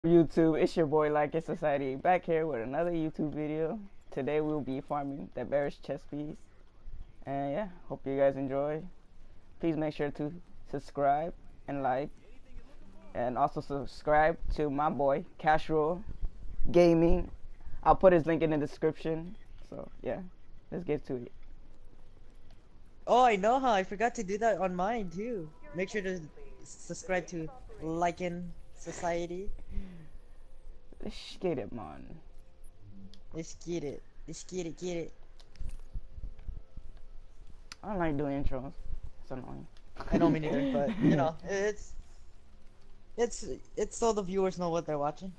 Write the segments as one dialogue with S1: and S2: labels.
S1: YouTube, it's your boy Like It Society back here with another YouTube video. Today we'll be farming the Barrett's chest piece. And yeah, hope you guys enjoy. Please make sure to subscribe and like. And also subscribe to my boy Casual Gaming. I'll put his link in the description. So yeah, let's get to it.
S2: Oh, I know how. I forgot to do that on mine too. Make sure to subscribe to Lycan Society.
S1: Let's get it, man.
S2: Let's get it. Let's get it. Get it.
S1: I don't like doing intros. It's annoying.
S2: I know me neither, but you know, it's so the viewers know what they're watching.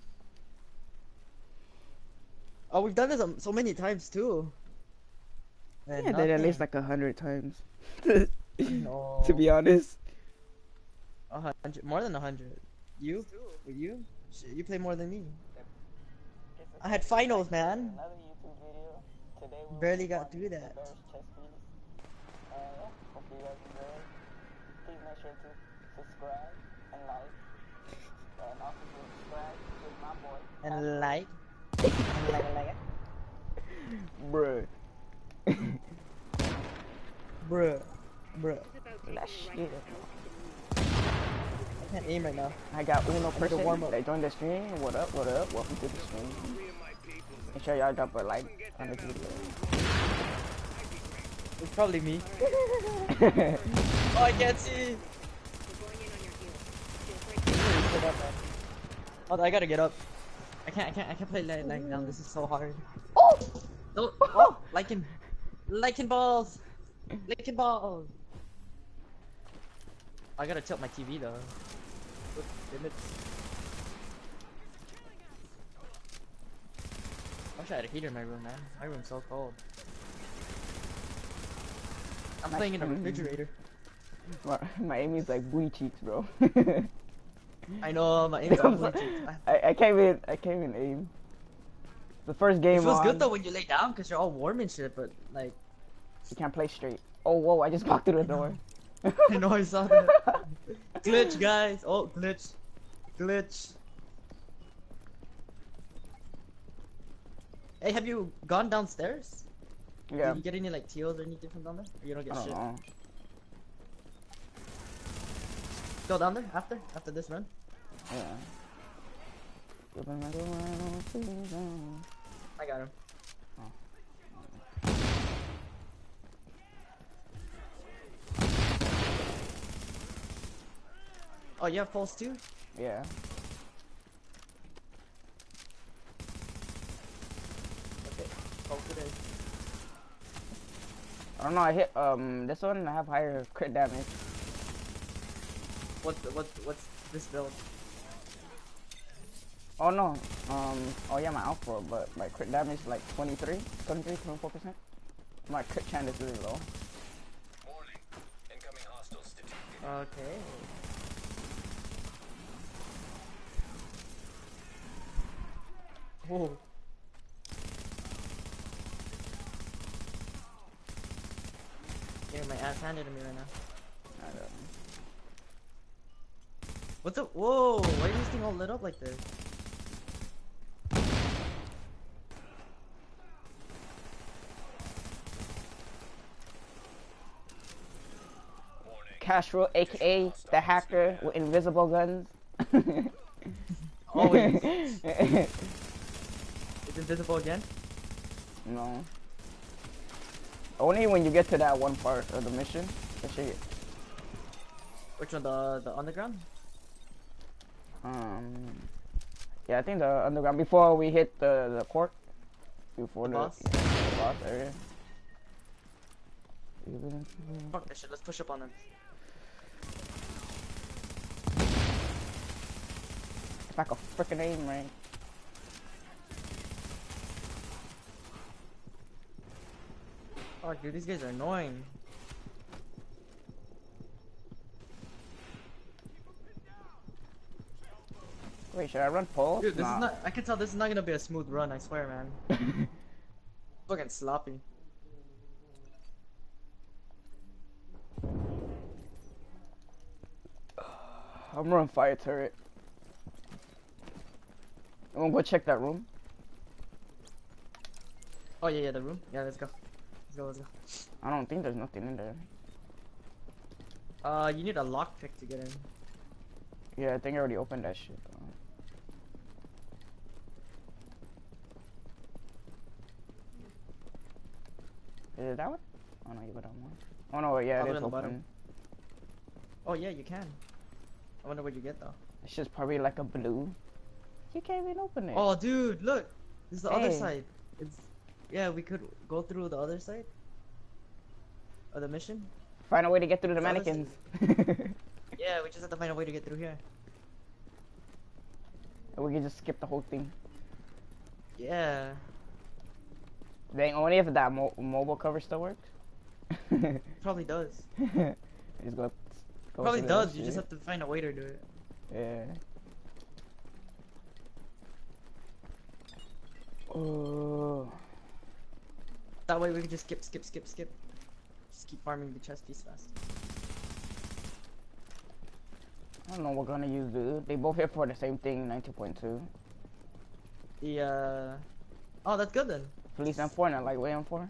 S2: Oh, we've done this so many times too. And
S1: Yeah, did at least
S2: nothing.
S1: like 100 times.
S2: No.
S1: To be honest.
S2: 100, more than 100. You? With you? Shit, you play more than me. I had finals, man. Barely got through that.
S1: Hope you guys enjoy. Please make sure to subscribe and like. And also subscribe to my boy.
S2: And like. And like.
S1: Bruh.
S2: Bruh.
S1: Let's get it.
S2: I can't aim right now.
S1: I got Uno person.
S2: warm up.
S1: They joined the stream. What up? What up? Welcome to the stream. Make sure y'all drop a like on the video.
S2: It's probably me. Oh, I can't see. Oh, I gotta get up. I can't play lying down. This is so hard.
S1: Oh!
S2: Don't. Oh, licking balls. Licking balls. I gotta tilt my TV though. Oops, damn it. I wish I had a heater in my room, man. My room's so cold. I'm playing in a refrigerator.
S1: My aim is like booty cheeks, bro.
S2: I know my aim's on blue cheeks.
S1: I can't even aim. The first game
S2: It feels
S1: on,
S2: good though when you lay down because you're all warm and shit, but like
S1: you can't play straight. Oh whoa! I just walked through the door.
S2: I know I saw that. Glitch, guys. Oh, glitch. Hey, have you gone downstairs?
S1: Yeah.
S2: Did you get any like TOs or anything from down there? Or you don't get
S1: I don't
S2: shit.
S1: know.
S2: Go down there after this run.
S1: Yeah.
S2: I got him. Oh, you have pulse too?
S1: Yeah.
S2: Okay, pulse it is.
S1: I don't know. I hit this one. I have higher crit damage.
S2: What's this build?
S1: Oh no. Oh yeah, my alpha, but my crit damage is like 24%. My crit chance is really low.
S3: Warning. Incoming hostiles detected.
S2: Okay. Whoa. Getting my ass handed to me right now.
S1: I don't know.
S2: What's up? Whoa! Why is this thing all lit up like this?
S3: Warning.
S1: Castro, aka the hacker with invisible guns.
S2: Always. It's invisible again?
S1: No. Only when you get to that one part of the mission. That shit.
S2: Which one? The underground?
S1: Yeah, I think the underground before we hit the court. Before
S2: The boss?
S1: Yeah, the boss area.
S2: Fuck that shit. Let's push up on them.
S1: If I could freaking aim right.
S2: Oh, dude, these guys are annoying.
S1: Wait, should I run pole?
S2: Dude, this
S1: Nah.
S2: is not. I can tell this is not gonna be a smooth run. I swear, man. Fucking sloppy.
S1: I'm running fire turret. You wanna go check that room?
S2: Oh yeah, the room. Yeah, let's go. Let's go.
S1: I don't think there's nothing in there.
S2: You need a lockpick to get in.
S1: Yeah, I think I already opened that shit. Is it that one? Oh no, you got that one. Oh no, yeah,
S2: Probably
S1: it is
S2: on the
S1: open.
S2: bottom. Oh yeah, you can. I wonder what you get though.
S1: It's just probably like a blue. You can't even open it.
S2: Oh dude, look! This is the other
S1: Hey.
S2: side. It's yeah, we could go through the other side of the mission.
S1: Find a way to get through the
S2: It's
S1: mannequins.
S2: Yeah, we just have to find a way to get through here.
S1: We can just skip the whole thing.
S2: Yeah.
S1: Dang, only if that mobile cover still works.
S2: Probably does.
S1: Just go
S2: Probably
S1: through that
S2: does. You
S1: shit.
S2: just have to find a way to do it.
S1: Yeah. Oh.
S2: That way we can just skip. Just keep farming the chest piece fast.
S1: I don't know what we're gonna use, dude. They both hit for the same thing, 19.2.
S2: The oh, that's good then.
S1: Police M4, not lightweight M4.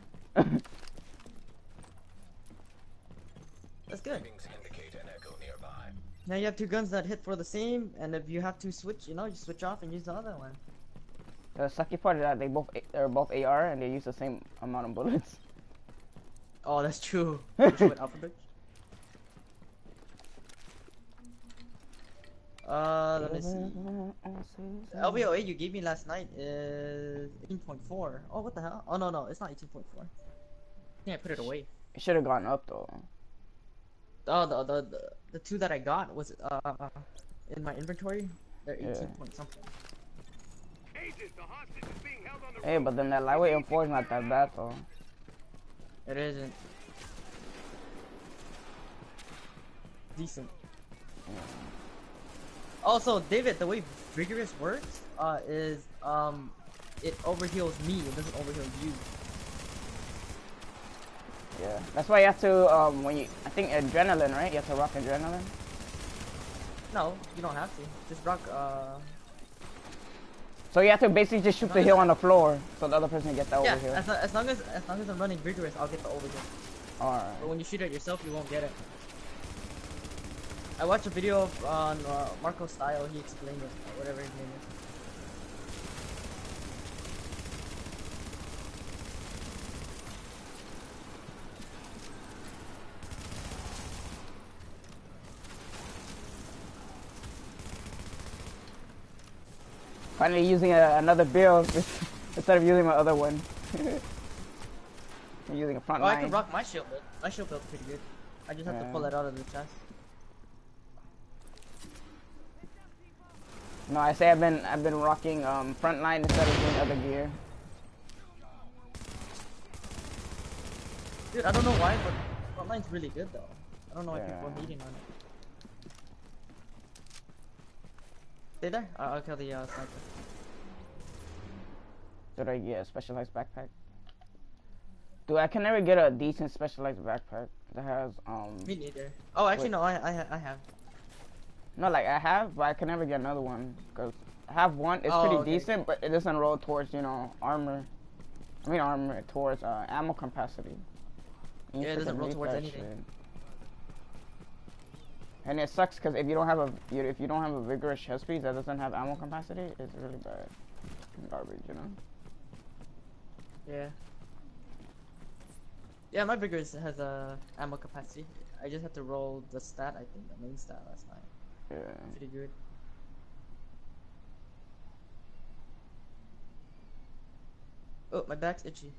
S2: That's good.
S3: Readings indicate an echo nearby.
S2: Now you have two guns that hit for the same, and if you have to switch, you know, you switch off and use the other one.
S1: The sucky part is that they're both AR and they use the same amount of bullets.
S2: Oh, that's true. Which one, alphabet? Let me see. The LVOA you gave me last night is 18.4. Oh, what the hell? Oh no, it's not 18.4. I think I put it away.
S1: It should have gone up though.
S2: Oh, the two that I got was in my inventory. They're 18
S1: Yeah.
S2: point something.
S1: Hey, but then that lightweight M4 is not that bad though.
S2: It isn't. Decent. Also, David, the way Vigorous works is it overheals me. It doesn't overheal you.
S1: Yeah, that's why you have to when you I think adrenaline, right? You have to rock adrenaline.
S2: No, you don't have to. Just rock.
S1: So you have to basically just shoot the hill on the floor, so the other person gets that
S2: Yeah,
S1: overheal.
S2: as long as I'm running Vigorous, I'll get the overheal.
S1: Alright.
S2: But when you shoot it yourself, you won't get it. I watched a video on Marco Style. He explained it, or whatever his name is.
S1: Finally using another build instead of using my other one. I'm using a front
S2: Oh, I
S1: line.
S2: can rock my shield build. My shield build's pretty good. I just have to pull it out of the chest.
S1: No, I say I've been rocking front line instead of doing other gear.
S2: Dude, I don't know why, but frontline's really good though. I don't know why
S1: Yeah.
S2: people are hating on it. Stay there. I'll kill the sniper.
S1: Should I get a specialized backpack? Dude, I can never get a decent specialized backpack that has
S2: Me neither. Oh, actually
S1: Wait.
S2: no, I have.
S1: no, like I have, but I can never get another one because I have one. It's
S2: Oh,
S1: pretty
S2: okay.
S1: decent, but it doesn't roll towards armor. I mean armor towards ammo capacity. And you
S2: Yeah, it doesn't
S1: freaking
S2: roll
S1: need
S2: towards
S1: that
S2: anything.
S1: shit. And it sucks because if you don't have a vigorous chest piece that doesn't have ammo capacity, it's really bad. Garbage, you know.
S2: Yeah. Yeah, my Vigorous has a ammo capacity. I just have to roll the stat. I think the main stat last night.
S1: Yeah.
S2: Pretty good. Oh, my back's itchy.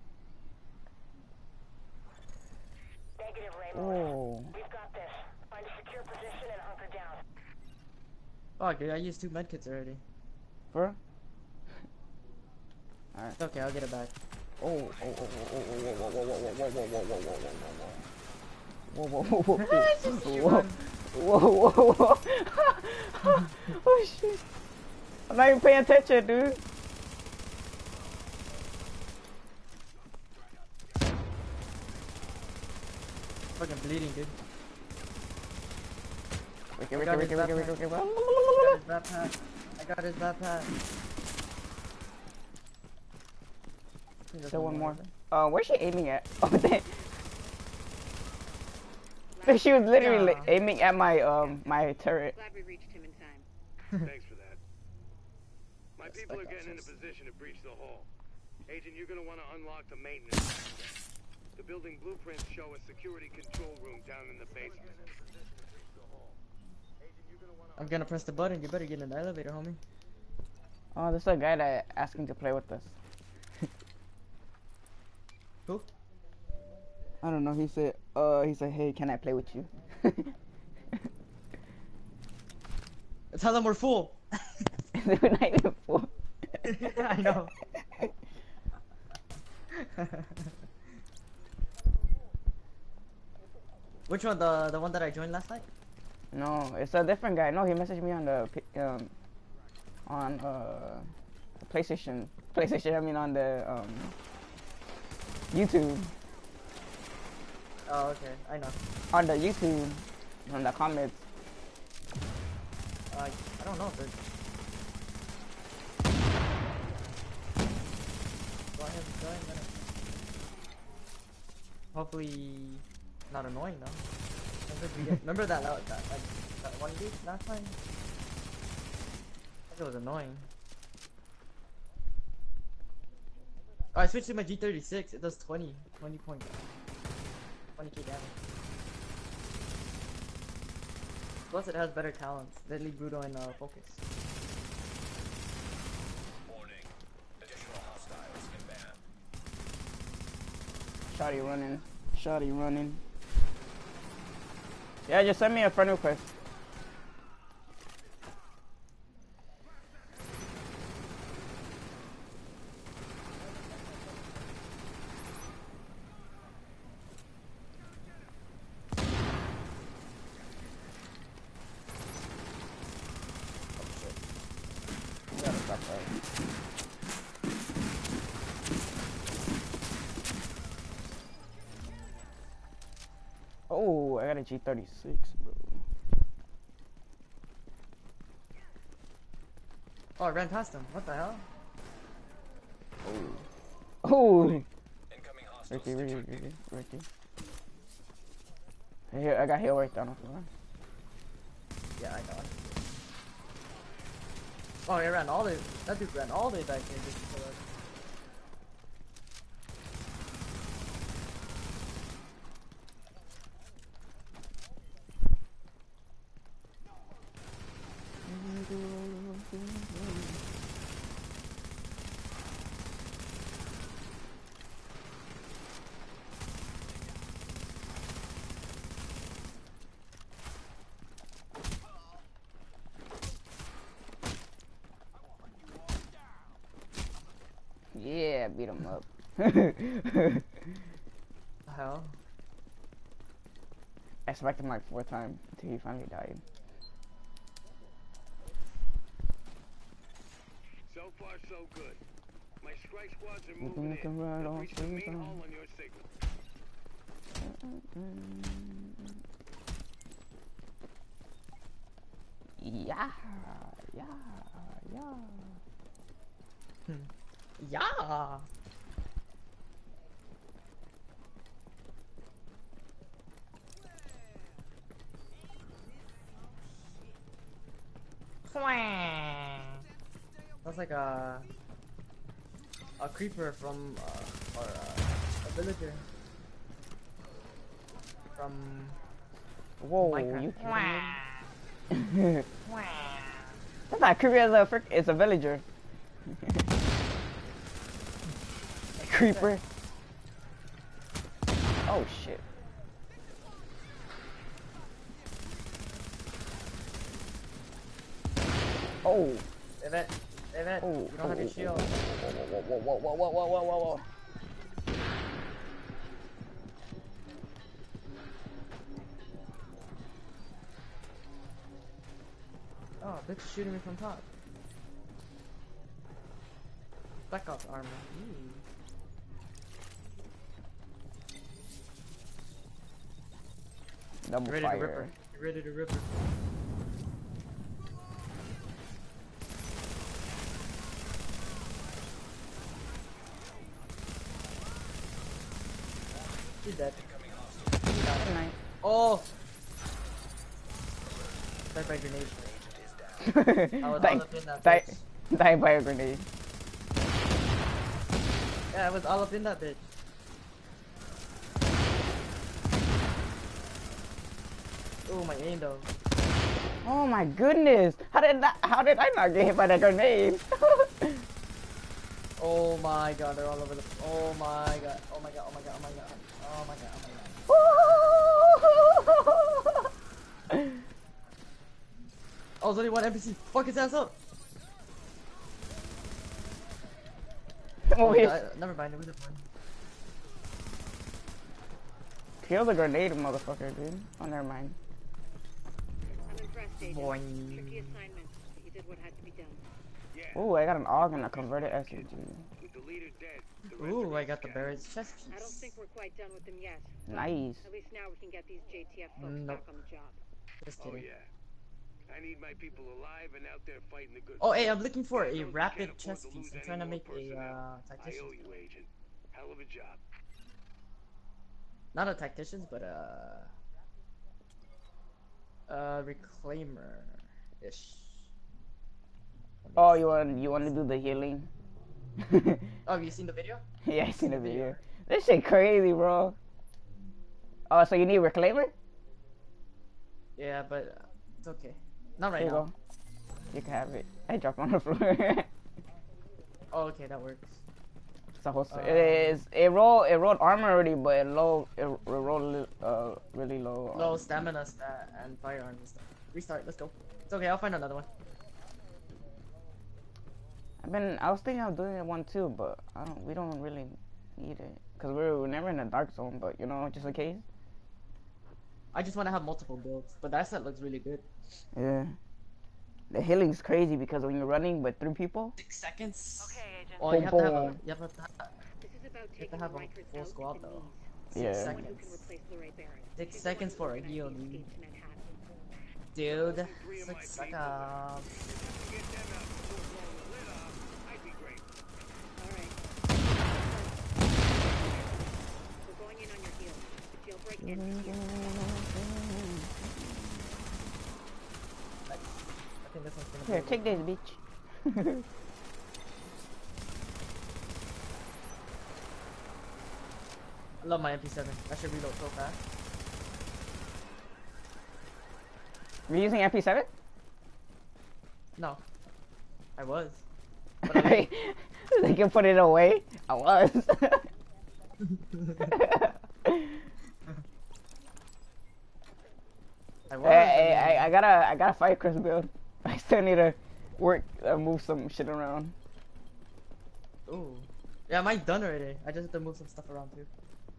S4: Negative, Raymond.
S1: Oh.
S4: We've got this. Find a secure position and hunker down.
S2: Oh, dude, I used 2 medkits already.
S1: For?
S2: It's okay, I'll get it back.
S1: Oh, whoa, oh shit! I'm not even paying attention, dude.
S2: Fucking bleeding, dude.
S1: Ricky.
S2: I got his backpack. I got his backpack.
S1: Still one more. Where's she aiming at? Oh, dang. She was literally
S2: Yeah.
S1: aiming at my my turret.
S5: Glad we reached him in time.
S6: Thanks for that. My people are getting in a position to breach the hull. Agent, you're gonna want to unlock the maintenance. The building blueprints show a security control room down in the basement.
S2: I'm gonna press the button. You better get in the elevator, homie.
S1: Oh, this is a guy that asking to play with us.
S2: Who?
S1: I don't know. He said, hey, can I play with you?
S2: Tell them we're full.
S1: We're not even full.
S2: I know. Which one? The one that I joined last night?
S1: No, it's a different guy. No, he messaged me on the PlayStation. I mean on the YouTube.
S2: Oh, okay. I know.
S1: On the YouTube, on the comments.
S2: I don't know. But... Go ahead, minute. Hopefully, not annoying though. Remember that one leak last time? I think it was annoying. Oh, I switched to my G36. It does 20k damage. Plus, it has better talents. Deadly, brutal, and focus.
S3: Warning. Additional hostiles inbound.
S1: Shotty running. Yeah, just send me a friend request. Oh, I got a G36, bro.
S2: Oh, I ran past him. What the hell?
S1: Oh.
S3: Incoming hostiles.
S1: Ricky. Here, I got heal right down.
S2: Yeah, I know. Oh, I ran all the. That dude ran all the way back here just to kill us.
S1: Yeah, beat him up.
S2: Hell.
S1: I smacked him like 4 times until he finally died.
S6: So far, so good. My strike squads are
S1: You
S6: moving
S1: can
S6: in.
S1: ride
S6: They'll
S1: on
S6: reach the main
S1: Satan.
S6: hull on your signal.
S1: Yeah.
S2: Yeah. That's like a creeper from or a villager from
S1: Whoa,
S2: Minecraft.
S1: you kidding me? That's not creepy as a frick. It's a villager. Creeper. Oh shit. Oh.
S2: Event.
S1: Oh.
S2: You don't have your shield.
S1: Whoa.
S2: Oh, bitch is shooting me from top. Black Ops armor. Ooh.
S1: Double
S2: Ready to rip
S1: fire.
S2: her. You ready to rip her? He's dead.
S1: Good night.
S2: Oh! Died by grenade. I was all up in that
S1: die,
S2: bitch.
S1: die by a grenade.
S2: Yeah, I was all up in that bitch. Oh, my aim though.
S1: Oh my goodness! How did I not get hit by that grenade?
S2: Oh my god, they're all over the. Oh my god. Oh my god. Oh my god. Oh my god. Oh my god. Oh my god. Oh, there's only one NPC. Fuck his ass up.
S1: Oh,
S2: my
S1: yes.
S2: god, never mind. It was a fun.
S1: Kill the grenade, motherfucker, dude. Oh, never mind.
S5: I'm impressed, Agent.
S2: Boing.
S5: Tricky assignment, but you did what had to be done.
S6: Yeah.
S1: Ooh, I got an AUG and a converted SMG.
S6: With the leader dead, the rest
S2: Ooh,
S6: are
S2: I got the
S6: scattered.
S2: Barrett's chest piece.
S5: I don't think we're quite done with them yet.
S1: Nice.
S5: At least now we can get these JTF folks
S2: Nope.
S5: back on the job.
S2: Just
S6: Oh
S2: kidding.
S6: yeah. I need my people alive and out there fighting the good.
S2: Oh, hey,
S6: fight.
S2: I'm looking for
S6: God
S2: a
S6: knows we
S2: rapid
S6: can't afford
S2: chest
S6: to
S2: piece.
S6: lose
S2: I'm
S6: any
S2: trying to
S6: more
S2: make a
S6: personnel. I
S2: tactician.
S6: owe you, Agent. Hell of a job.
S2: Not a tactician, but a reclaimer ish.
S1: Oh, you want to do the healing?
S2: Oh, have you seen the video?
S1: Yeah, I seen the video. This shit crazy, bro. Oh, so you need a reclaimer?
S2: Yeah, but it's okay. Not right
S1: Here you
S2: now.
S1: go. You can have it. I dropped on the floor.
S2: Oh, okay, that works.
S1: It's a holster. It rolled armor already, but it rolled really low.
S2: Low stamina stat and firearms and stuff. Restart. Let's go. It's okay. I'll find another one.
S1: I was thinking of doing one too, but we don't really need it because we're never in a dark zone. But you know, just in case.
S2: I just want to have multiple builds, but that set looks really good.
S1: Yeah. The healing's crazy because when you're running with 3 people.
S2: 6 seconds.
S5: Okay, Agent.
S2: Oh, you have to have a.
S1: Boom.
S2: You have to have,
S5: This is about
S2: you have to
S5: taking
S2: have
S5: the
S2: a
S5: Rikers
S2: full
S5: out
S2: squad
S5: with the
S2: though.
S5: knees.
S1: Yeah.
S2: Six
S5: Someone who
S2: seconds.
S5: can replace Leray Barrett.
S2: 6
S5: She's the
S2: seconds
S5: one
S2: for a
S5: who
S2: heal.
S5: organized the escape to Manhattan.
S2: Dude,
S6: Three of my
S2: 6
S6: people.
S2: seconds.
S6: If you get them out before blowing the lid off, I'd be grateful.
S5: All right. We're going in on your heels. The jailbreak ends here.
S2: I think this one's gonna
S1: Here,
S2: be.
S1: take this, bitch.
S2: I love my MP7. I should reload so fast.
S1: We're using MP7?
S2: No, I was.
S1: They can put it away. I was.
S2: I was.
S1: Hey, I got a Firecrest build. I still need to move some shit around.
S2: Ooh. Yeah, mine's done already. I just have to move some stuff around too.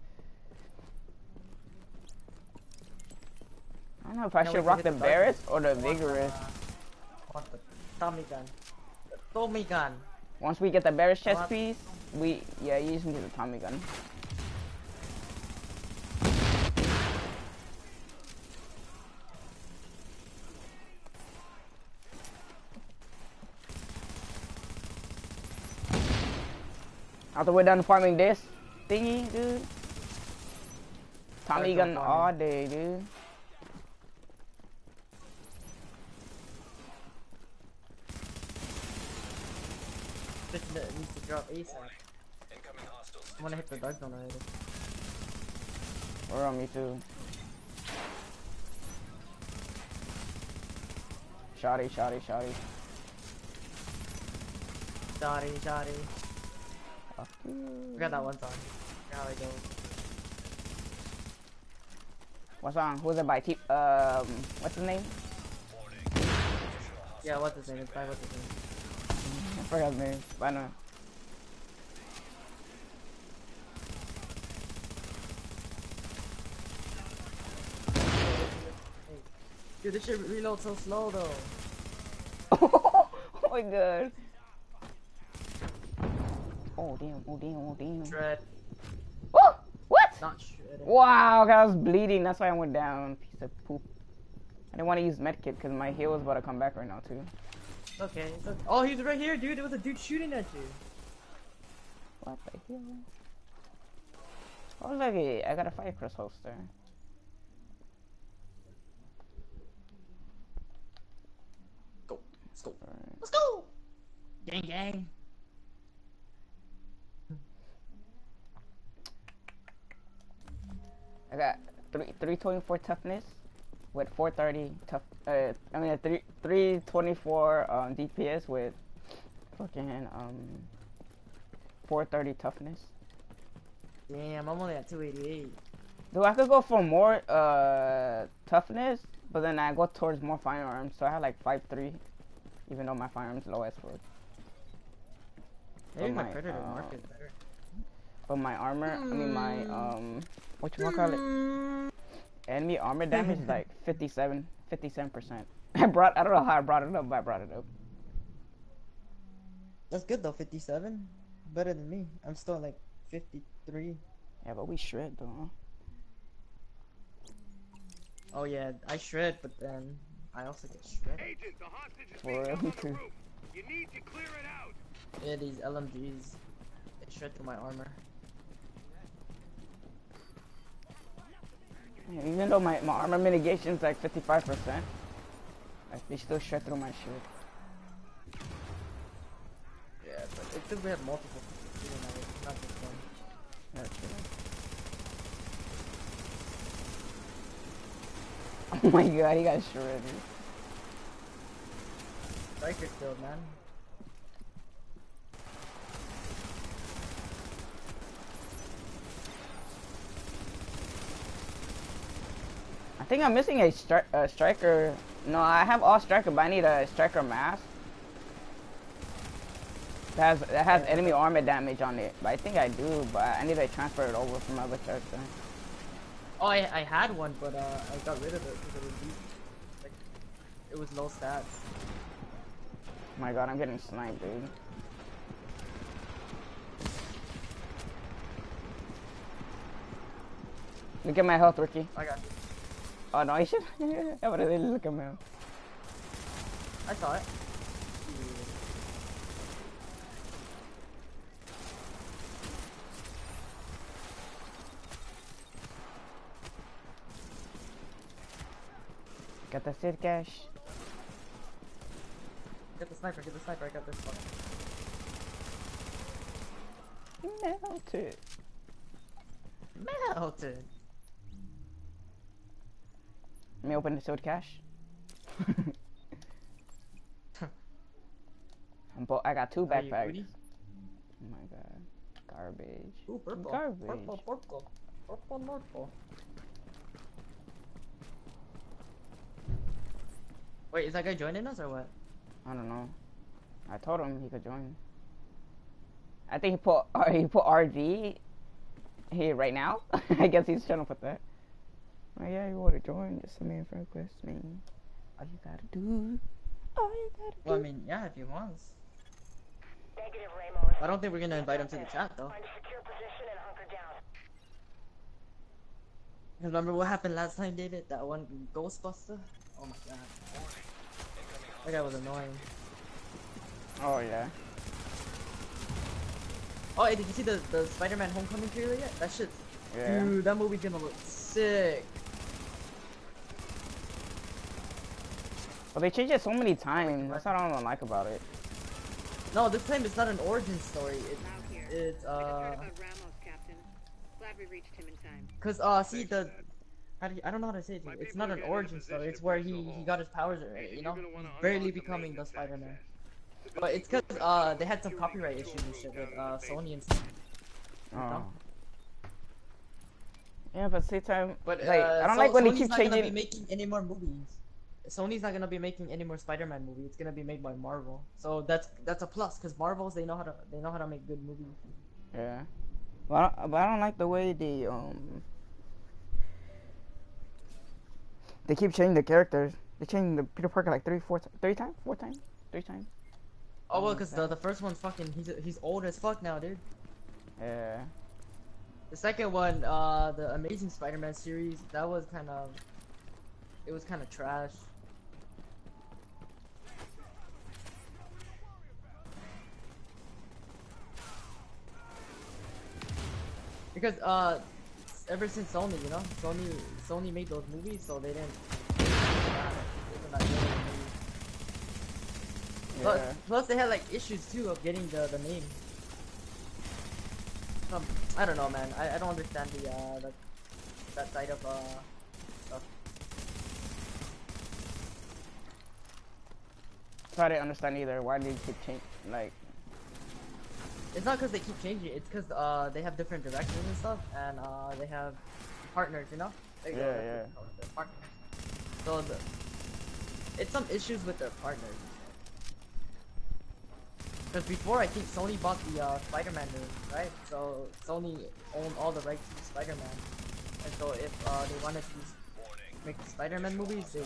S1: I don't know if I
S2: Now
S1: should
S2: we
S1: rock
S2: can
S1: the
S2: hit
S1: Barrett
S2: target.
S1: or the Vigorous.
S2: I want the Tommy gun. The Tommy gun.
S1: Once we get the Barrett chest
S2: want-
S1: piece, you just need the Tommy gun. After we're done farming this thingy, dude. Tommy
S2: Start
S1: gun
S2: farming.
S1: all day, dude.
S2: This needs to drop ASAP.
S3: Incoming hostiles.
S2: I wanna hit the dark zone already.
S1: Or on me too. Shoddy.
S2: Shoddy.
S1: Fuck you.
S2: I got that one song. Now I go.
S1: What song? Who's it by? What's his name?
S2: Yeah, what's his name? It's by what's his name?
S1: I forgot his name. But I know.
S2: Dude, this shit reloads so slow though.
S1: Oh my god. Oh damn.
S2: Shred.
S1: Oh, what?
S2: Not shredded.
S1: Wow, I was bleeding. That's why I went down. Piece of poop. I didn't want to use medkit because my heal was about to come back right now too.
S2: Okay, it's okay. Oh, he's right here, dude. There was a dude shooting at you.
S1: What the hell? Oh, look, I got a Firecrest holster.
S2: Go. Let's go.
S1: Alright.
S2: Let's go. Gang, gang.
S1: I got 324 toughness with 430 tough. I mean, 324 DPS with fucking 430 toughness.
S2: Damn, I'm only at 288.
S1: Dude, I could go for more toughness, but then I go towards more firearms. So I have like 5.3, even though my firearms low as fuck.
S2: Maybe
S1: But
S2: my
S1: my,
S2: predator mark is better.
S1: But my armor, I mean my whatchamacallit? Enemy armor damage is like 57%. I don't know how I brought it up, but I brought it up.
S2: That's good though, 57. Better than me. I'm still at like 53.
S1: Yeah, but we shred though.
S2: Oh yeah, I shred, but then I also get shredded.
S6: Agent, the hostage is
S1: For
S6: being
S1: real,
S6: held
S1: me
S6: on the
S1: too.
S6: roof. You need to clear it out.
S2: Yeah, these LMGs, they shred through my armor.
S1: Yeah, even though my armor mitigation is like 55%, like they still shred through my shit.
S2: Yeah, but it's because we have multiple not just one.
S1: That's true. Oh my god, he got shredded.
S2: Striker still, man.
S1: I think I'm missing a striker. No, I have all striker, but I need a striker mask. That has enemy armor damage on it. But I think I do, but I need to transfer it over from my other character.
S2: Oh, I had one, but I got rid of it because it was weak. Like, it was low stats.
S1: Oh my god, I'm getting sniped, dude. Look at my health, Ricky.
S2: I got you.
S1: Oh no, you should. Yeah, but look at my health.
S2: I saw it.
S1: Got the Sid cash.
S2: Get the sniper, I got this one.
S1: Melted.
S2: Melted.
S1: Let me open the Sid cash. I got 2
S2: Are you
S1: backpacks.
S2: goody?
S1: Oh my god. Garbage.
S2: Ooh, purple.
S1: Garbage.
S2: Purple. Wait, is that guy joining us or what?
S1: I don't know. I told him he could join. I think he put RG here right now. I guess he's trying to put that. Oh yeah, you want to join? Just send me a friend request, man. All you gotta do.
S2: Well, I mean, yeah, if he wants.
S4: Negative, Ramos.
S2: I don't think we're gonna invite him to the chat though.
S4: Find a secure position and hunker down.
S2: Remember what happened last time, David? That one Ghostbuster? Oh my god. That guy was annoying.
S1: Oh yeah.
S2: Oh, hey, did you see the Spider-Man Homecoming trailer yet? That shit.
S1: Yeah.
S2: Dude, that movie's gonna look sick.
S1: Well, they changed it so many times. That's what I don't like about it.
S2: No, this time it's not an origin story.
S5: Out here.
S2: It's
S5: I just heard about Ramos, Captain. Glad we reached him in time.
S2: cause see the. I don't know how to say it. It's not an origin story. It's where he got his powers, you know, barely becoming the Spider-Man. But it's cause they had some copyright issues and shit with Sony and stuff.
S1: Oh. Yeah, but same time,
S2: But
S1: like, I don't like when they
S2: Sony's
S1: keep
S2: not gonna be
S1: changing.
S2: making any more movies. Sony's not gonna be making any more Spider-Man movie. It's gonna be made by Marvel. So that's a plus, cause Marvels they know how to make good movies.
S1: Yeah. But I don't like the way they keep changing the characters. They changed the Peter Parker like 4 times.
S2: Oh well, cause the first one's fucking he's old as fuck now, dude.
S1: Yeah.
S2: The second one, the Amazing Spider-Man series, that was kind of trash. Because ever since Sony, you know, Sony made those movies, so they didn't. They're not good at movies.
S1: Yeah.
S2: Plus, they had like issues too of getting the name. I don't know, man. I don't understand that side of stuff.
S1: So I didn't understand either. Why did you keep changing? Like,
S2: It's not because they keep changing. It's because they have different directions and stuff, and they have partners, you know. There you go,
S1: Yeah,
S2: that's what it's called, the partners. So it's some issues with their partners. Because before, I think Sony bought the Spider-Man movie, right? So Sony owned all the rights to Spider-Man, and so if they wanted to make Spider-Man movies, they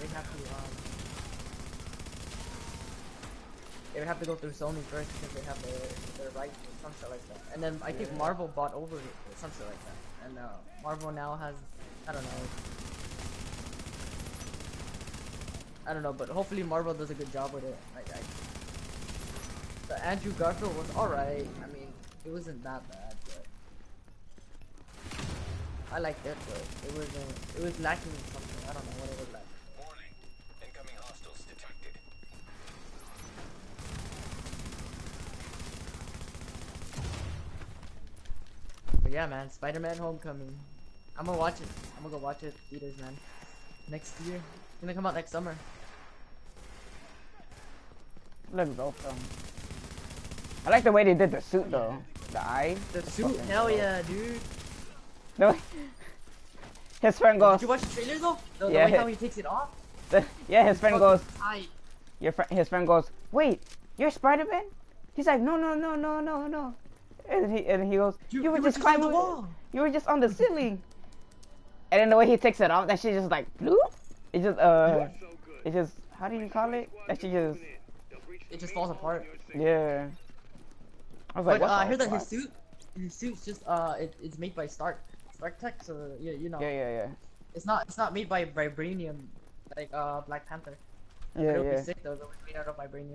S2: would have to go through Sony first because they have their rights or some shit like that. And then I think Marvel bought over it or some shit like that. And Marvel now has, I don't know, but hopefully Marvel does a good job with it. Like the Andrew Garfield was alright. I mean, it wasn't that bad, but I liked it, but it was lacking something. I don't know what it was lacking.
S3: Warning. Incoming hostiles detected.
S2: But yeah, man, Spider-Man Homecoming. I'm gonna watch it. I'm gonna go watch it in theaters, man. Next year. It's gonna come out next summer.
S1: looks dope though. I like the way they did the suit though. The eye.
S2: The
S1: That's
S2: suit,
S1: fucking
S2: hell
S1: dope.
S2: yeah, dude.
S1: No, his friend goes.
S2: Did you watch the trailer though? The
S1: Yeah,
S2: way how he takes it off?
S1: Yeah, his friend goes.
S2: Tight.
S1: His friend goes. Wait, you're Spider-Man? He's like, no. And he goes. You were just
S2: on
S1: climbing.
S2: the wall.
S1: You were just on the ceiling. And then the way he takes it off, that shit just like bloop. It just it just, how do you call it? That shit just.
S2: It just falls apart.
S1: Yeah. I was
S2: But
S1: like, what
S2: I
S1: the
S2: heard that
S1: fuck?
S2: his suit's just it's made by Stark Tech, so yeah, you know.
S1: Yeah.
S2: It's not made by vibranium like Black Panther.
S1: Yeah,
S2: It'll be
S1: yeah.
S2: sick though, though it's made out of vibranium.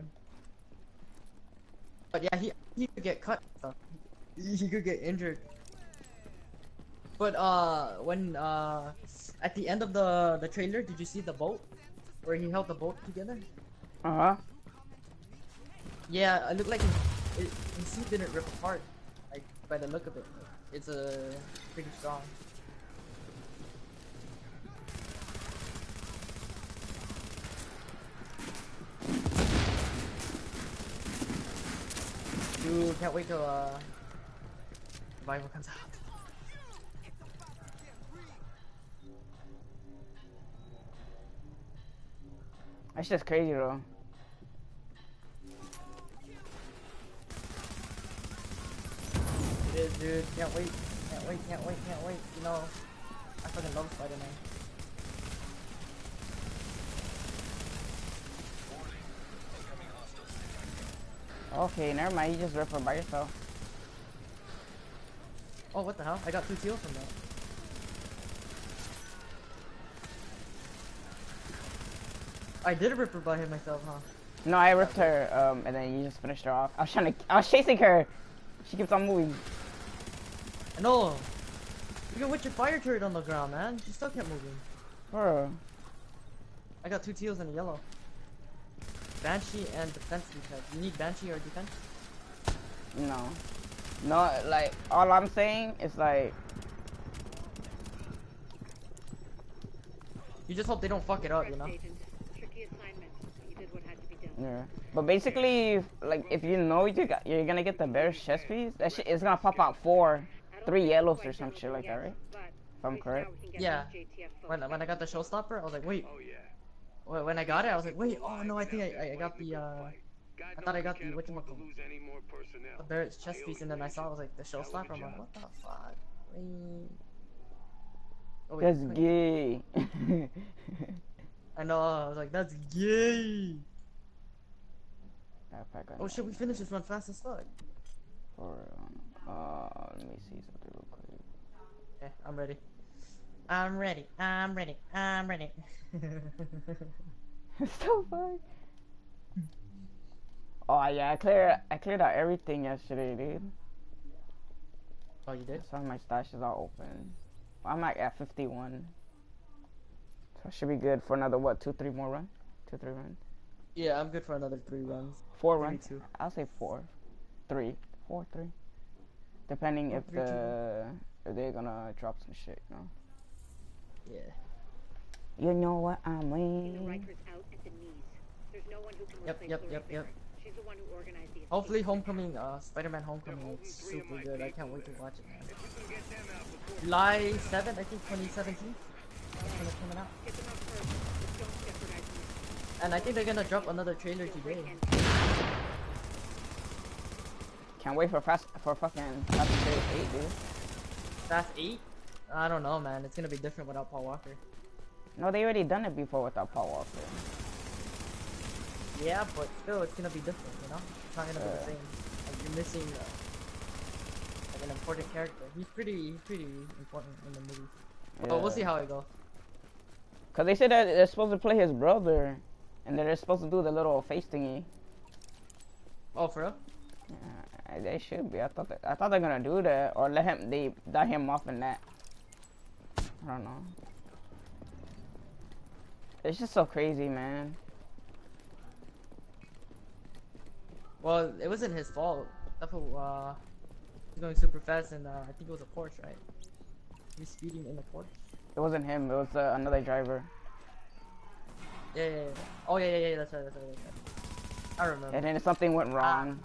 S2: But yeah, he could get cut. So he could get injured. But when at the end of the trailer, did you see the boat where he held the boat together?
S1: Uh-huh.
S2: Yeah, it looked like his suit didn't rip apart, like by the look of it. It's pretty strong. Dude, can't wait till Survival comes out.
S1: That's just crazy though.
S2: It is, dude. Can't wait. You know, I fucking love Spider-Man.
S1: Okay, never mind. You just ripped her by yourself.
S2: Oh, what the hell? I got 2 kills from that. I did rip her by him myself, huh?
S1: No, I ripped her, and then you just finished her off. I was chasing her. She keeps on moving.
S2: I know. You can put your fire turret on the ground, man. She still kept moving.
S1: Bro.
S2: I got 2 teals and a yellow. Banshee and defense defense. You need Banshee or defense?
S1: No. No, like, all I'm saying is like,
S2: You just hope they don't fuck it up, you know?
S5: Agent. Tricky assignment. You did what had to be done.
S1: yeah. But basically, like, if you know you're gonna get the Barrett's chest piece, that shit is gonna pop out 3 yellows or some shit like that, right? If I'm correct.
S2: Yeah. When I got the showstopper, I was like, wait.
S6: Oh yeah.
S2: When I got it, I was like, wait. Oh no, I think I got the I thought I got the whatchamacallit, the Barrett's chest piece, and then I saw it was like the showstopper. I'm like, what the fuck? Wait. Oh,
S1: That's
S2: wait.
S1: gay.
S2: I know. I was like, that's gay.
S1: Backpack on
S2: Oh shit, we finished this one fast as fuck.
S1: Let me see something real quick.
S2: Okay, I'm ready. I'm ready.
S1: It's so fun. Oh yeah, I cleared out everything yesterday, dude.
S2: Oh, you did?
S1: Some of my stash is all open. I'm like at 51. So I should be good for another what? 2-3 more runs? 2-3 runs?
S2: Yeah, I'm good for another 3 runs.
S1: 4
S2: Maybe
S1: runs?
S2: 2.
S1: I'll say 4. 3. 4, 3. Depending if
S2: 3, 2.
S1: if they're gonna drop some shit, you know.
S2: Yeah.
S1: You know what I
S5: The
S1: mean?
S5: Riker's out at the knees. There's no one who can
S2: Yep,
S5: replace
S2: yep,
S5: Lori
S2: yep, yep.
S5: Pickard. She's the one who organized the escape.
S2: Hopefully Homecoming, Spider-Man Homecoming is super good. I can't wait to watch it, man. July 7th, I think 2017. That's when it's coming out.
S5: Get them out first, but don't jeopardize them.
S2: And I think they're gonna drop another trailer today.
S1: Can't wait for fucking Fast and Furious 8, dude.
S2: Fast 8? I don't know, man. It's gonna be different without Paul Walker.
S1: No, they already done it before without Paul Walker.
S2: Yeah, but still, it's gonna be different, you know? It's not gonna be the same. Like, you're missing, like, an important character. He's pretty important in the movie.
S1: Yeah.
S2: But we'll see how it goes.
S1: Cause they said that they're supposed to play his brother, and they're supposed to do the little face thingy.
S2: Oh, for real?
S1: Yeah, they should be. I thought they're gonna do that, or they die him off in that. I don't know. It's just so crazy, man.
S2: Well, it wasn't his fault. That's what, he's going super fast, and I think it was a Porsche, right? He was speeding in the Porsche.
S1: It wasn't him. It was another driver.
S2: Yeah. Oh, yeah. That's right. I remember.
S1: And then something went wrong.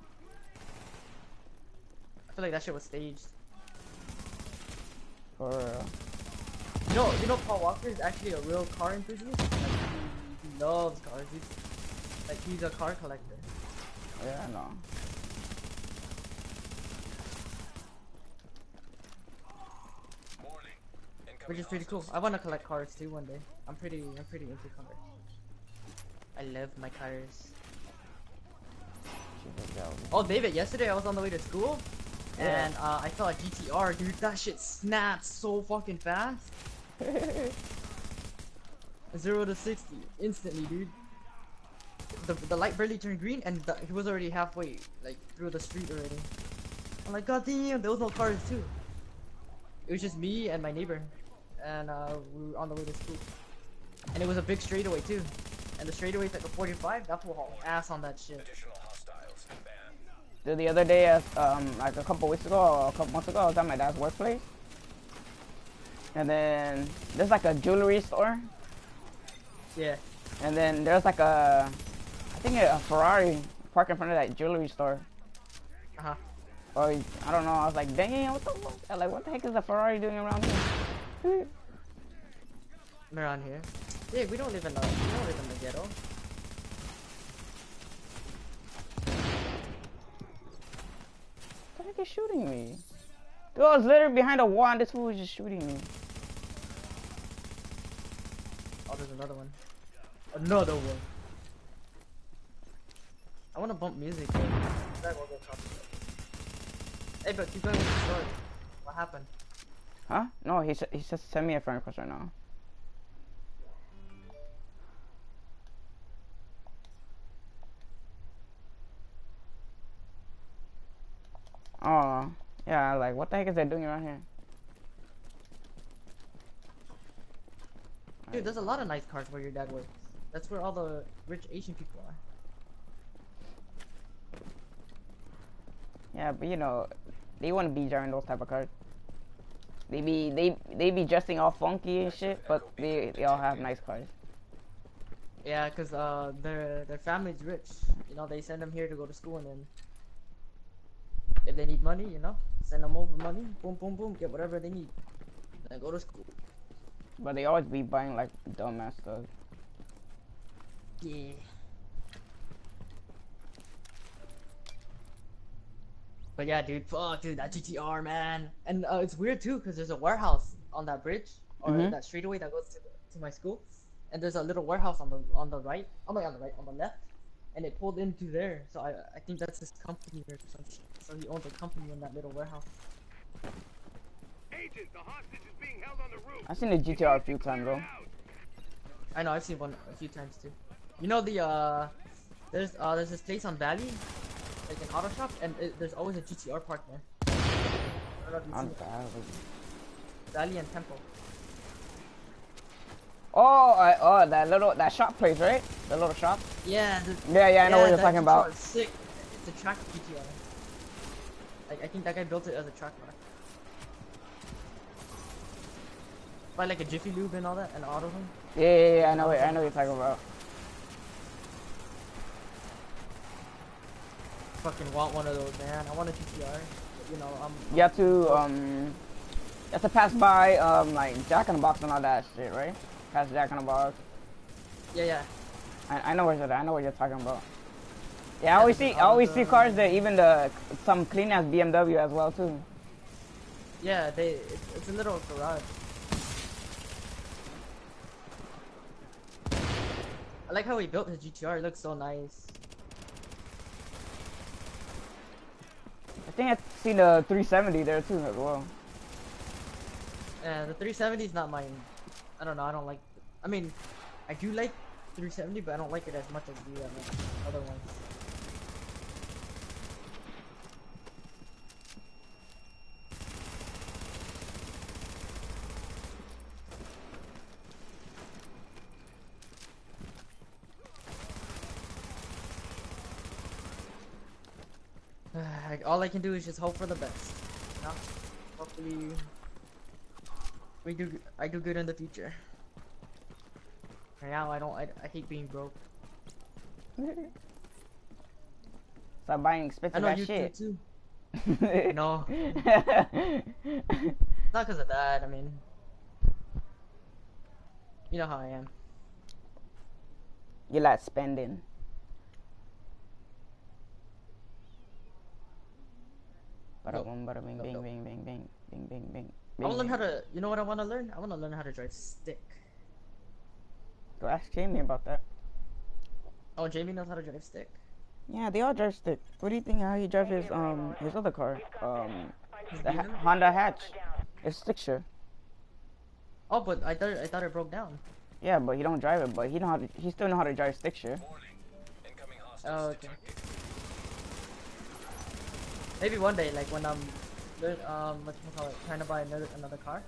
S2: I feel like that shit was staged.
S1: For real.
S2: You know, Paul Walker is actually a real car enthusiast. Like, he loves cars. He's a car collector.
S1: Yeah, I know.
S2: Which is pretty cool. I want to collect cars too one day. I'm pretty into cars. I love my cars. Oh, David, yesterday I was on the way to school, and I saw a GTR, dude. That shit snaps so fucking fast. 0 to 60 instantly, dude. The light barely turned green, and he was already halfway, like, through the street already. I'm like, god damn, there was no cars too. It was just me and my neighbor, and we were on the way to school. And it was a big straightaway too, and the straightaway's like a 45. That fool hauled ass on that shit.
S1: The other day, like a couple weeks ago or a couple months ago, I was at my dad's workplace, and then there's like a jewelry store.
S2: Yeah.
S1: And then there's like I think a Ferrari parked in front of that jewelry store. Or I don't know. I was like, dang, what the fuck? Like, what the heck is a Ferrari doing around here?
S2: Around here? Yeah, we don't live in the ghetto.
S1: What the heck is shooting me? Dude, I was literally behind a wall and this fool was just shooting me.
S2: Oh, there's another one. Another one. I want to bump music. Hey, but keep going with the story. What happened?
S1: Huh? No, he just sent me a friend request right now. Oh, yeah, like, what the heck is that doing around here?
S2: Dude, there's a lot of nice cars where your dad works. That's where all the rich Asian people are.
S1: Yeah, but you know, they wouldn't be driving those type of cars. They be dressing all funky and shit, but they all have nice cars.
S2: Yeah, cause their family's rich. You know, they send them here to go to school, and then if they need money, you know, send them over money. Boom, boom, boom, get whatever they need, then go to school.
S1: But they always be buying like dumbass stuff.
S2: Yeah. But yeah, dude, fuck, dude, that GTR, man. And it's weird too, cause there's a warehouse on that bridge or that straightaway that goes to my school, and there's a little warehouse on the right, on the left, and it pulled into there. So I think that's his company or some shit. So he owns a company in that little warehouse.
S6: Agent, the hostage is being held on the roof.
S1: I've seen the GTR a few times, bro.
S2: I know, I've seen one a few times too. You know there's this place on Valley, like an auto shop, and there's always a GTR parked there. I don't know if you've seen it. Valiant Temple.
S1: Oh, that shop place, right? The little shop.
S2: Yeah.
S1: Yeah, I know what you're
S2: that
S1: talking
S2: GTR
S1: about.
S2: is sick. It's a track GTR. Like I think that guy built it as a track car. By like a Jiffy Lube and all that, and auto him.
S1: Yeah, I know what you're talking about.
S2: Fucking want one of those, man. I want a GTR. But, you know,
S1: You have to pass by like Jack in the Box and all that shit, right? Past Jack in the Box.
S2: Yeah.
S1: I know I know what you're talking about. Yeah, I always see cars that even some clean ass BMW as well too.
S2: Yeah, it's a little garage. I like how he built his GTR. It looks so nice.
S1: I think I see the 370 there too as well.
S2: Yeah, the 370 is not mine. I don't know. I don't like. I mean, I do like 370, but I don't like it as much as the other ones. All I can do is just hope for the best. You know? Hopefully, I do good in the future. Right now, I hate being broke.
S1: Stop buying expensive ass
S2: you
S1: shit.
S2: too. No. Not because of that. I mean, you know how I am.
S1: You like spending. Bada boom, bada bing, bing, bing, bing, bing, bing, bing, bing.
S2: I want to learn how to. You know what I want to learn? I want to learn how to drive stick.
S1: Go ask Jamie about that.
S2: Oh, Jamie knows how to drive stick.
S1: Yeah, they all drive stick. What do you think how he drives his other car? The Honda Hatch. It's stick shift.
S2: Oh, but I thought it broke down.
S1: Yeah, but he don't drive it. But he still know how to drive stick shift.
S2: Oh, okay. Maybe one day, like when I'm, trying to buy another car.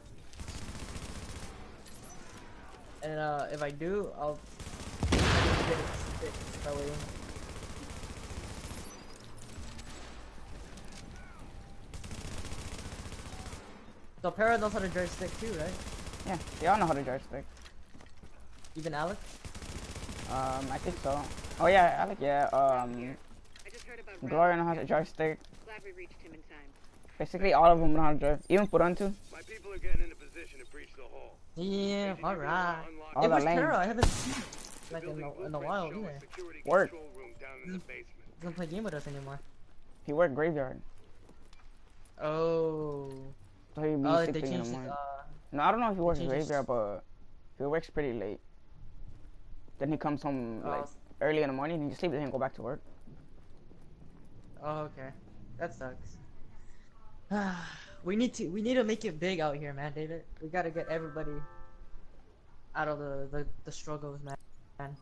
S2: And if I do, I'll get it stick that way. So Para knows how to drive stick too, right?
S1: Yeah, they all know how to drive stick.
S2: Even Alex?
S1: I think so. Oh yeah, Alec, yeah.
S5: I just heard about
S1: Gloria knows how to drive stick.
S5: Glad we reached him in time.
S1: Basically, all of them know how to drive. Even Purantu.
S6: My people are getting into position to breach the hall.
S2: Yeah, alright.
S1: All
S2: It
S1: the
S2: was
S1: lanes.
S2: Para, I haven't seen it like in a while either.
S1: Work.
S2: Doesn't play game with us anymore.
S1: He worked graveyard.
S2: Oh.
S1: So he'd be
S2: Oh, they
S1: sleeping in the
S2: changed his,
S1: morning. No, I don't know if he works
S2: changed his-
S1: graveyard, but he works pretty late. Then he comes home like early in the morning and he sleeps and go back to work.
S2: Oh, okay. That sucks. we need to make it big out here, man, David. We gotta get everybody out of the struggles, man.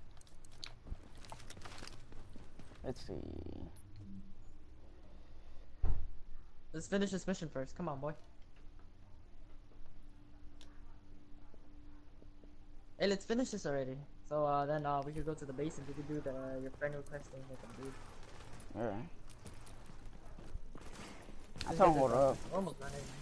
S1: Let's see.
S2: Let's finish this mission first. Come on, boy. Hey, let's finish this already. So then we could go to the base and we could do your friend request thing with them, dude.
S1: Alright. I told him hold up.
S2: We're almost done anyway.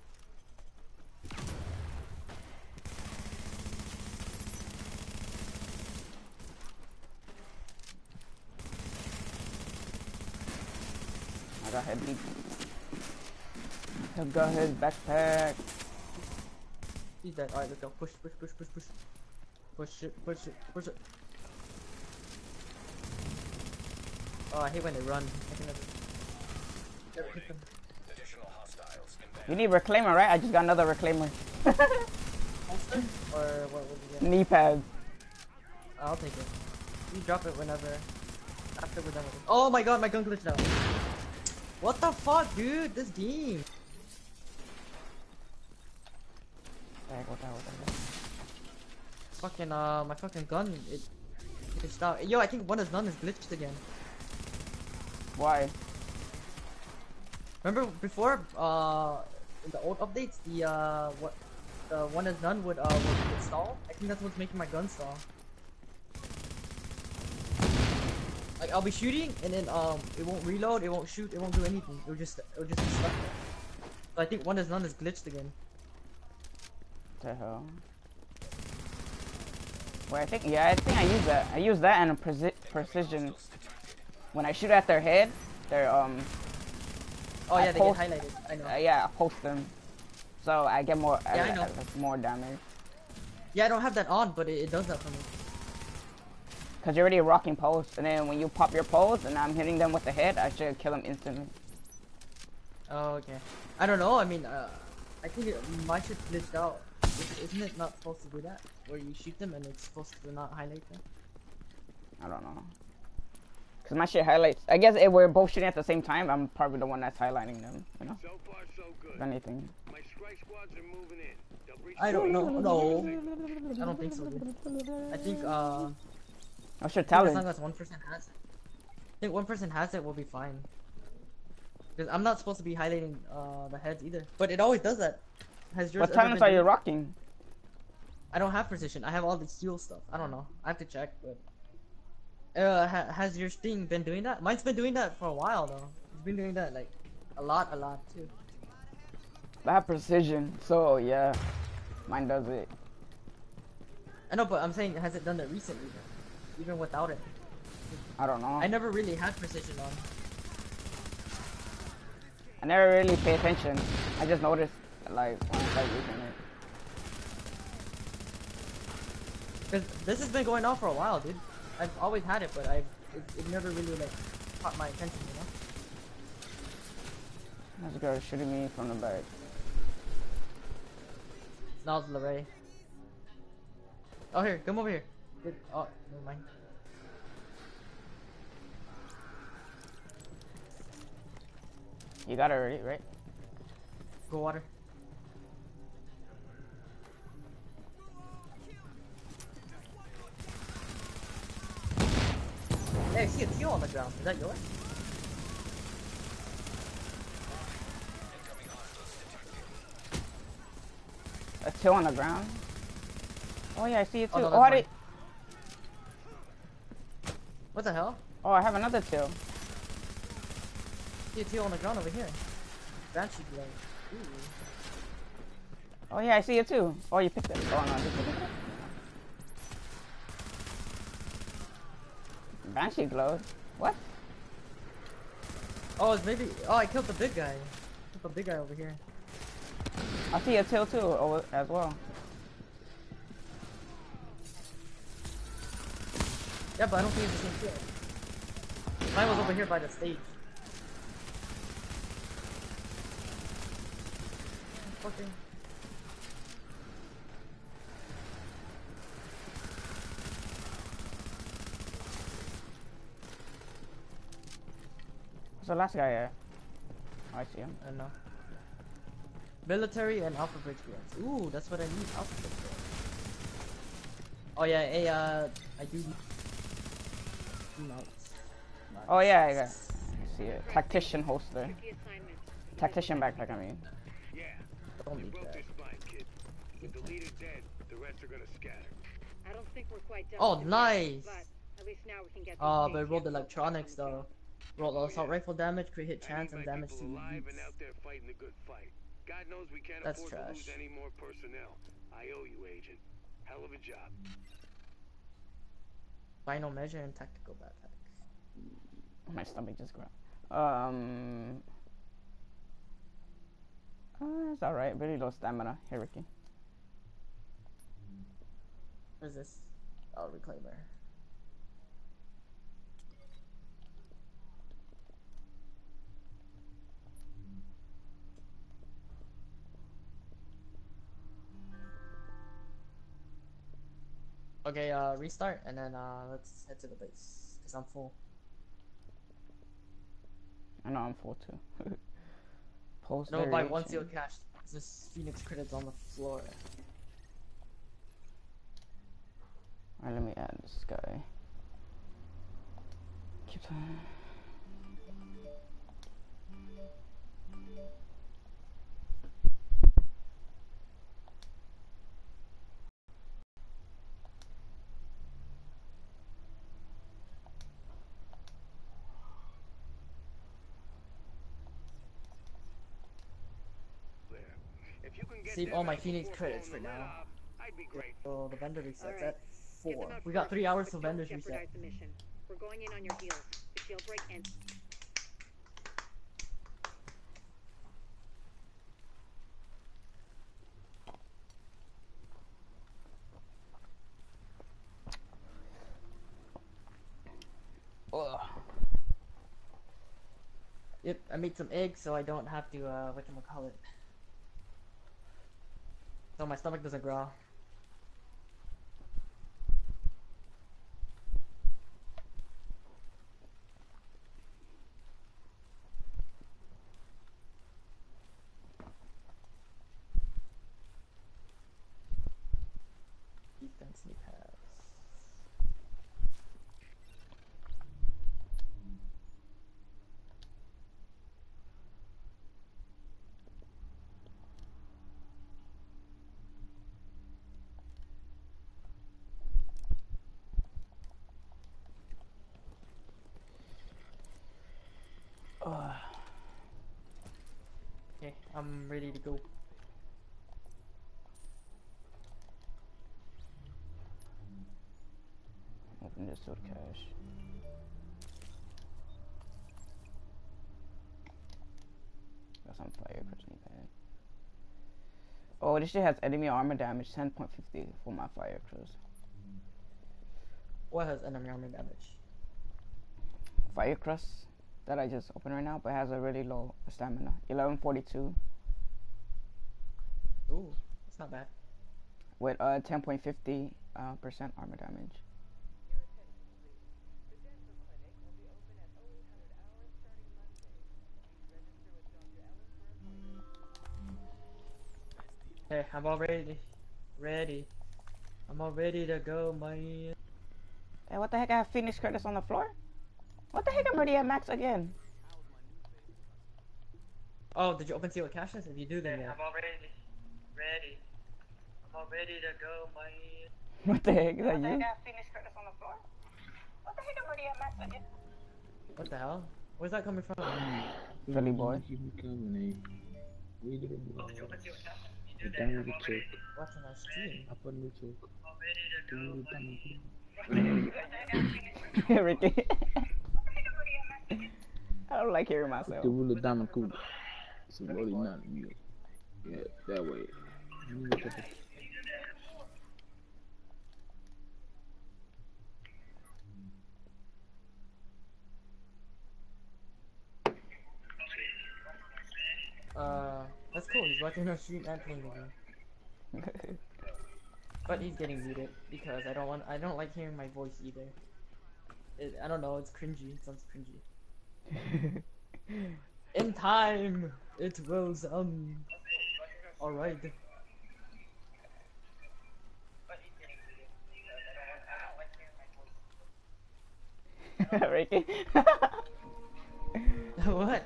S1: I got heavy. I got his backpack.
S2: He's dead. Alright, let's go. Push. Push it. Oh, I hate when they run. I can never hit them.
S1: You need reclaimer, right? I just got another reclaimer.
S2: Holster? Or what would you get?
S1: Knee pads.
S2: I'll take it. You drop it whenever. After we're done with it. Oh my god, my gun glitched out. What the fuck, dude? This game. Fucking my fucking gun, it glitched out. Yo, I think one of his gun is glitched again.
S1: Why?
S2: Remember before in the old updates, the one is none would stall. I think that's what's making my gun stall. Like I'll be shooting and then it won't reload, it won't shoot, it won't do anything. It'll just be stuck there. So I think one is none is glitched again.
S1: What the hell? Wait, I think I use that. I use that and a precision. When I shoot at their head, they're
S2: Oh yeah, they get highlighted. I know.
S1: Yeah, I post them, so I get more.
S2: Yeah, I know.
S1: More damage.
S2: Yeah, I don't have that on, but it does that for me.
S1: Cause you're already rocking post, and then when you pop your post, and I'm hitting them with the head, I should kill them instantly.
S2: Oh, okay. I don't know. I mean, I think my shit glitched out. Isn't it not supposed to do that? Where you shoot them and it's supposed to not highlight them?
S1: I don't know. Cause my shit highlights. I guess if we're both shooting at the same time, I'm probably the one that's highlighting them. You know.
S6: So far, so good.
S1: If anything.
S6: My strike squads are moving in. They'll breach
S2: I don't know. No,
S6: the
S2: I don't think so. Dude. I think
S1: What's your
S2: as
S1: talent?
S2: long as one person has it. I think one person has it, we'll be fine. Because I'm not supposed to be highlighting the heads either. But it always does that. Has yours
S1: What
S2: ever
S1: talents
S2: been
S1: are you
S2: doing-
S1: rocking?
S2: I don't have precision. I have all the steel stuff. I don't know. I have to check. But has your thing been doing that? Mine's been doing that for a while though. It's been doing that like a lot too.
S1: I have precision, so yeah, mine does it.
S2: I know, but I'm saying, has it done that recently? Even without it?
S1: I don't know.
S2: I never really had precision on.
S1: I never really pay attention. I just noticed, like, when I started using it.
S2: Cause this has been going on for a while, dude. I've always had it, but it never really like caught my attention, you know?
S1: There's a girl shooting me from the back.
S2: Now it's Larray. Oh, here, come over here. Good. Oh, never mind.
S1: You got it already, right?
S2: Go water. Hey, I see a teal on the ground. Is that yours?
S1: A tail on the ground. Oh yeah, I see it too.
S2: Oh, no,
S1: Oh,
S2: that's
S1: how
S2: mine.
S1: did?
S2: What the hell?
S1: Oh, I have another tail.
S2: I see a teal on the ground over here. Banshee glove. Ooh.
S1: Oh yeah, I see it too. Oh, you picked it. Oh no, did you pick it? Banshee gloves. What?
S2: Oh, it's maybe. Oh, I killed the big guy. Killed the big guy over here.
S1: I see a tail too, as well.
S2: Yeah, but I don't think it's the same teal. Mine was over here by the stage. Okay.
S1: What's the last guy at? Oh, I see him.
S2: I don't know. Military and Alpha Bridge grants. Ooh, that's what I need. Alpha Bridge grants. Oh yeah, I do need mounts.
S1: Oh yeah, I see it. Tactician holster.
S5: The assignment.
S1: Tactician backpack, I mean.
S6: Yeah.
S2: Don't
S6: We
S2: need
S6: broke
S2: that.
S6: their spine, kid. With the leader dead, the rest are gonna scatter.
S5: I don't think we're quite done.
S2: Oh,
S5: with it
S2: nice.
S5: yet, But at least now we can get.
S2: But it rolled electronics though. Rolled assault rifle damage, crit hit chance, and damage to
S6: people alive
S2: elites.
S6: and out there fighting the good fight. God knows we can't
S2: That's
S6: afford to
S2: trash.
S6: lose any more personnel. I owe you, Agent. Hell of a job.
S2: Final measure and tactical backpack.
S1: My stomach just growled. It's alright. Very low stamina. Here, Ricky.
S2: What is this? Oh, reclaimer. Okay, restart and then let's head to the base because I'm full.
S1: I know I'm full too. Post
S2: No, buy one
S1: variation.
S2: seal cash. This Phoenix credits on the floor.
S1: Alright, let me add this guy. Keep time.
S2: Oh,
S6: you can get
S2: save
S6: them
S2: all my
S6: out
S2: Phoenix
S6: before
S2: credits
S6: blowing
S2: for
S6: the lid
S2: now.
S6: off, I'd be grateful.
S2: So the vendor resets
S5: Alright.
S2: at
S5: Get
S2: 4.
S5: them out
S2: We got 3
S5: first,
S2: hours
S5: but
S2: till
S5: don't
S2: vendors reset.
S5: jeopardize the mission. We're going in on your heels. The jailbreak and
S1: Ugh.
S2: Yep, I made some eggs so I don't have to, whatchamacallit. So my stomach doesn't growl. Defense knee pads.
S1: Ugh.
S2: Okay, I'm ready to go.
S1: Open this to the cash. Got some fire crushing pad. Oh, this shit has enemy armor damage 10.50 for my fire cruise.
S2: What has enemy armor damage?
S1: Fire crust that I just opened right now, but has a really low stamina. 1142
S2: Ooh, that's not bad.
S1: with 10.50 percent armor damage.
S2: Hey, I'm all ready. I'm all ready to go, man.
S1: Hey, what the heck? I have Phoenix credits on the floor? What the heck? I'm already at max again.
S2: Oh, did you open seal with caches? If you do, then yeah. I'm all ready. I'm all ready to go, man.
S1: What the heck? Is that
S4: I
S1: you?
S4: got Phoenix credits on the floor. What the heck? I'm already at max again.
S2: What the hell? Where's that coming from?
S1: Philly boy.
S2: Oh, did you open seal with caches? If you do, then I'm all ready. Watching that stream.
S1: Ricky. I don't like hearing myself.
S7: Yeah, that way.
S2: That's cool. He's watching our stream and playing the game. But he's getting muted because I don't like hearing my voice either. I don't know, it's cringy. It sounds cringy. In time, it will alright.
S1: Ricky.
S2: What?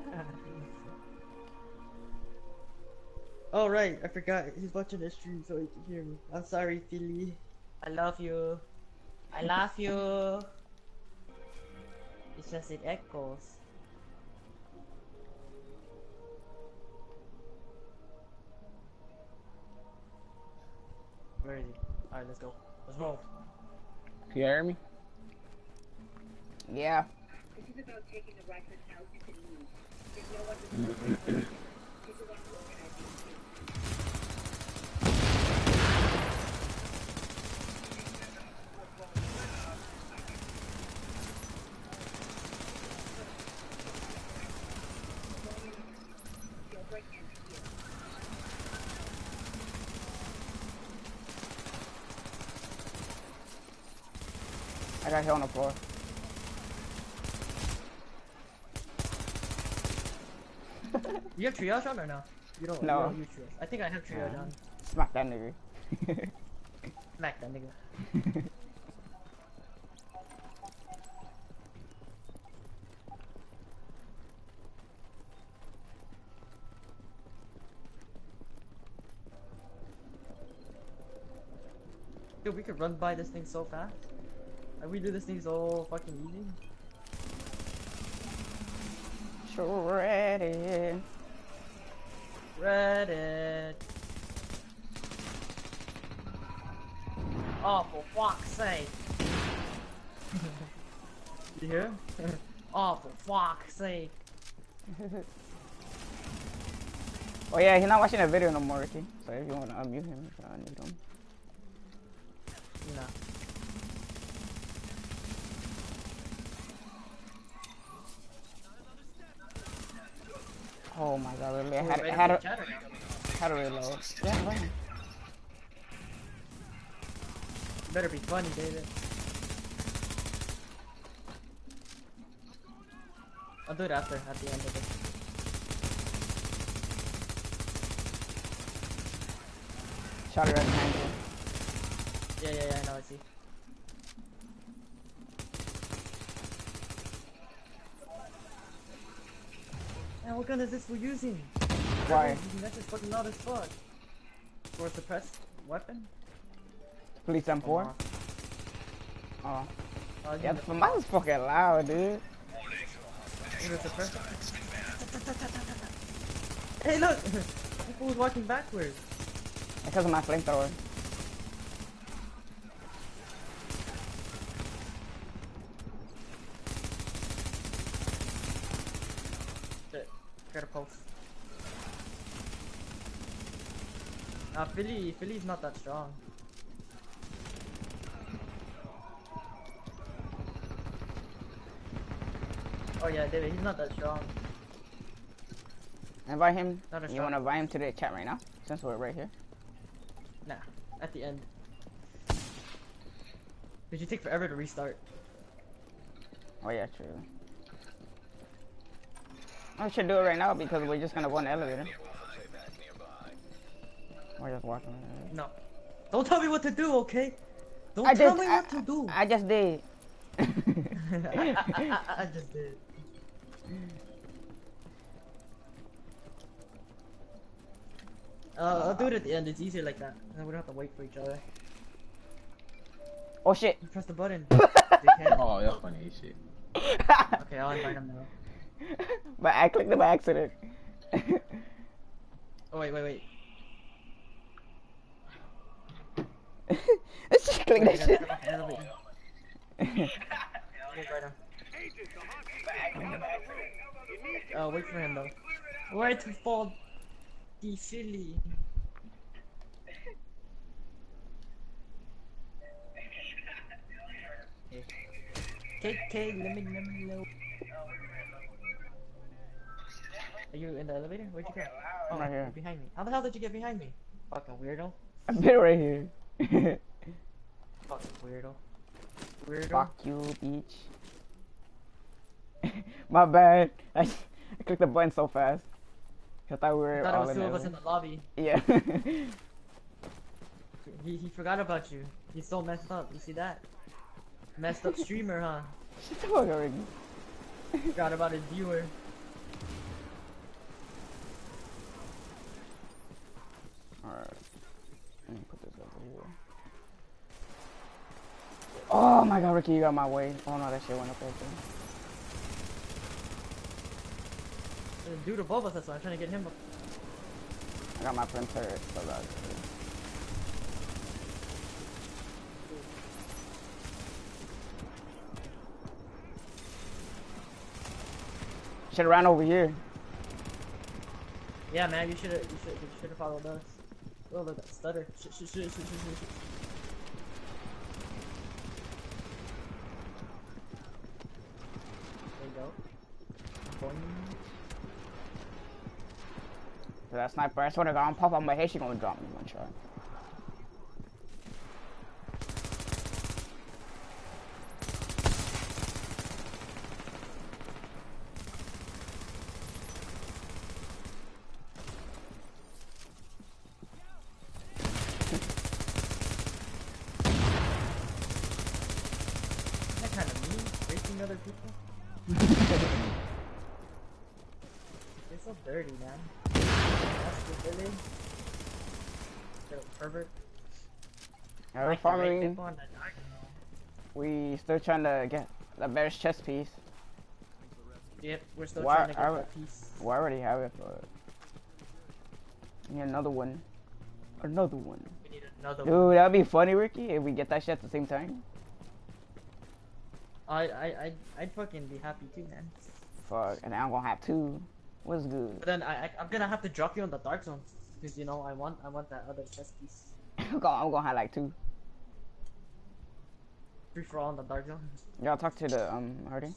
S2: Oh right, I forgot. He's watching the stream so he can hear me. I'm sorry, Philly. I love you. I love you. It's just it echoes. Where is he? Alright, let's go. Let's roll.
S7: Can you hear me?
S1: Yeah.
S5: this is about taking the rifles out you can use. There's no one to this is what you organize these things. Jailbreak and heal.
S1: I got hit on the floor.
S2: You have triage on or no? You don't.
S1: No.
S2: You don't use triage. I think I have triage on.
S1: Smack that nigga.
S2: Smack that nigga. Dude, we could run by this thing so fast. Like, we do this thing so fucking easy.
S1: Shredded.
S2: Reddit. Oh, for fuck's sake. You hear? Oh, for fuck's sake.
S1: Oh yeah, he's not watching the video no more, Ricky. So if you want to unmute him, if I unmute him.
S2: No.
S1: Oh my god, really? I
S2: Oh,
S1: had to reload. Yeah, right.
S2: You better be funny, David. I'll do it at the end of it.
S1: Shot it right behind you.
S2: Yeah, I know, I see. Man, what gun is this we're using?
S1: Why?
S2: That's just fucking loud as fuck. For a suppressed weapon?
S1: Police M4? Oh. Yeah,
S2: The
S1: mine's fucking loud, dude.
S2: Hey, look! People was walking backwards.
S1: Because of my flamethrower.
S2: Shit. Got a pulse. Philly's not that strong. Oh yeah, David, he's not that strong.
S1: Invite him.
S2: Not as
S1: You
S2: strong.
S1: want to invite him to the chat right now? Since we're right here.
S2: Nah, at the end. Did you take forever to restart?
S1: Oh yeah, true. I should do it right now because we're just gonna go in the elevator. We're just walking.
S2: No. Don't tell me what to do, okay? Don't
S1: I
S2: tell
S1: did.
S2: me what to do.
S1: I just did.
S2: I just did. I'll do it at the end. It's easier like that. And we don't have to wait for each other.
S1: Oh shit.
S2: Press the button.
S7: Oh, that's funny as shit.
S2: Okay, I'll invite him now.
S1: But I clicked it by accident.
S2: Oh wait.
S1: Let's just click that shit.
S2: Wait for him though. Wait for the silly. KK, let me know. Are you in the elevator? Where'd you go? Oh,
S1: Right here.
S2: you're behind me. How the hell did you get behind me? Fucking weirdo.
S1: I've been right here.
S2: Fucking weirdo. Weirdo.
S1: Fuck you, bitch. My bad. I clicked the button so fast. I thought we were
S2: I thought it
S1: all
S2: was
S1: in
S2: two of
S1: there.
S2: us in the lobby.
S1: Yeah.
S2: He forgot about you. He's so messed up. You see that? Messed up streamer, huh?
S1: Shut the fuck up, Ricky.
S2: Forgot about his viewer.
S1: Alright. Let me put this over here. Oh my god, Ricky, you got my way. Oh no, that shit went up right there.
S2: There's a dude above us, that's why I'm trying to get him up.
S1: I got my printer, so that's good. Should've ran over here.
S2: Yeah, man, you should have followed us. Oh, look, that stutter. Shit. There you go. Boing.
S1: So that sniper, I swear to God, I'm pop on my head, she gonna drop me one shot.
S2: That kind of mean, raping other people. You're so dirty, man. That's good, Billy. Little pervert.
S1: Yeah, we're
S2: Like to rape
S1: farming.
S2: people on the dark.
S1: We still trying to get the Bear's chest piece.
S2: Yep, we're still
S1: Why-
S2: trying to get
S1: I-
S2: that piece.
S1: We already have it, but Need another one. Another one.
S2: We need another
S1: Dude,
S2: one.
S1: that'd be funny, Ricky, if we get that shit at the same time.
S2: I'd fucking be happy too, man.
S1: Fuck, and I'm gonna have two. What's good?
S2: But then I'm gonna have to drop you on the dark zone, because you know I want that other chest piece.
S1: I'm gonna have like two.
S2: Free for all in the dark zone.
S1: Y'all talk to the Hardy.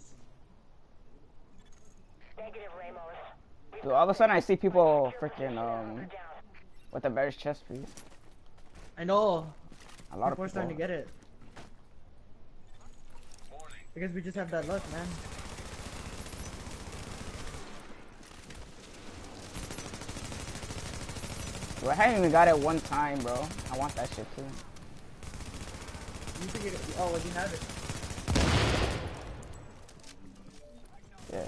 S4: Negative, Ramos.
S1: Dude, all of a sudden I see people freaking with the Barrett's chest piece.
S2: I know.
S1: A lot
S2: People are
S1: of
S2: starting to
S1: people.
S2: get it. Because we just have that luck, man.
S1: Dude, I haven't even got it one time, bro. I want that shit too.
S2: You think it? Oh, well, you have it.
S1: Yeah.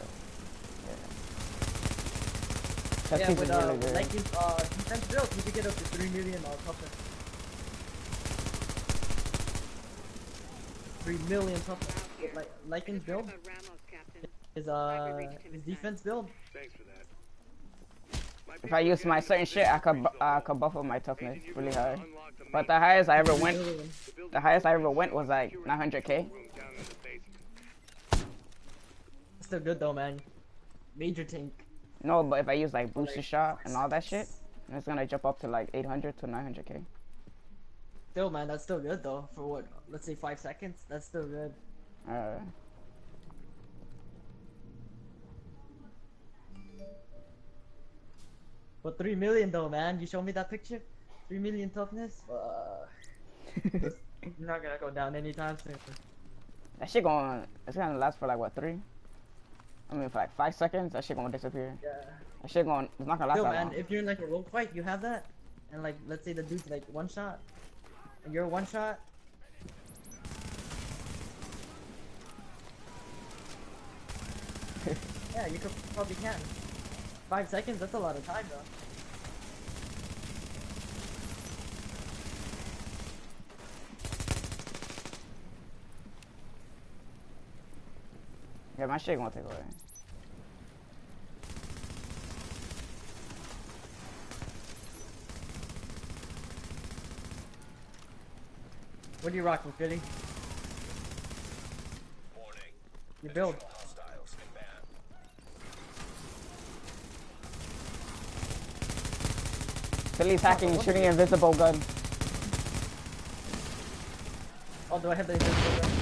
S2: Yeah,
S1: Chest piece
S2: with
S1: is really good.
S2: like defense build, you can get up to 3 million toughness. 3 million toughness. Like Lycan's build is his defense build.
S6: Thanks for that. My
S1: If I use my certain shit, I could buff up my toughness really high. But the highest I ever went, was like 900k.
S2: Still good though, man. Major tank.
S1: No, but if I use like booster shot and all that shit, it's gonna jump up to like 800 to 900k.
S2: Still, man, that's still good though. For what? Let's say 5 seconds. That's still good. But 3 million though, man. You show me that picture? 3 million toughness? You're not gonna go down anytime soon.
S1: That shit it's gonna last for like what, 3? I mean, for like 5 seconds, that shit gonna disappear.
S2: Yeah.
S1: That shit it's not gonna last
S2: Yo,
S1: that
S2: man,
S1: long.
S2: if you're in like a rogue fight, you have that, and like, let's say the dude's like 1 shot, and you're 1 shot. Yeah, you probably can. 5 seconds, that's a lot of time though.
S1: Yeah, my shit gonna take away.
S2: What do you rock with, Philly?
S3: Warning.
S2: You build.
S3: Hostiles inbound.
S1: Philly's hacking, shooting invisible gun.
S2: Oh, do I have the invisible gun?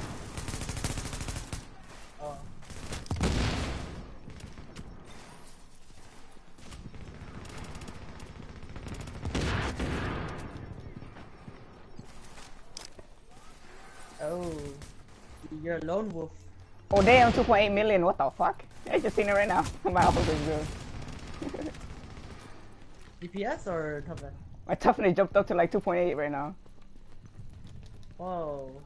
S2: Oh. Oh. You're a lone wolf.
S1: Oh damn, 2.8 million, what the fuck? I just seen it right now. My health is good.
S2: DPS or toughness?
S1: My toughness jumped up to like 2.8 right now.
S2: Whoa.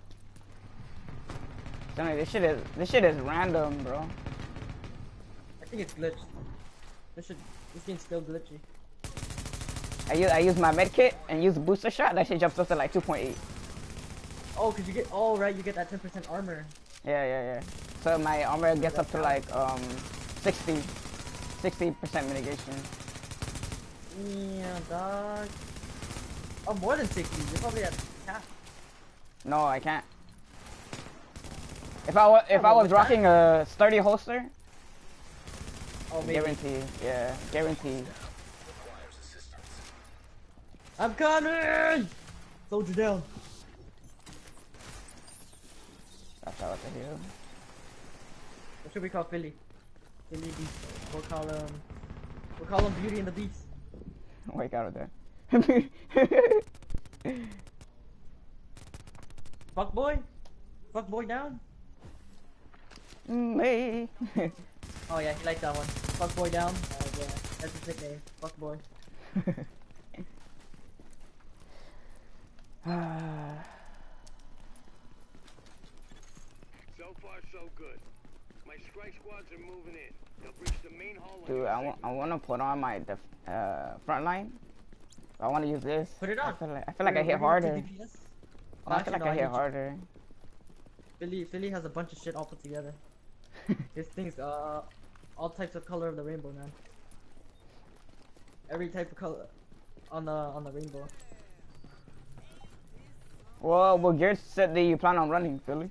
S1: Johnny, this shit is random, bro.
S2: I think it's glitched. This game's still glitchy.
S1: I use my med kit and use booster shot, that shit jumps up to like 2.8.
S2: Oh, cause you get, oh right, you get that 10% armor.
S1: Yeah. So my armor gets up to like 60% mitigation.
S2: Yeah, dog. Oh, more than 60. You're probably at half.
S1: No, I can't. If I was rocking a sturdy holster,
S2: Oh, maybe.
S1: guaranteed. Yeah, guaranteed.
S3: Requires assistance.
S2: I'm coming! Soldier down.
S1: That's how to heal.
S2: What should we call Philly? Philly Beast. We'll call him Beauty and the Beast.
S1: Wake out of there.
S2: Fuck boy? Fuck boy down?
S1: Me.
S2: Oh yeah, he liked that one. Fuck boy down? Yeah, that's his nickname. Fuck boy.
S6: So far, so good. My strike squads are moving in. They'll breach the main hall.
S1: Dude, I want to put on my front line. I want to use this.
S2: Put it on.
S1: I feel like I hit harder.
S2: DPS?
S1: I feel like I hit harder.
S2: Philly has a bunch of shit all put together. His thing's all types of color of the rainbow, man. every type of color on the rainbow.
S1: Well, Garrett said that you plan on running, Philly.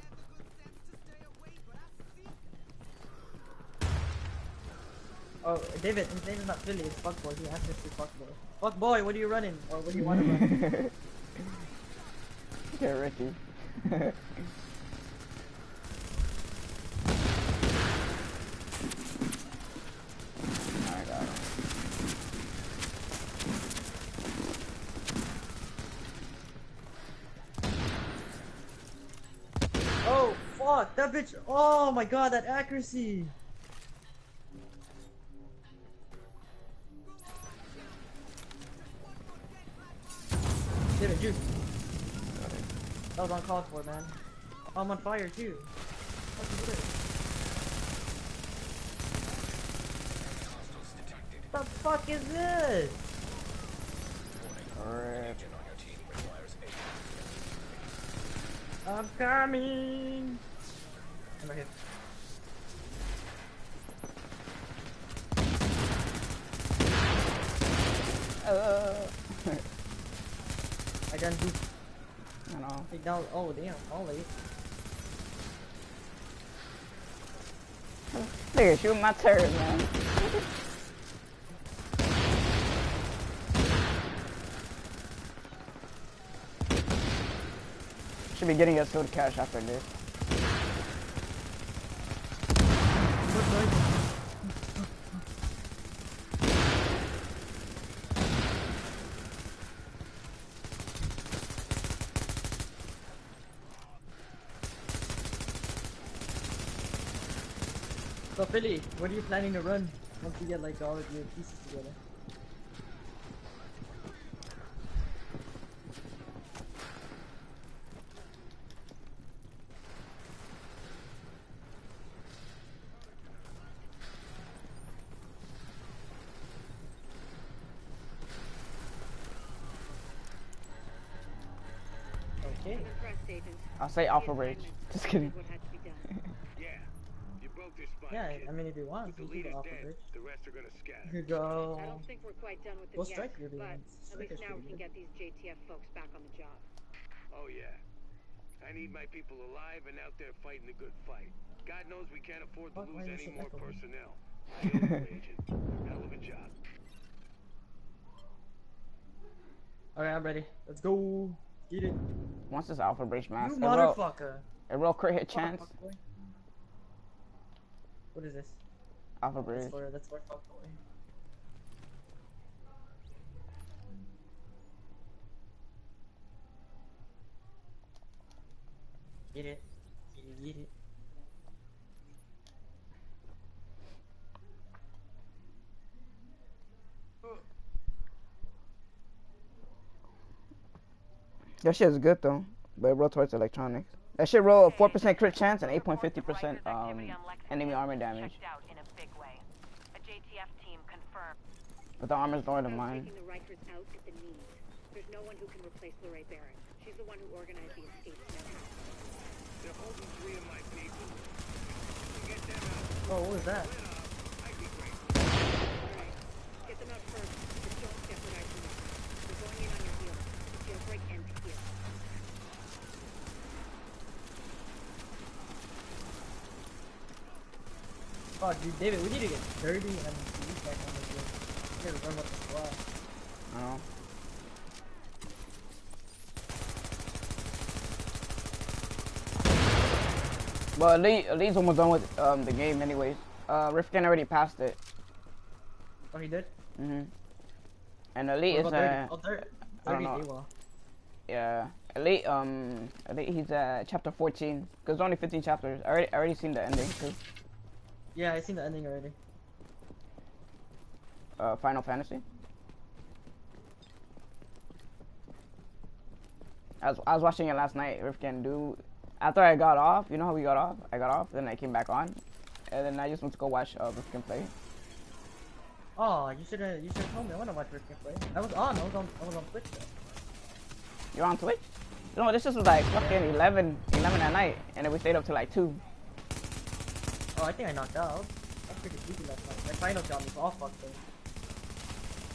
S2: Oh, David, his name is not Philly, it's Fuckboy. He asked us to Fuckboy. Fuckboy, what are you running? Or what do you want to run?
S1: Yeah, Ricky. Alright, got him.
S2: Oh, fuck, that bitch. Oh my god, that accuracy. David, juice. That was uncalled for, man. I'm on fire too. What the fuck is this?
S1: Alright.
S2: I'm coming. I'm right here. I done do.
S1: I know.
S2: Take down. Oh damn! Holy.
S1: Nigga, shoot my turret, man. Should be getting us soda cash after this.
S2: So Philly, what are you planning to run once you get like all of your pieces together? Okay.
S1: I'll say Alpha Rage. Just kidding.
S6: Yeah, you broke their spine,
S2: Yeah,
S6: kid.
S2: I mean if you want,
S6: The
S2: you
S6: leader's
S2: can go off
S6: dead.
S2: of it.
S6: The rest are gonna scatter.
S2: You could go.
S5: I don't think we're quite done with them
S2: We'll
S5: yet,
S2: strike really,
S5: but
S2: man.
S5: at
S2: Striker's
S5: least now we
S2: pretty
S5: can
S2: good.
S5: get these JTF folks back on the job.
S6: Oh yeah. I need my people alive and out there fighting the good fight. God knows we can't afford to
S2: Fuck, why
S6: lose
S2: is
S6: any
S2: this
S6: more
S2: echoing?
S6: personnel. I owe you, Agent. Hell of a job.
S2: Alright, I'm ready. Let's go. Get it.
S1: Once this Alpha Rage mask,
S2: You motherfucker.
S1: a real crit hit chance.
S2: Fuckboy. What is this?
S1: Alpha Rage.
S2: That's for Fuckboy. Get it. Get it.
S1: That shit is good though, but it roll towards electronics. That shit roll a 4% crit chance and 8.50% enemy armor damage. But the armor's lower than mine.
S5: Taking the Rikers out at the knees. There's no one who can replace Barrett. She's the one who organized the escape to Manhattan.
S6: They're holding 3 of my people. Get them out.
S2: Oh, what was that?
S6: I'd be grateful.
S5: Alright, get them out first, but don't jeopardize the mission. We're going in on your heels. Jailbreak ends here.
S2: Oh, dude, David, we need to get dirty and see back on this game. We gotta run with the squad.
S1: I know. Well, Elite's almost done with the game anyways. Rifkin already passed it.
S2: Oh, he did?
S1: And Elite
S2: What
S1: is
S2: about 30?
S1: I don't
S2: 30
S1: know.
S2: AWOL.
S1: Yeah, Elite he's at chapter 14 because there's only 15 chapters. I already seen the ending too.
S2: Yeah, I seen the ending already.
S1: Final Fantasy. I was watching it last night. Rifkin do. After I got off, you know how we got off? I got off, then I came back on, and then I just went to go watch Rifkin play.
S2: Oh, you should have told me. I wanna watch Rifkin play. I was on Twitch though.
S1: You're on Twitch? No, this was like fucking 11 at night, and then we stayed up till like 2.
S2: Oh, I think I knocked out. I was pretty sleepy last night. My final job was all fucked up.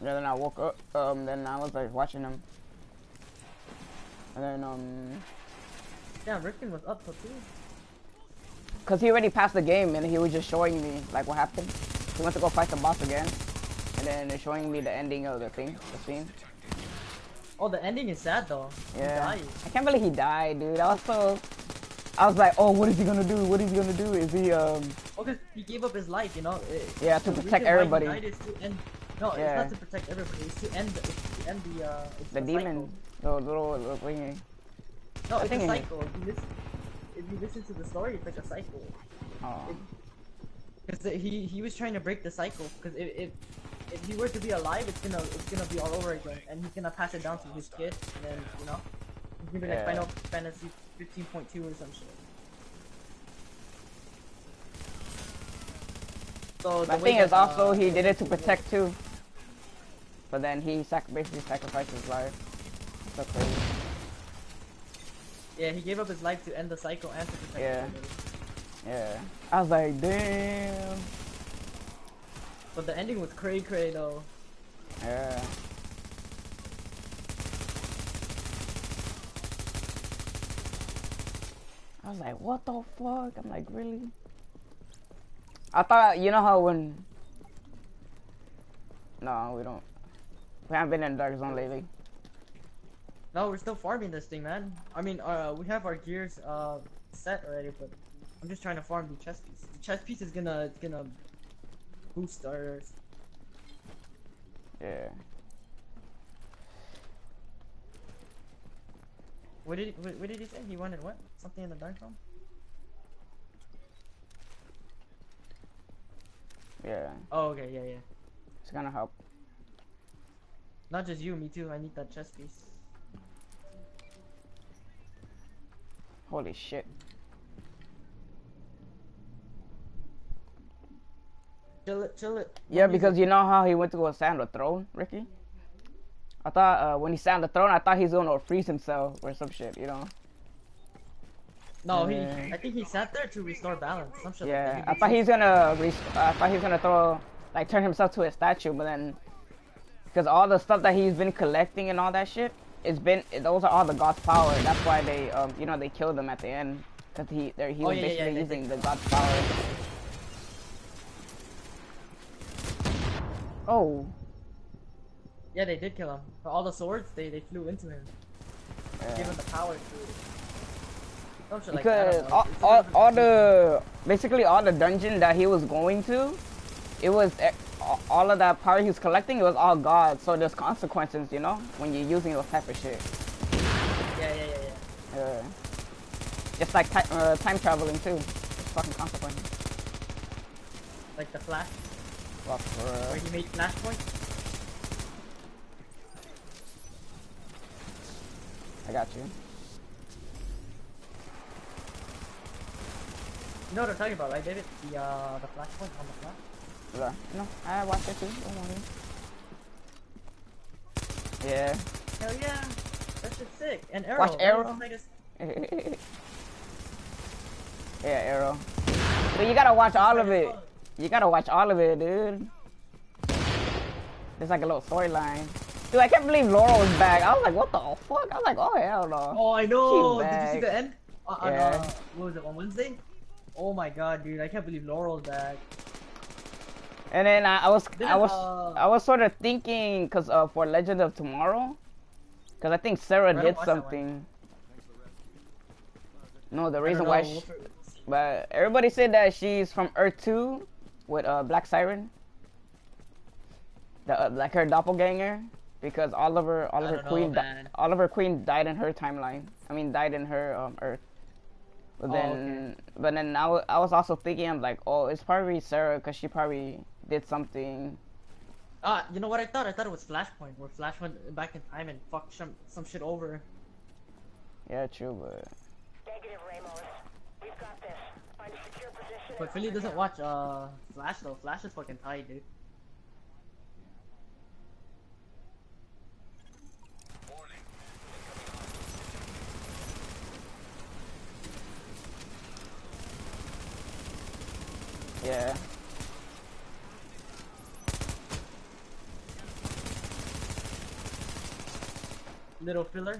S1: Yeah, then I woke up. Then I was like watching him, and then
S2: Yeah, Rickon was up for 2.
S1: cause he already passed the game and he was just showing me like what happened. He went to go fight the boss again, and then they're showing me the ending of the thing, the scene.
S2: Oh, the ending is sad though.
S1: Yeah,
S2: He died.
S1: I can't believe he died, dude. I was like, oh, what is he gonna do? What is he gonna do? Is he
S2: Oh, cause he gave up his life, you know.
S1: Yeah, to
S2: the
S1: protect
S2: reason why he
S1: everybody.
S2: died is to end. No,
S1: Yeah.
S2: it's not to protect everybody. It's to end the. It's to end the. It's
S1: the demon, the little thingy?
S2: No,
S1: I
S2: it's a
S1: think it-
S2: cycle. If you listen to the story, it's like a cycle.
S1: Oh.
S2: Because he was trying to break the cycle. Because if he were to be alive, it's gonna be all over again, and he's gonna pass it down to his kid, and then you know, he's gonna be like
S1: Yeah.
S2: Final Fantasy 15.2 or some shit. So
S1: The thing is also he did it to protect too. But then he basically sacrificed his life. So crazy.
S2: Yeah, he gave up his life to end the cycle and to protect
S1: Yeah.
S2: everybody.
S1: Yeah. I was like, damn.
S2: But the ending was cray though.
S1: Yeah. I was like, what the fuck? I'm like, really? I thought, you know how when... No, we don't. We haven't been in the Dark Zone lately.
S2: No, we're still farming this thing, man. I mean, we have our gears set already, but I'm just trying to farm the chest piece. The chest piece is gonna boost our.
S1: Yeah.
S2: What did he say? He wanted what? Something in the dark zone?
S1: Yeah.
S2: Oh, okay, yeah.
S1: It's gonna help.
S2: Not just you, me too. I need that chest piece.
S1: Holy shit.
S2: Chill it.
S1: Yeah, because you know how he went to go stand on the throne, Ricky? I thought when he sat on the throne, I thought he's gonna freeze himself or some shit, you know?
S2: No,
S1: Yeah.
S2: I think he sat there to restore balance. Some shit
S1: Yeah,
S2: like
S1: I
S2: that.
S1: thought he's gonna throw, like, turn himself to a statue, but then, because all the stuff that he's been collecting and all that shit, those are all the God's power. That's why they, you know, they killed him at the end, because he was basically using the God's power. Oh.
S2: Yeah, they did kill him. But all the swords, they flew into him.
S1: Yeah.
S2: Give him the power to. Some shit like
S1: Because
S2: that, I don't know.
S1: basically all the dungeon that he was going to, it was all of that power he was collecting. It was all God, so there's consequences, you know, when you're using those type of shit.
S2: Yeah.
S1: Just like time traveling too. It's fucking consequences.
S2: Like the Flash,
S1: Fuck,
S2: where he made Flashpoint.
S1: I got you.
S2: You know what I'm talking about, right, David? The Flashpoint on the Flash.
S1: Yeah. No, I watched it too. Don't worry. Yeah.
S2: Hell yeah, that shit's sick. And Arrow.
S1: Watch Arrow.
S2: Arrow's like
S1: Yeah, Arrow. So you gotta watch all of it. You gotta watch all of it, dude. There's like a little storyline. Dude, I can't believe Laura was back. I was like, what the fuck? I was like, oh hell no.
S2: Oh, I know.
S1: She's
S2: Did you see
S1: back.
S2: the end?
S1: Yeah.
S2: What was it, on Wednesday? Oh my god, dude, I can't believe Laurel's back.
S1: And then I was
S2: Didn't,
S1: sort of thinking, cause for Legend of Tomorrow, cause I think Sarah
S2: I don't
S1: did
S2: watch that
S1: something. No, the
S2: I
S1: reason
S2: don't
S1: why,
S2: know.
S1: but everybody said that she's from Earth 2 with Black Siren, like her doppelganger, because all of her queen died in her timeline. I mean, died in her Earth. But then now I was also thinking, I'm like, oh, it's probably Sarah, cause she probably did something.
S2: You know what I thought? I thought it was Flashpoint, where Flash went back in time and fucked some shit over.
S1: Yeah, true, but
S4: Negative, Ramos. We've got this. Find a secure position.
S2: But Philly doesn't watch Flash though. Flash is fucking tight, dude.
S1: yeah.
S2: Little filler.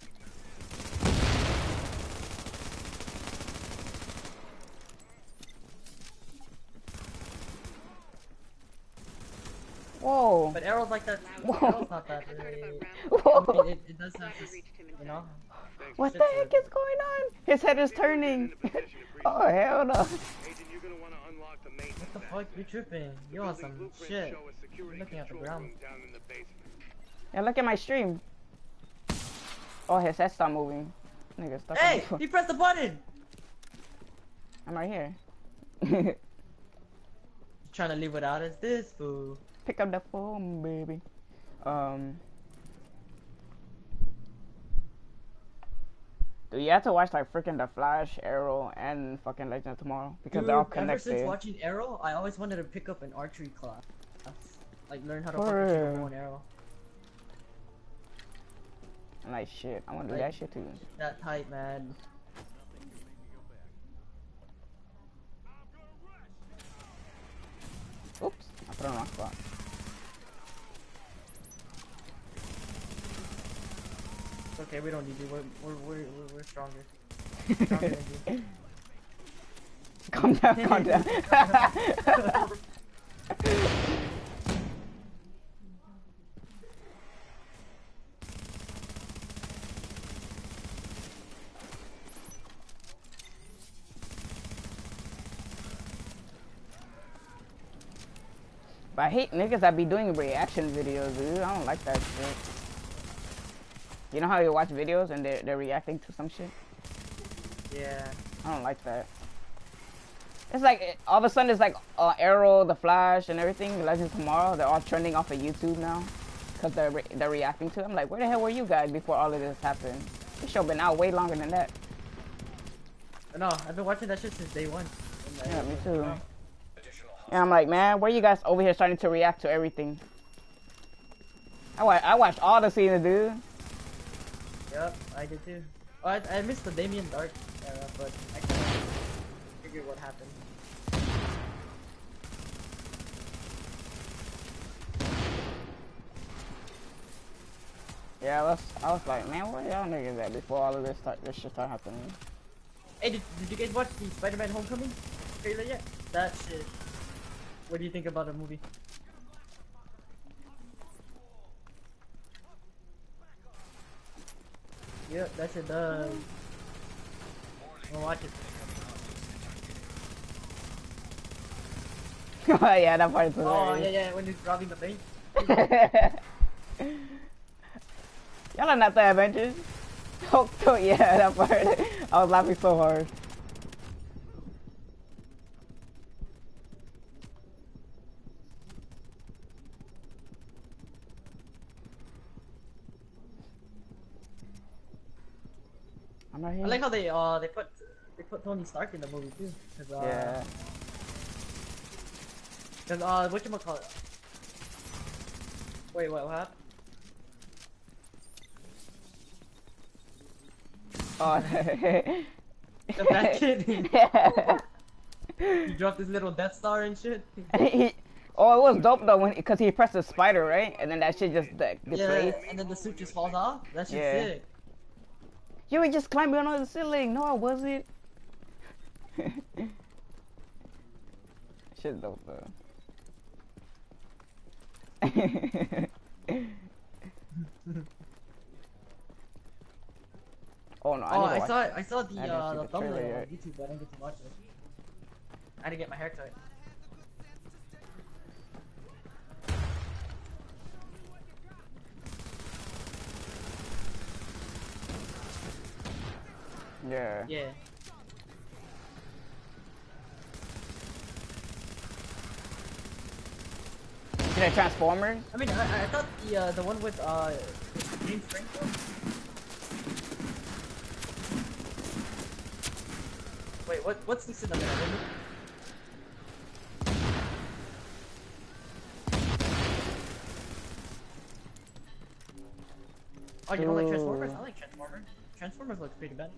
S1: Whoa.
S2: But arrows like that,
S1: Whoa.
S2: arrows not that really.
S1: Whoa.
S2: I mean, it does have this, you know?
S1: What the heck is going on? His head is turning. Oh, hell no.
S6: Agent, you're gonna want to unlock the maintenance.
S2: What the fuck? You tripping? You on some shit. You're looking at the ground.
S6: Down in the basement.
S1: Yeah, look at my stream. Oh, his head stopped moving. Nigga, stuck on
S2: Hey!
S1: the phone.
S2: He pressed the button!
S1: I'm right here.
S2: Trying to leave without us, this fool.
S1: Pick up the phone, baby. Dude, you have to watch like freaking The Flash, Arrow, and fucking Legend of Tomorrow because
S2: Dude,
S1: they're all
S2: ever
S1: connected.
S2: since watching Arrow, I always wanted to pick up an archery class. Like learn how to
S1: For
S2: fucking shoot a
S1: real.
S2: bow and arrow.
S1: I'm like, shit, I want to do
S2: Like-
S1: that shit too.
S2: That tight, man.
S1: Oops, I put it on the wrong spot.
S2: It's okay, we don't need you. We're stronger. Stronger than you.
S1: Calm down, calm down. But I hate niggas that be doing reaction videos, dude. I don't like that shit. You know how you watch videos and they're reacting to some shit?
S2: Yeah.
S1: I don't like that. It's like, all of a sudden it's like Arrow, The Flash, and everything, Legends of Tomorrow, they're all trending off of YouTube now. Because they're reacting to it. I'm like, where the hell were you guys before all of this happened? This show been out way longer than that.
S2: No, I've been watching that shit since day one.
S1: Yeah, me too. And I'm like, man, where you guys over here starting to react to everything? I watched all the seasons, dude.
S2: Yep, I did too. Oh, I missed the Damien Dark era, but I can't figure what happened.
S1: Yeah, I was like, man, where y'all niggas at before all of this shit started happening?
S2: Hey, did you guys watch the Spider-Man Homecoming trailer yet? That shit. What do you think about the movie? Yep, that shit does. I'm gonna watch it.
S1: Oh yeah, that part is
S2: Oh,
S1: hilarious.
S2: yeah, when he's robbing the bank.
S1: Y'all are not the Avengers. Oh, yeah, that part. I was laughing so hard. I'm right here.
S2: I like how they put Tony Stark in the movie too. Cause,
S1: Yeah.
S2: Cause whatchamacallit? Wait, what happened?
S1: Oh,
S2: The fat kid.
S1: yeah.
S2: He dropped his little Death Star and shit.
S1: Oh, it was dope though because he pressed the spider, right? And then that shit just
S2: Yeah,
S1: deflates.
S2: and then the suit just falls off. That shit's
S1: Yeah.
S2: sick.
S1: You were just climbing on the ceiling. No, I wasn't. Shit's dope though. Oh no!
S2: Oh,
S1: I need to watch
S2: I saw the
S1: I didn't see the
S2: thumbnail
S1: trailer
S2: on
S1: yet.
S2: YouTube, but I didn't get to watch it. I had to get my hair cut.
S1: Yeah.
S2: Yeah.
S1: See that Transformers?
S2: I mean, I thought the one with James Franco. Wait, what's this in the middle? Oh, you don't like Transformers? I like Transformers. Transformers looks pretty bad.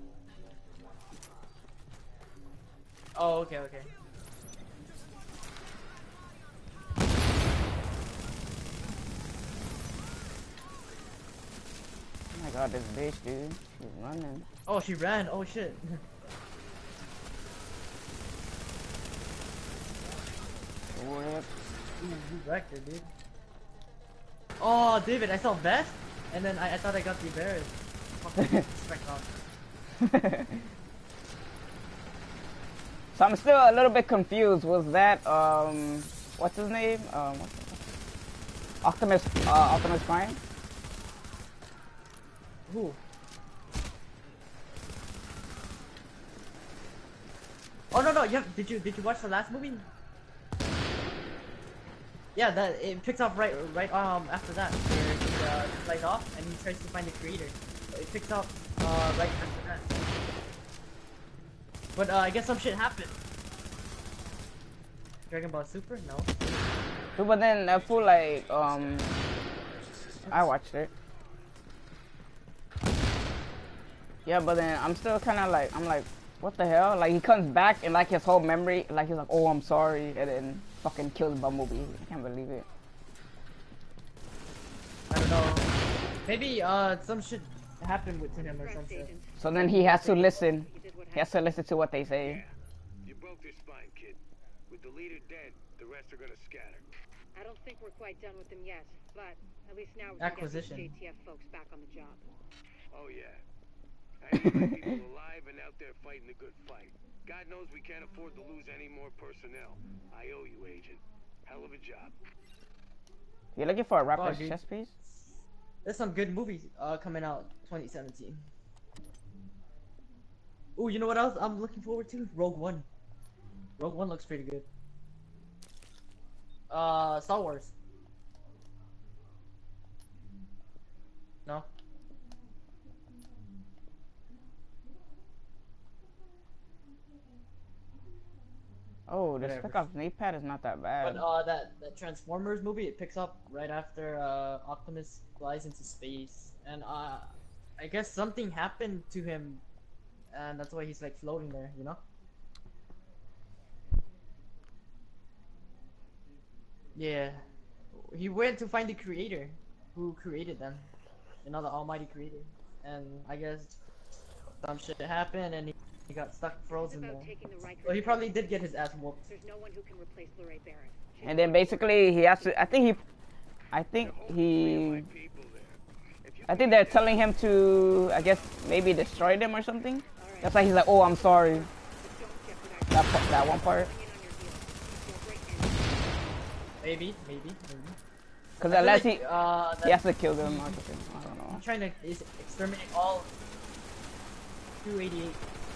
S2: Oh, okay, okay.
S1: Oh my god, this bitch, dude. She's running.
S2: Oh, she ran. Oh shit.
S1: Whip.
S2: Ooh, you wrecked her, dude. Oh, David, I saw Vest, and then I thought I got the Barrett.
S1: So I'm still a little bit confused. Was that what's his name? Optimus Prime?
S2: Who? Oh no, yeah. Did you watch the last movie? Yeah, that it picks up right after that. Where he flies off and he tries to find the creator. So it picks up right after that. But I guess some shit happened. Dragon Ball Super? No.
S1: But then that fool like I watched it. Yeah, but then I'm still kind of like I'm like, what the hell? Like he comes back and like his whole memory, like he's like, oh I'm sorry, and then fucking kills Bumblebee. I can't believe it.
S2: I don't know. Maybe some shit happened with him or something.
S1: So then he has to listen. He has to listen to what they say.
S6: Yeah. You broke their spine, kid. With the leader dead, the rest are gonna scatter.
S8: I don't think we're quite done with them yet, but at least now we can
S2: Acquisition.
S8: get the JTF folks back on the job.
S6: Oh yeah. I need my people alive and out there fighting the good fight. God knows we can't afford to lose any more personnel. I owe you, Agent. Hell of a job.
S1: You looking for a rapper's
S2: dude.
S1: chest piece?
S2: There's some good movies coming out 2017. Ooh, you know what else I'm looking forward to? Rogue One. Rogue One looks pretty good. Star Wars. No?
S1: Oh, the
S2: Whatever.
S1: Spec Ops Napad is not that bad.
S2: But that Transformers movie, it picks up right after Optimus flies into space, and I guess something happened to him, and that's why he's like floating there, you know? Yeah, he went to find the creator, who created them, you know, the Almighty Creator, and I guess some shit happened, and he got stuck frozen there. Well, he probably did get his ass whooped.
S8: There's no one who can replace Lorraine Barrett.
S1: And then basically he has to. I think they're telling him to, I guess maybe destroy them or something. That's why he's like, oh I'm sorry. That one part.
S2: Maybe.
S1: Because unless he has to kill them or something. I don't know.
S2: I'm trying to exterminate all 288.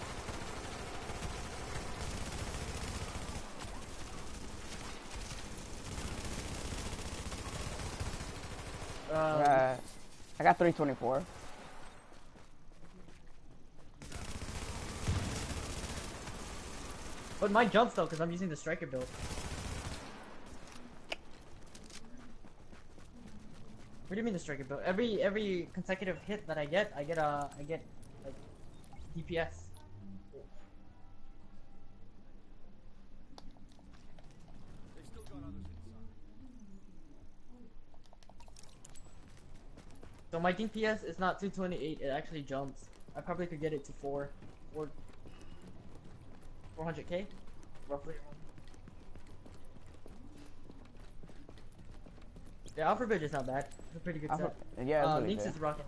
S1: Right. I got 324.
S2: But mine jumps though, because I'm using the striker build. What do you mean the striker build? Every consecutive hit that I get like DPS. So my DPS is not 228, it actually jumps. I probably could get it to 400k, roughly. Yeah, Alpha Bridge is not bad. It's a pretty good set.
S1: Yeah, it's really
S2: Lynx
S1: good.
S2: is rocking.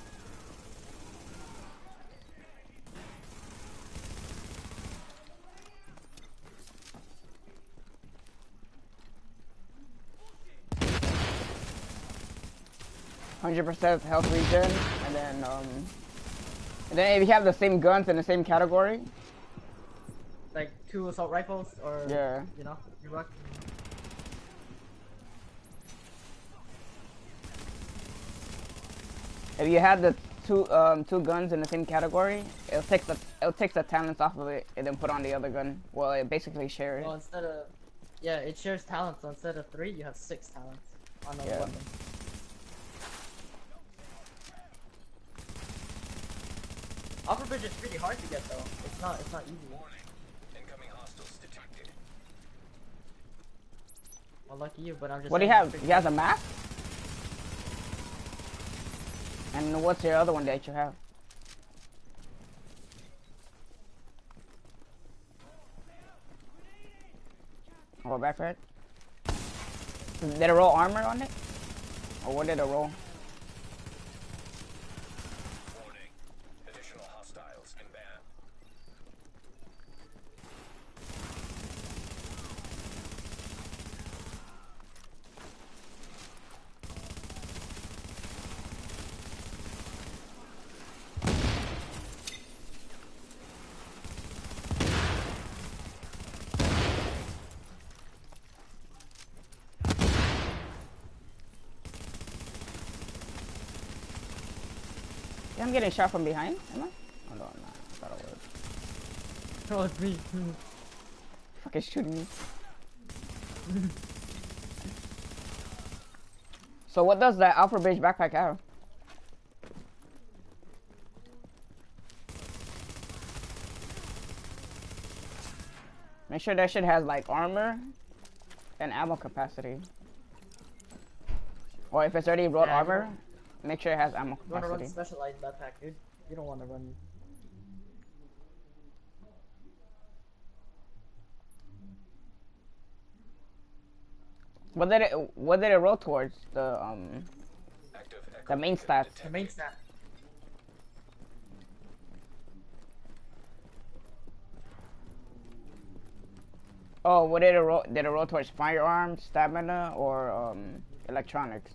S1: 100% health regen, and then if you have the same guns in the same category,
S2: Like 2 assault rifles, or
S1: yeah.
S2: you know, you rock.
S1: If you have the two guns in the same category, it'll take the talents off of it and then put on the other gun. Well, it basically shares.
S2: Well, instead of, yeah, it shares talents. So instead of 3, you have 6 talents on the weapon. Alpha Bridge is pretty hard to get though. It's not easy.
S3: Warning. Incoming hostiles detected.
S2: Well, lucky you, but I'm just.
S1: What do you have? He has a mask? And what's your other one that you have? Oh, backpack. Did it roll armor on it? Or what did it roll?
S3: Warning. Additional hostiles inbound.
S1: Yeah, I'm getting shot from behind, am I? Oh no, I thought it was.
S2: Oh, it's me.
S1: Fucking shooting me. So what does the Alpha Bridge backpack have? Make sure that shit has like armor and ammo capacity. Or if it's already rolled armor, make sure it has ammo
S2: You wanna run
S1: capacity.
S2: specialized backpack, dude. You don't wanna run.
S1: What did it roll towards? The main stats.
S2: The main stat.
S1: Oh, what did it roll? Did it roll towards firearms, stamina, or electronics?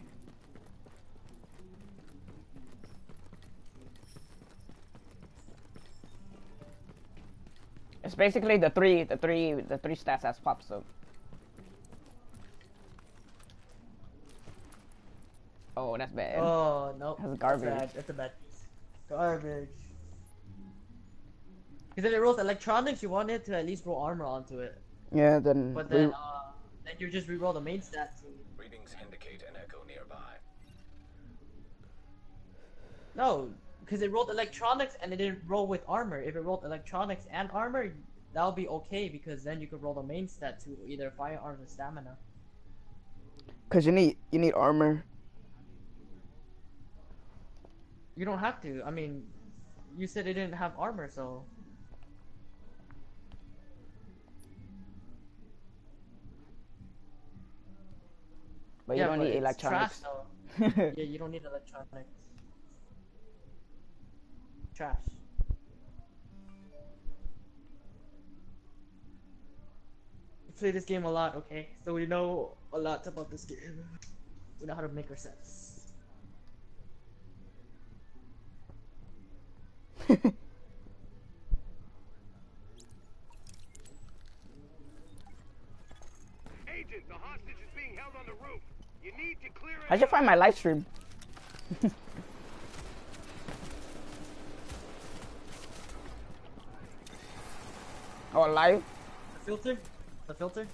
S1: It's basically the three stats as pops up. Oh, that's bad.
S2: Oh, nope.
S1: That's garbage.
S2: That's bad. That's a bad piece. Garbage. Because if it rolls electronics, you want it to at least roll armor onto it.
S1: Yeah, then.
S2: But then you just reroll the main stats.
S3: Readings indicate an echo nearby.
S2: No, because it rolled electronics and it didn't roll with armor. If it rolled electronics and armor, that would be okay because then you could roll the main stat to either firearms or stamina.
S1: Cause you need armor.
S2: You don't have to. I mean, you said it didn't have armor, so.
S1: But you don't need
S2: it's
S1: electronics.
S2: trash, though. Yeah, you don't need electronics. Trash. We play this game a lot, okay? So we know a lot about this game. We know how to make our sets.
S6: Agent, the hostage is being held on the roof. You need to clear it.
S1: How'd you find my live stream? Oh, live?
S2: The filter? The filter?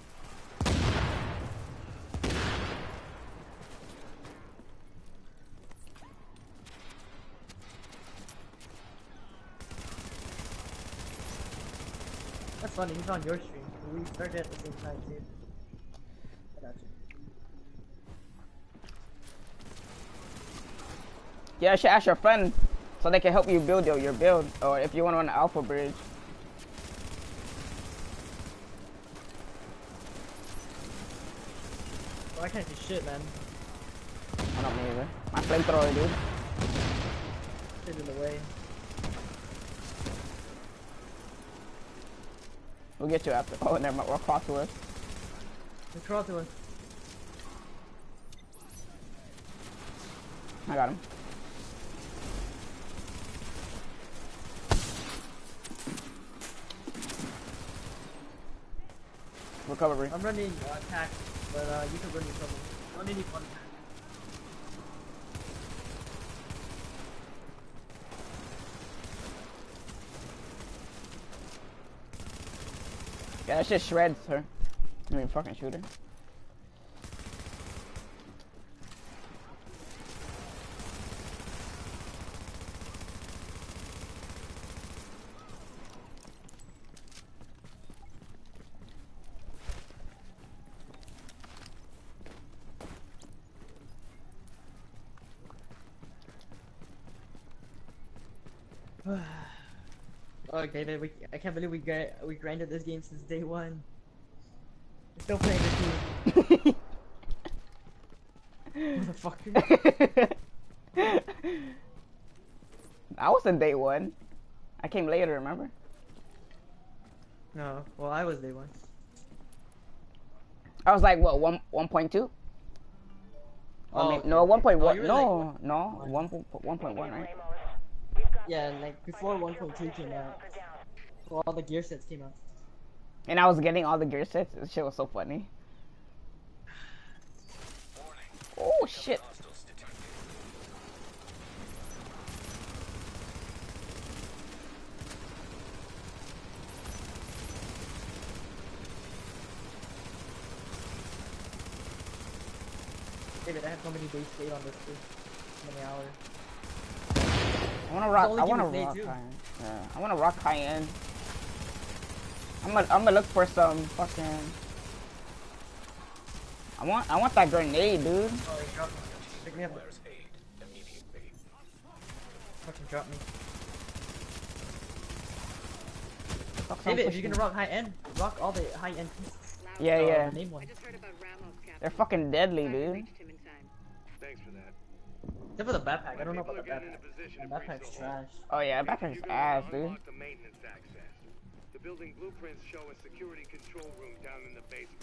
S2: That's funny, he's on your stream. We started at the same time, too. I got you.
S1: Yeah, you should ask your friend so they can help you build your build. Or if you want to run an Alpha Bridge.
S2: Oh, I can't do shit, man.
S1: I don't either. My flamethrower, dude.
S2: Shit in the way.
S1: We'll get you after. Oh, never mind. We're across to us.
S2: Let's crawl to us.
S1: I got him. Recovery.
S2: I'm running attack, but you can run recovery. I only need one attack.
S1: Yeah, that shit shreds her. I mean, fucking shoot her.
S2: Okay, then I can't believe we grinded this game since day one. We're still playing the team. Motherfucker.
S1: I was in day one. I came later, remember?
S2: No, well I was day one.
S1: I was like, what, 1.2?
S2: Oh,
S1: No,
S2: okay.
S1: 1.1.
S2: Oh, you were
S1: No,
S2: like,
S1: no, 1.1, right?
S2: yeah, like before 1.2 came out. So all the gear sets came out.
S1: And I was getting all the gear sets. This shit was so funny. Oh shit.
S2: David, I have so many days stayed on this too. So many hours.
S1: I wanna rock.
S2: only
S1: I
S2: game
S1: wanna
S2: we played,
S1: rock
S2: too.
S1: high end. Yeah, I wanna rock high end. I'm gonna look for some fucking. I want that grenade, dude.
S2: Oh, he dropped me. Pick me up. Fucking drop me.
S1: Fuck, some
S2: David, if
S1: pushing
S2: you're
S1: me.
S2: gonna rock high end, rock all the high end pieces.
S1: Yeah, yeah.
S2: The main one.
S8: I just heard about Ramos captain.
S1: They're fucking deadly,
S8: Glad we
S1: dude.
S8: reached him in time.
S6: Thanks for that.
S2: Except for the backpack. I don't know
S6: People
S2: about the
S6: are getting in a
S2: backpack.
S6: position
S2: The
S6: to breach
S2: backpack's
S6: the hall.
S2: trash.
S1: Oh yeah,
S6: Agent,
S1: backpack's
S6: you're gonna
S1: ass,
S6: wanna
S1: dude.
S6: unlock the maintenance access. The building blueprints show a security control room down in the basement.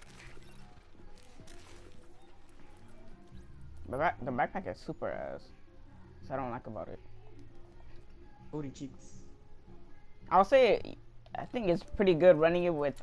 S1: The backpack is super ass. So I don't like about it.
S2: Booty cheeks.
S1: I'll say, I think it's pretty good running it with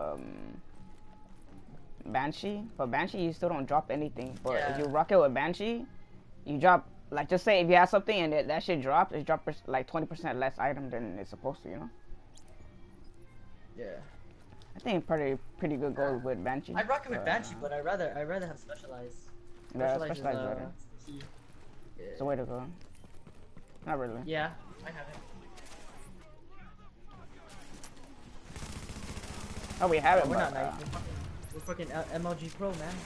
S1: Banshee. But Banshee, you still don't drop anything. But if you
S2: Yeah.
S1: rock it with Banshee, you drop, like, just say if you have something and that shit drops, it drops like 20% less item than it's supposed to, you know?
S2: Yeah.
S1: I think pretty good goes with Banshee.
S2: I rock it with Banshee, but I rather have specialized.
S1: Yeah,
S2: Specialized
S1: specialized
S2: is,
S1: better.
S2: key.
S1: It's the way to go. Not really.
S2: Yeah, I have it.
S1: Oh, we have it,
S2: We're
S1: but,
S2: not nice. We're fucking MLG Pro, man.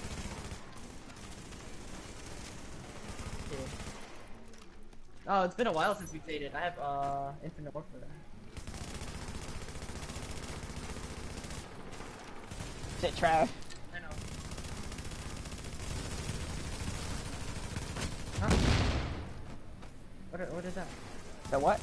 S2: Okay. Oh, it's been a while since we played it. I have Infinite Warfare.
S1: shit trash.
S2: I know. Huh? What is that?
S1: The what?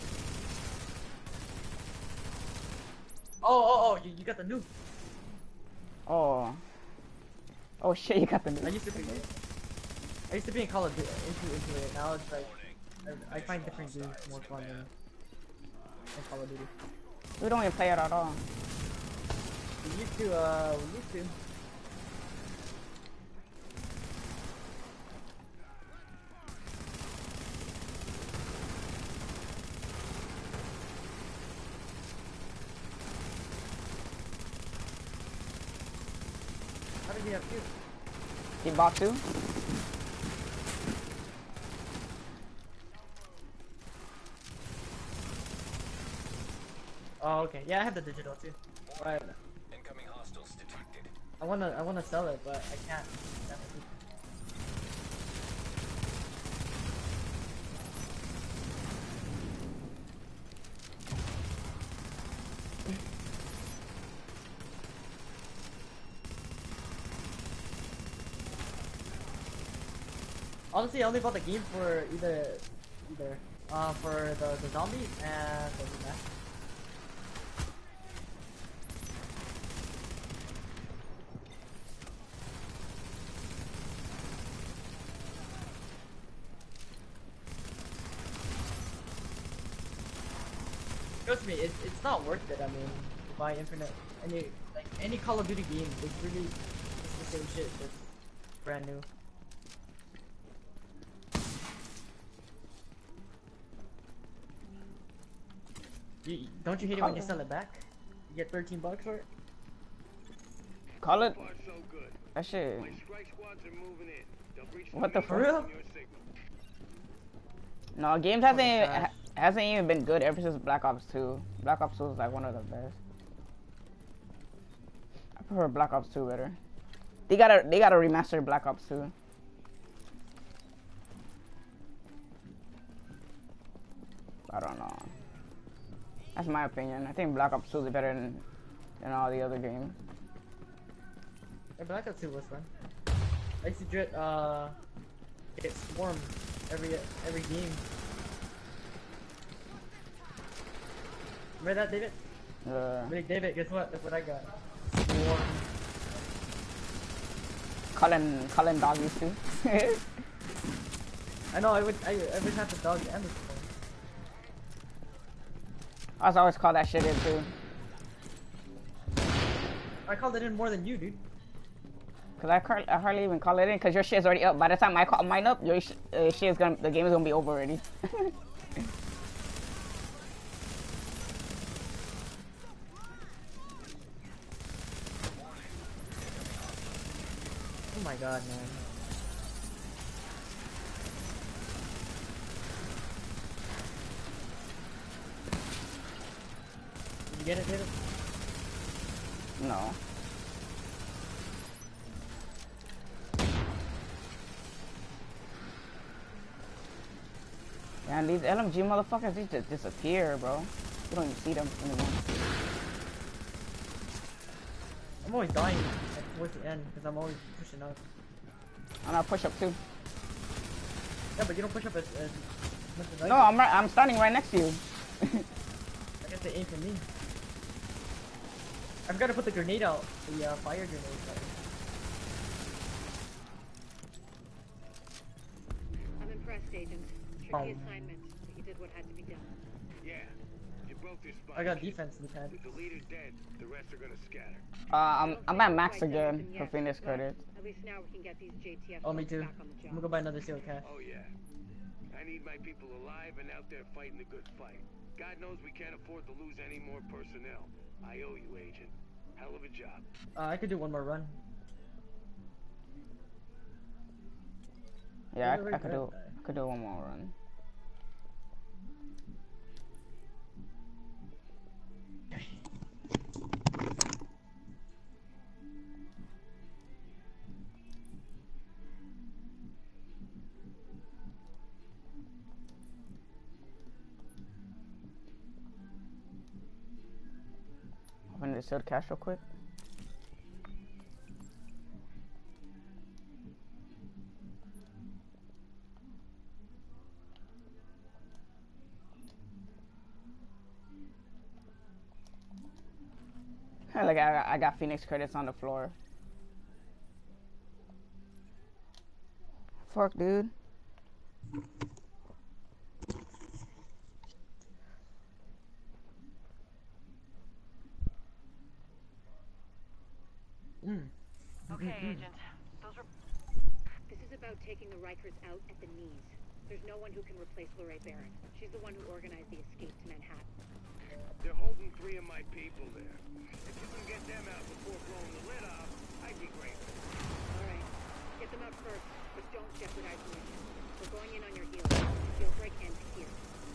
S2: Oh, you got the nuke.
S1: Oh. Oh shit, you got the
S2: I
S1: new.
S2: used to be in Call of Duty into it. Now it's like I find different games more fun than Call of Duty.
S1: We don't even play it at all.
S2: We used to. How did he have two?
S1: He bought two?
S2: Oh, okay. Yeah, I have the digital too. But
S3: Incoming hostiles detected.
S2: I wanna sell it, but I can't. Honestly, I only bought the game for either for the zombies and the remaster. Trust me, it's not worth it. I mean, to buy Infinite, any Call of Duty game, it's really it's the same shit, just brand new. Don't you hate it when you sell it back? You get $13 for it.
S1: Call it.
S6: So far, so good.
S1: That shit.
S6: My strike squads are moving in. They'll breach
S1: What the
S6: main
S1: fuck?
S6: door
S2: real?
S6: on your signal.
S1: No, games hasn't even been good ever since Black Ops 2. Black Ops 2 was like one of the best. I prefer Black Ops 2 better. They gotta remaster Black Ops 2. I don't know. That's my opinion. I think Black Ops 2 is better than all the other games.
S2: Yeah, Black Ops 2 was fun. I used to get swarmed every game. Remember that, David? Hey, David, guess what? That's what I got. Swarm.
S1: Calling doggies too.
S2: I know. I would have the dog and the swarm.
S1: I was always call that shit in too.
S2: I called it in more than you, dude.
S1: Cause I hardly even call it in, cause your shit's already up. By the time I call mine up, your the game is gonna be over already.
S2: Oh my god, man. Did you get it, David?
S1: No. Man, these LMG motherfuckers, they just disappear, bro. You don't even see them anymore.
S2: I'm always dying towards the end because I'm always pushing up.
S1: I'm gonna push up too.
S2: Yeah, but you don't push up as much as I
S1: No,
S2: do.
S1: I'm standing right next to you.
S2: I guess they aim for me. I've got to put the grenade out, the fire grenade.
S8: I'm impressed, Agent. Tricky assignment, but you did what had to be done.
S6: Yeah. You broke their spine.
S2: I got defense in the pad.
S6: With the leader dead, the rest are gonna scatter.
S1: I'm at max again for Phoenix credits.
S8: At least now we can get these JTF
S2: Oh, me
S8: folks
S2: too.
S8: back on the
S2: I'm
S8: job.
S2: gonna go buy another seal cash.
S6: Oh yeah. I need my people alive and out there fighting the good fight. God knows we can't afford to lose any more personnel. I owe you, Agent. Hell of a job.
S2: I could do one more run.
S1: Yeah,
S2: Really
S1: I could
S2: good.
S1: do one more run. Open the sealed cache real quick. Like I got Phoenix credits on the floor. Fuck, dude.
S8: Okay, Agent. This is about taking the Rikers out at the knees. There's no one who can replace Lorraine Barrett. She's the one who organized the escape to Manhattan.
S6: They're holding 3 of my people there. If you can get them out before blowing the lid off, I'd be grateful.
S8: All right. Get them out first, but don't jeopardize the mission. We're going in on your heels. Jailbreak ends here.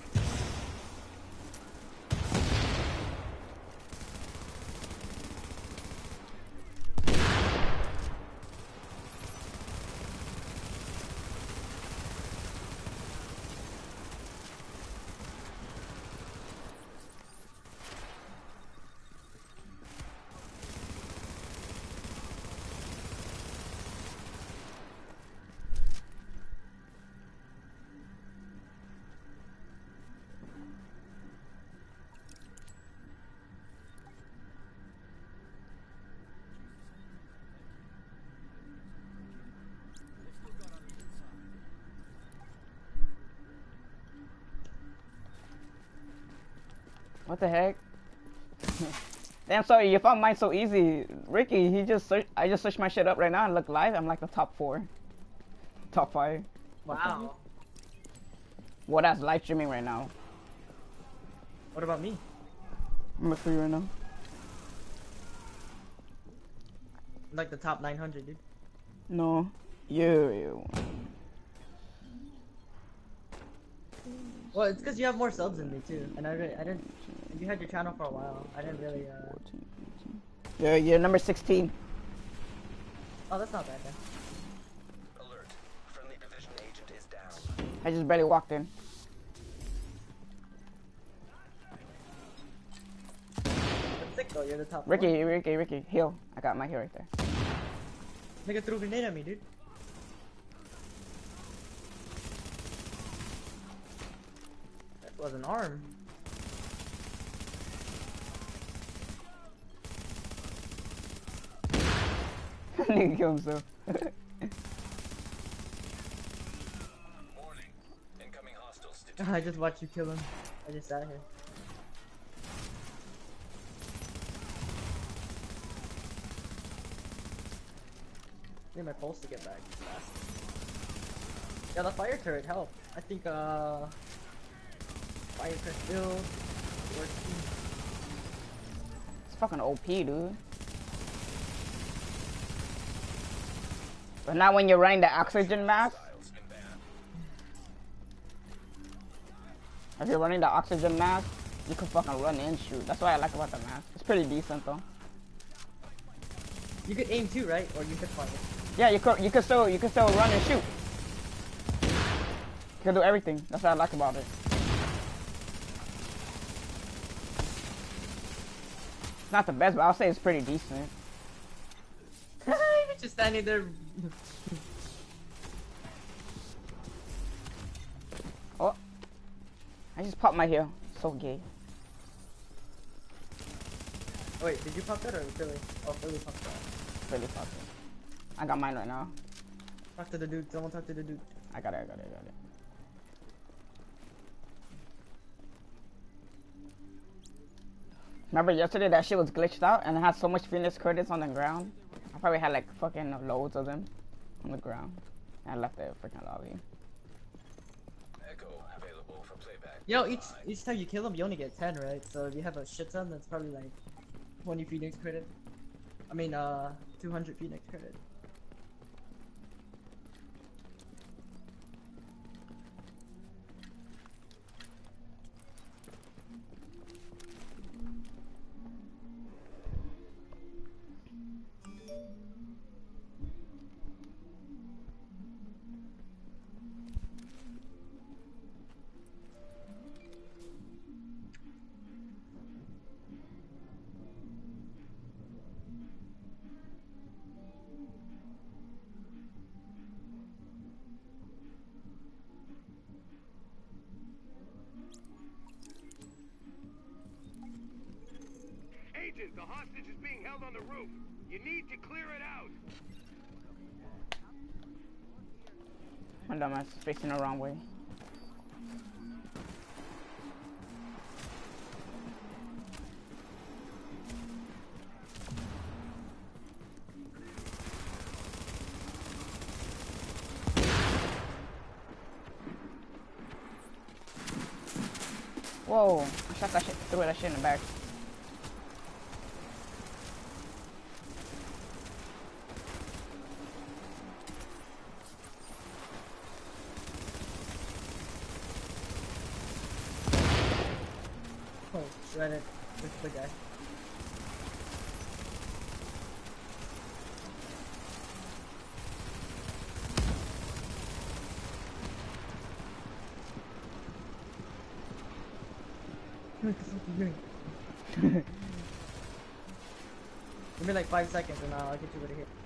S1: What the heck? Damn, sorry, you found mine so easy. Ricky, I just searched my shit up right now and look live. I'm like the top 4. Top 5.
S2: Wow.
S1: Well, that's live streaming right now.
S2: What about me?
S1: I'm looking for you right now.
S2: I'm like the top 900, dude.
S1: No. You.
S2: Well, it's because you have more subs than me too, and I didn't. You had your channel for a while. I didn't really.
S1: You're number 16.
S2: Oh, that's not bad then.
S3: Alert. Friendly division agent is down.
S1: I just barely walked in.
S2: pick though. You're the top
S1: Ricky,
S2: one.
S1: Ricky, heal. I got my heal right there.
S2: Nigga threw a grenade at me, dude. That was an arm.
S1: Nigga kill himself.
S3: Warning. Incoming hostiles.
S2: I just watched you kill him. I just sat here. I need my pulse to get back fast. Yeah, the fire turret helped. I think fire turret build working.
S1: It's fucking OP, dude. But not when you're running the oxygen mask. If you're running the oxygen mask, you can fucking run and shoot. That's what I like about the mask. It's pretty decent though.
S2: You could aim too, right? Or you could fire.
S1: Yeah, you could still run and shoot. You can do everything. That's what I like about it. It's not the best, but I'll say it's pretty decent.
S2: You're just standing there.
S1: Oh, I just popped my heel. So gay.
S2: Oh, wait, did you pop that or Philly? Oh, Philly popped that.
S1: Really popped it. I got mine right now.
S2: Talk to the dude. Someone talk to the dude.
S1: I got it. Remember yesterday that shit was glitched out and it had so much Phoenix credits on the ground? I probably had like fucking loads of them on the ground. And I left the freaking lobby.
S3: Echo available for playback.
S2: Yo, each time you kill him, you only get 10, right? So if you have a shit ton, that's probably like 20 Phoenix credit. I mean, 200 Phoenix credit.
S6: Agent, the hostage is being held on the roof. You need to clear it out.
S1: My dumbass is facing the wrong way. Whoa, I shot that shit, threw that shit in the back.
S2: Oh, shredded. With the guy. What the fuck are you doing? Give me like 5 seconds and I'll get you over here.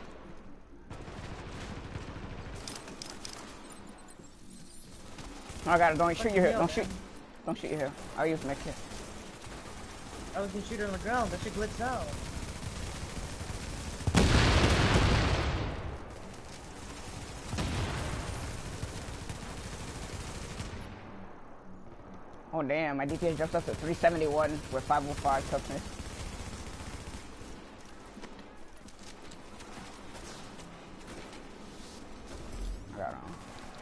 S1: Oh, I got it. Don't shoot your hip. Don't shoot your hip. I'll use my kit.
S2: I was gonna shoot it on the ground. That shit glitched out.
S1: Oh damn, my DPS jumped up to 371 with 505 toughness. I got on.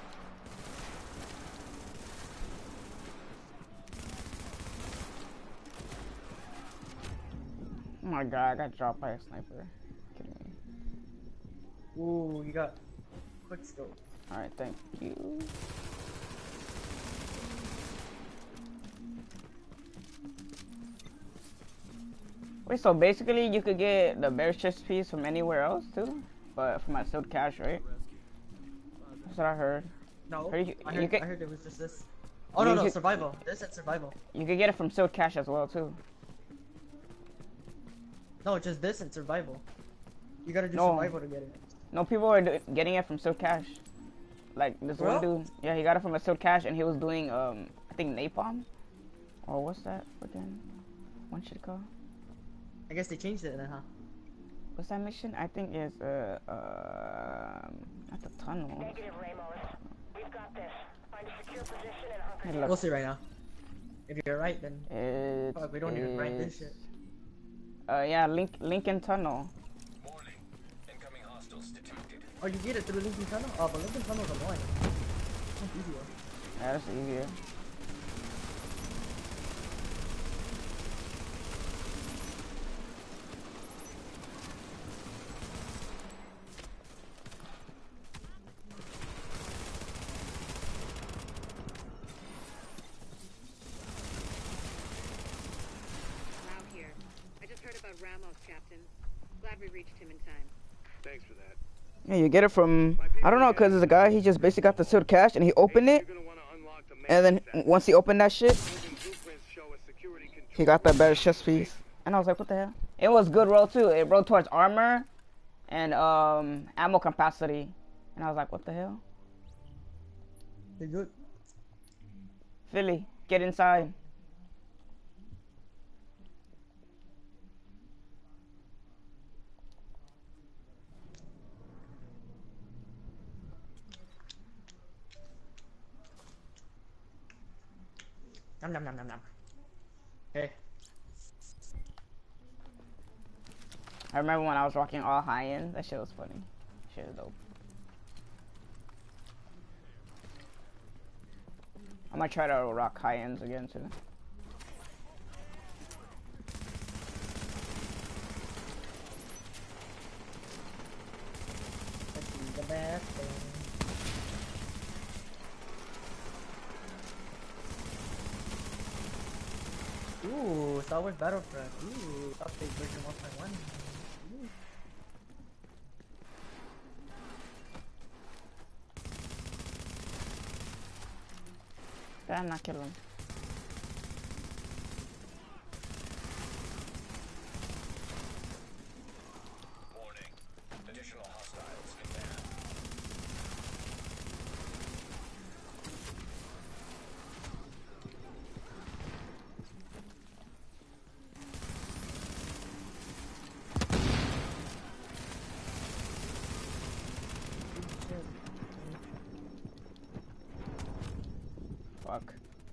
S1: Oh my god, I got dropped by a sniper. Kidding me.
S2: Ooh, you got quick scope.
S1: Alright, thank you. Wait, so basically you could get the bear chest piece from anywhere else too? But from my sealed cache, right? That's what I heard.
S2: No,
S1: Or you
S2: I heard
S1: could-
S2: it was just this. Oh
S1: You
S2: no,
S1: could-
S2: survival. This said survival.
S1: You could get it from sealed cache as well too.
S2: No, just this and survival. You gotta do
S1: No.
S2: survival to get it.
S1: No, people are getting it from Silk Cash. Like this one dude, yeah, he got it from a Silk Cash, and he was doing I think napalm, or what's that freaking one shit called?
S2: I guess they changed it then, huh?
S1: What's that mission? I think it's at the tunnel.
S8: Negative, Ramos. We've got this. Find a secure position and hunker.
S2: We'll see right now. If you're right, then fuck, we don't even write this shit.
S1: Yeah, Lincoln Tunnel.
S3: Warning. Incoming hostiles detected.
S2: Oh, you get it through Lincoln Tunnel? Oh, but Lincoln Tunnel's annoying. It's easier.
S1: Yeah, that's easier.
S8: Ramos, Captain. Glad we reached him in time.
S6: Thanks for that.
S1: Yeah, you get it from, I don't know, because there's a guy, he just basically got the Silk Cash, and he opened it, and then once he opened that shit, he got that better chest piece. And I was like, what the hell? It was good roll, too. It rolled towards armor and ammo capacity. And I was like, what the hell?
S2: They good.
S1: Philly, get inside.
S2: Nom nom nom nom nom. Hey.
S1: I remember when I was rocking all high ends. That shit was funny. Shit was dope. I might try to rock high ends again too.
S2: Let's do the best thing. Ooh, Star Wars Battlefront. Ooh, update version 1.1. Ooh.
S1: Damn, not kill him.
S3: Warning. Additional hostiles inbound.
S1: Fuck.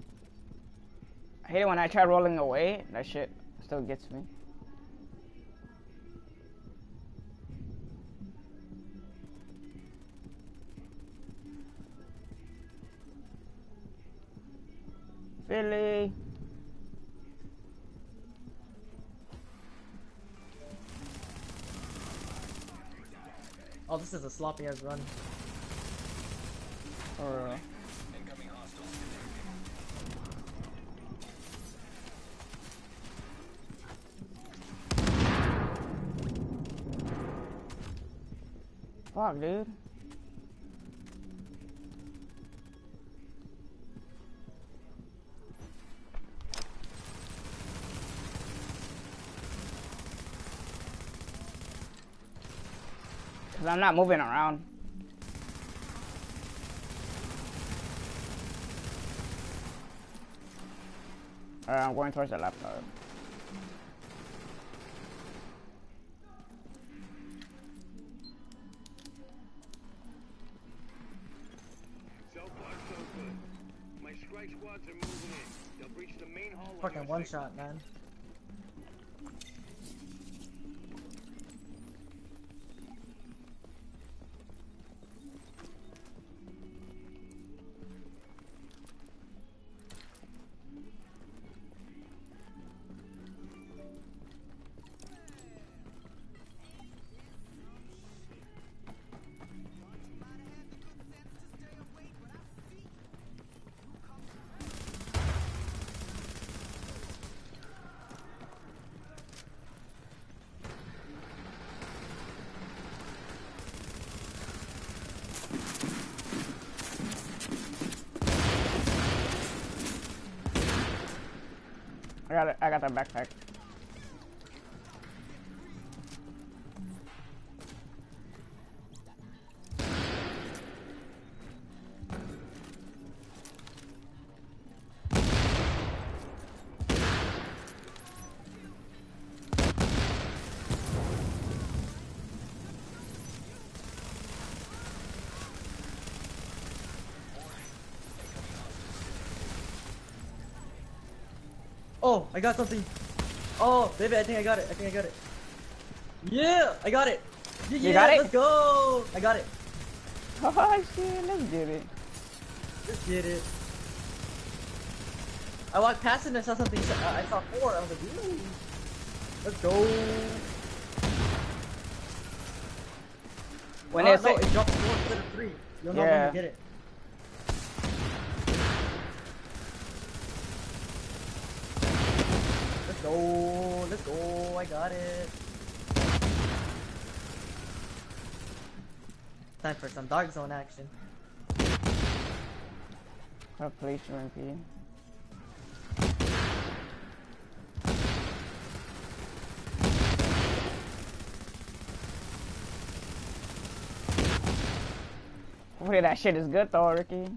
S1: I hate it when I try rolling away. That shit still gets me. Philly.
S2: Oh, this is a sloppy ass run.
S1: Or
S3: Incoming hostiles
S1: fuck, dude. Cause I'm not moving around. Alright, I'm going towards the laptop.
S6: So far, so good. My strike squads are moving in. They'll breach the main hall.
S2: Fucking one shot, man.
S1: I got it. I got that backpack.
S2: Oh, I got something. Oh, baby, I think I got it. I think I got it. Yeah, I got it. Yeah,
S1: You got it?
S2: Let's go. I got it.
S1: Oh shit, let's get it.
S2: Let's get it. I walked past it and I saw something. I saw 4. I was like, ooh. Let's go.
S1: When
S2: Oh,
S1: it's
S2: no, it dropped 4 instead of 3. You'll know when
S1: Yeah.
S2: you get it. Let's go. Let's go. I got it. Time for some dark zone action.
S1: What place you in, P? Wait, that shit is good though, Ricky.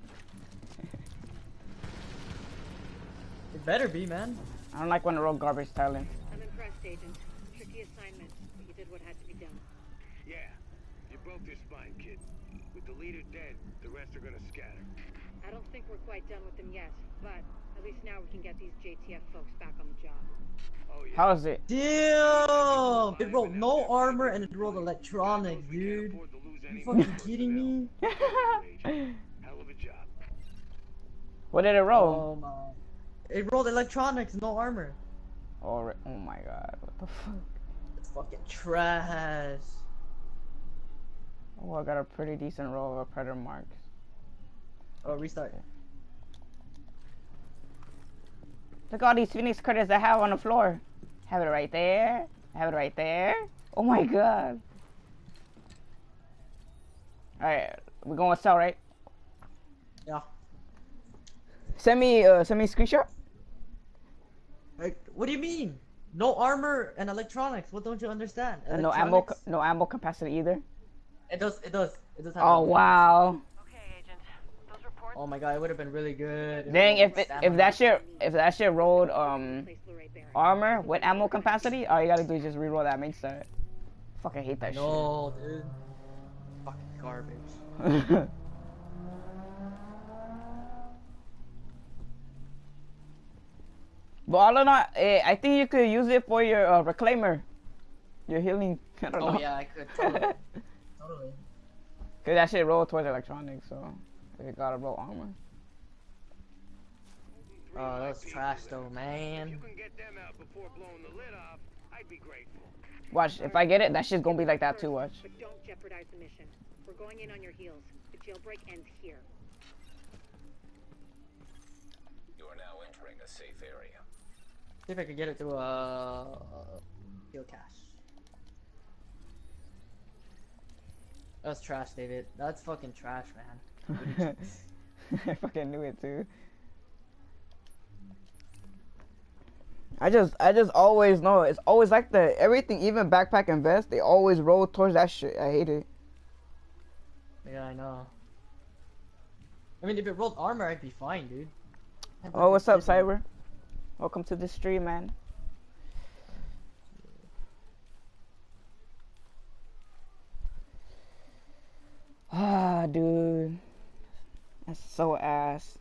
S2: It better be, man.
S1: I don't like when the road garbage talent.
S8: I'm impressed, Agent. Tricky assignment, but you did what had to be done.
S6: Yeah, you broke their spine, kid. With the leader dead, the rest are gonna scatter.
S8: I don't think we're quite done with them yet, but at least now we can get these JTF folks back on the job.
S6: Oh yeah.
S1: How is it?
S2: Damn! It rolled no armor and it rolled electronics, dude. You fucking kidding me?
S6: Hell of a job.
S1: What did it roll?
S2: Oh my. It rolled electronics, no armor.
S1: Oh my god, what the fuck?
S2: It's fucking trash.
S1: Oh, I got a pretty decent roll of predator marks.
S2: Oh, restart.
S1: Look at all these Phoenix critters I have on the floor. Have it right there. Have it right there. Oh my god. Alright, we're going to sell, right?
S2: Yeah.
S1: Send me a screenshot.
S2: Like, what do you mean? No armor and electronics. What don't you understand?
S1: No ammo capacity either.
S2: It does have
S1: Oh wow.
S8: Okay, Agent. Those reports.
S2: Oh my god, it would have been really good.
S1: Dang, if that shit rolled
S8: Replace Lorraine Barrett.
S1: armor with ammo capacity, all you gotta do is just reroll that main start. Fucking hate that
S2: No, dude. Fucking garbage.
S1: shit. But all in all, I think you could use it for your reclaimer, your healing. I don't know.
S2: Oh yeah, I could totally. Totally.
S1: Cause that shit roll towards electronics, so you gotta roll armor.
S2: Oh, that's trash though, man.
S6: If you can get them out before blowing the lid off, I'd be grateful.
S1: Watch, if I get it, that shit's gonna be like that too. Watch.
S8: But don't jeopardize the mission. We're going in on your heels. The jailbreak ends here.
S3: You are now entering a safe area.
S2: See if I could get it through heal cache. That's trash, David. That's fucking trash, man.
S1: I fucking knew it too. I just always know it's always like that. Everything, even backpack and vest, they always roll towards that shit. I hate it.
S2: Yeah, I know. I mean, if it rolled armor, I'd be fine, dude.
S1: Oh, what's up, Cyber? Welcome to the stream, man. Ah, dude, that's so ass.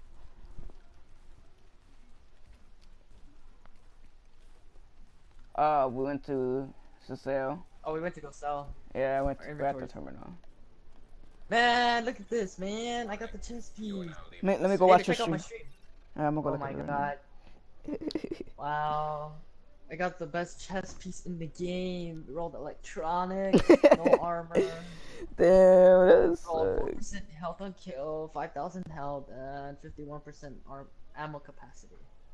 S1: We went to sell.
S2: Oh, we went to go sell.
S1: Yeah, I went
S2: Our
S1: to grab the
S2: inventories.
S1: terminal.
S2: Man, look at this, man. I got the chest piece.
S1: Let me go
S2: Hey,
S1: watch your
S2: check out my
S1: stream.
S2: stream.
S1: I'm gonna go
S2: Oh
S1: look
S2: my
S1: at it
S2: god. Wow. I got the best chest piece in the game. Rolled electronics, no armor.
S1: Damn, that's
S2: Rolled 4% health on kill, 5,000 health, and 51% ammo capacity.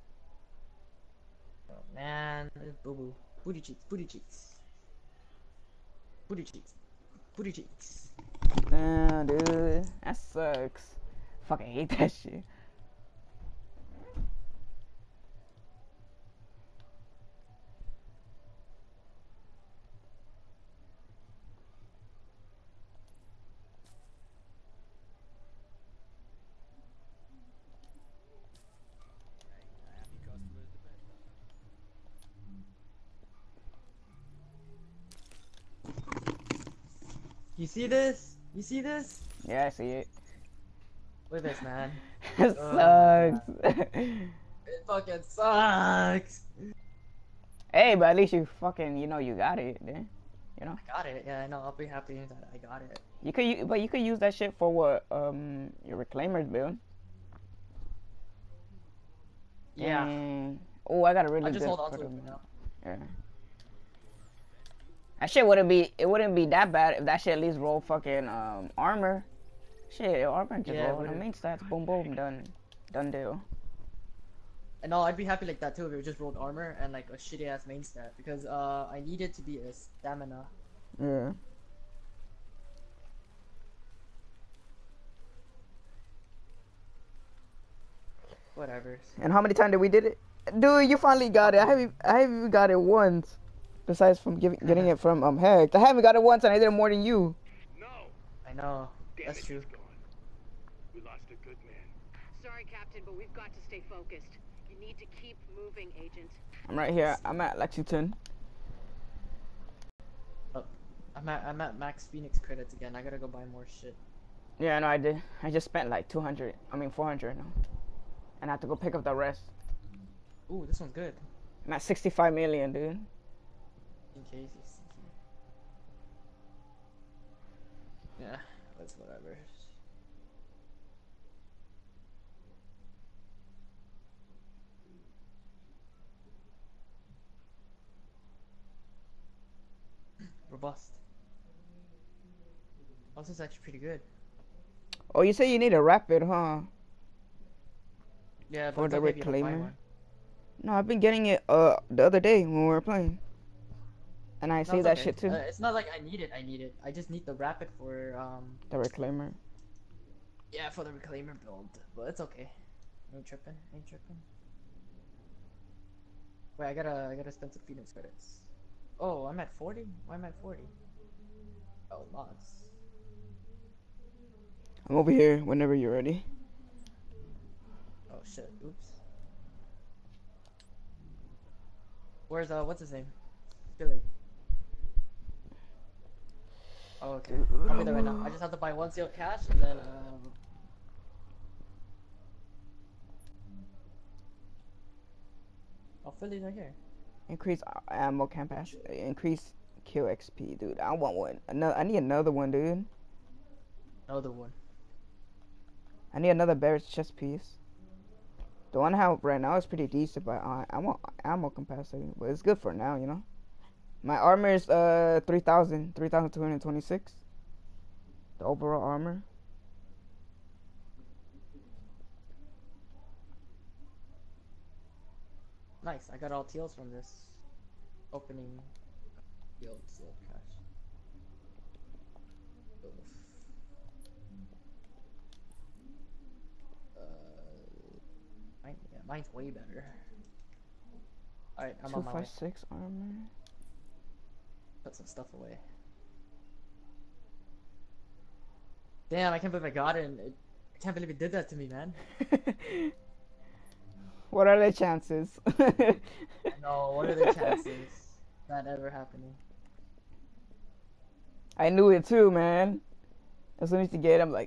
S2: Oh man, boo boo. Booty cheeks, booty cheeks. Booty cheeks. Booty cheeks.
S1: damn, dude, that sucks. Fucking hate that shit.
S2: You see this? You see this?
S1: Yeah, I see it.
S2: Look at this, man.
S1: It
S2: Oh,
S1: sucks.
S2: fucking sucks.
S1: Hey, but at least you fucking, you know, you got it, then. You know.
S2: I got it. Yeah, I know. I'll be happy that I got it.
S1: But you could use that shit for what your reclaimers build.
S2: Yeah.
S1: And, oh, I got a really
S2: I
S1: good.
S2: just hold on to it for now.
S1: Yeah. That shit wouldn't be that bad if that shit at least roll fucking armor. Shit, armor just roll the main stats. Boom, boom, done deal.
S2: And no, I'd be happy like that too if it just rolled armor and like a shitty ass main stat because I need it to be a stamina.
S1: Yeah.
S2: Whatever.
S1: And how many times did we did it? Dude, you finally got it. I haven't even got it once. Besides from getting it from Heck. I haven't got it once and I did it more than you.
S6: No.
S2: I know.
S6: Damn,
S2: That's true.
S6: gone. We lost a good man.
S8: Sorry, Captain, but we've got to stay focused. You need to keep moving, Agent.
S1: I'm right here. I'm at Lexington.
S2: Oh, I'm at max Phoenix credits again. I gotta go buy more shit.
S1: Yeah, no, I did. I just spent like 400 now. And I have to go pick up the rest.
S2: Ooh, this one's good.
S1: I'm at 65 million, dude.
S2: In case you see. Yeah, that's whatever. Robust. Oh, this is actually pretty good.
S1: Oh, you say you need a rapid, huh?
S2: Yeah, but
S1: For
S2: it's
S1: the
S2: okay if you don't buy
S1: reclaimer.
S2: one.
S1: No, I've been getting it the other day when we were playing. And I
S2: No,
S1: see
S2: it's
S1: that
S2: okay.
S1: shit too.
S2: It's not like I need it. I just need the rapid for
S1: The reclaimer.
S2: yeah, for the reclaimer build. But it's okay. Ain't tripping. Wait, I gotta spend some Phoenix credits. Oh, I'm at 40? Why am I at 40? Oh, mods.
S1: I'm over here whenever you're ready.
S2: Oh shit, oops. Where's what's his name? Billy. Oh, okay. I'll be there right now. I just have to buy one seal cash and then oh, Philly's right here.
S1: Increase ammo campaign. Increase kill XP, dude. I want one. I need another one, dude.
S2: Another one.
S1: I need another Barrett's chest piece. The one I have right now is pretty decent, but I want ammo capacity. But it's good for now, you know. My armor is 3,226. The overall armor.
S2: Nice. I got all teals from this opening guild seal cash. Oof. Mine's way better. Alright, I'm on my way.
S1: 256 armor.
S2: Put some stuff away. Damn, I can't believe I got it. I can't believe it did that to me, man.
S1: What are the chances?
S2: No, what are the chances that ever happening?
S1: I knew it too, man. As soon as you get it, I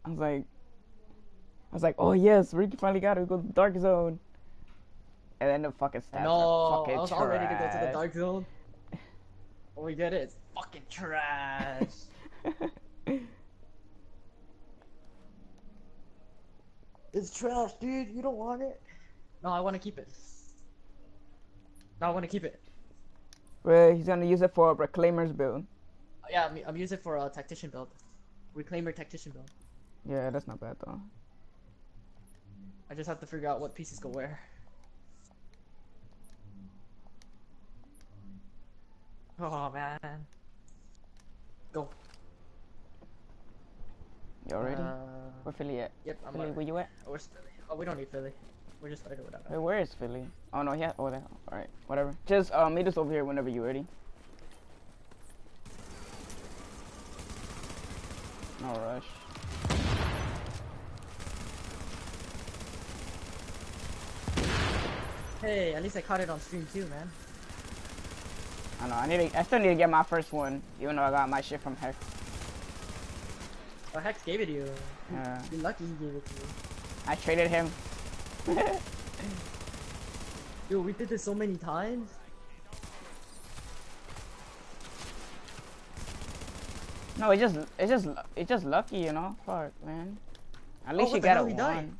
S1: was like, oh yes, Ricky finally got it. We go to the dark zone. And then the fucking stats are fucking
S2: I was
S1: trash.
S2: all ready to go to the dark zone. When we get it, it's fucking trash. It's trash, dude. You don't want it. No, I want to keep it. No, I want to keep it.
S1: Well, he's gonna use it for a Reclaimer's build.
S2: Yeah, I'm using it for a tactician build. Reclaimer tactician build.
S1: Yeah, that's not bad though.
S2: I just have to figure out what pieces go where. Oh man. Go.
S1: You all ready? Where Philly at?
S2: Yep, I'm
S1: Philly,
S2: ready.
S1: where you at?
S2: Where's Philly? Oh, we don't need Philly. We're just starting without
S1: Wait, where is Philly? Oh no, yeah, over there. Alright, whatever. Just meet us over here whenever you're ready. No rush.
S2: Hey, at least I caught it on stream too, man.
S1: I know, I still need to get my first one, even though I got my shit from Hex.
S2: Oh, Hex gave it to you.
S1: Yeah.
S2: You're lucky he gave it to you.
S1: I traded him.
S2: Dude, we did this so many times.
S1: No, it's just lucky, you know. Fuck, man. At least
S2: what
S1: you
S2: the
S1: got
S2: hell,
S1: it
S2: he
S1: one.
S2: died?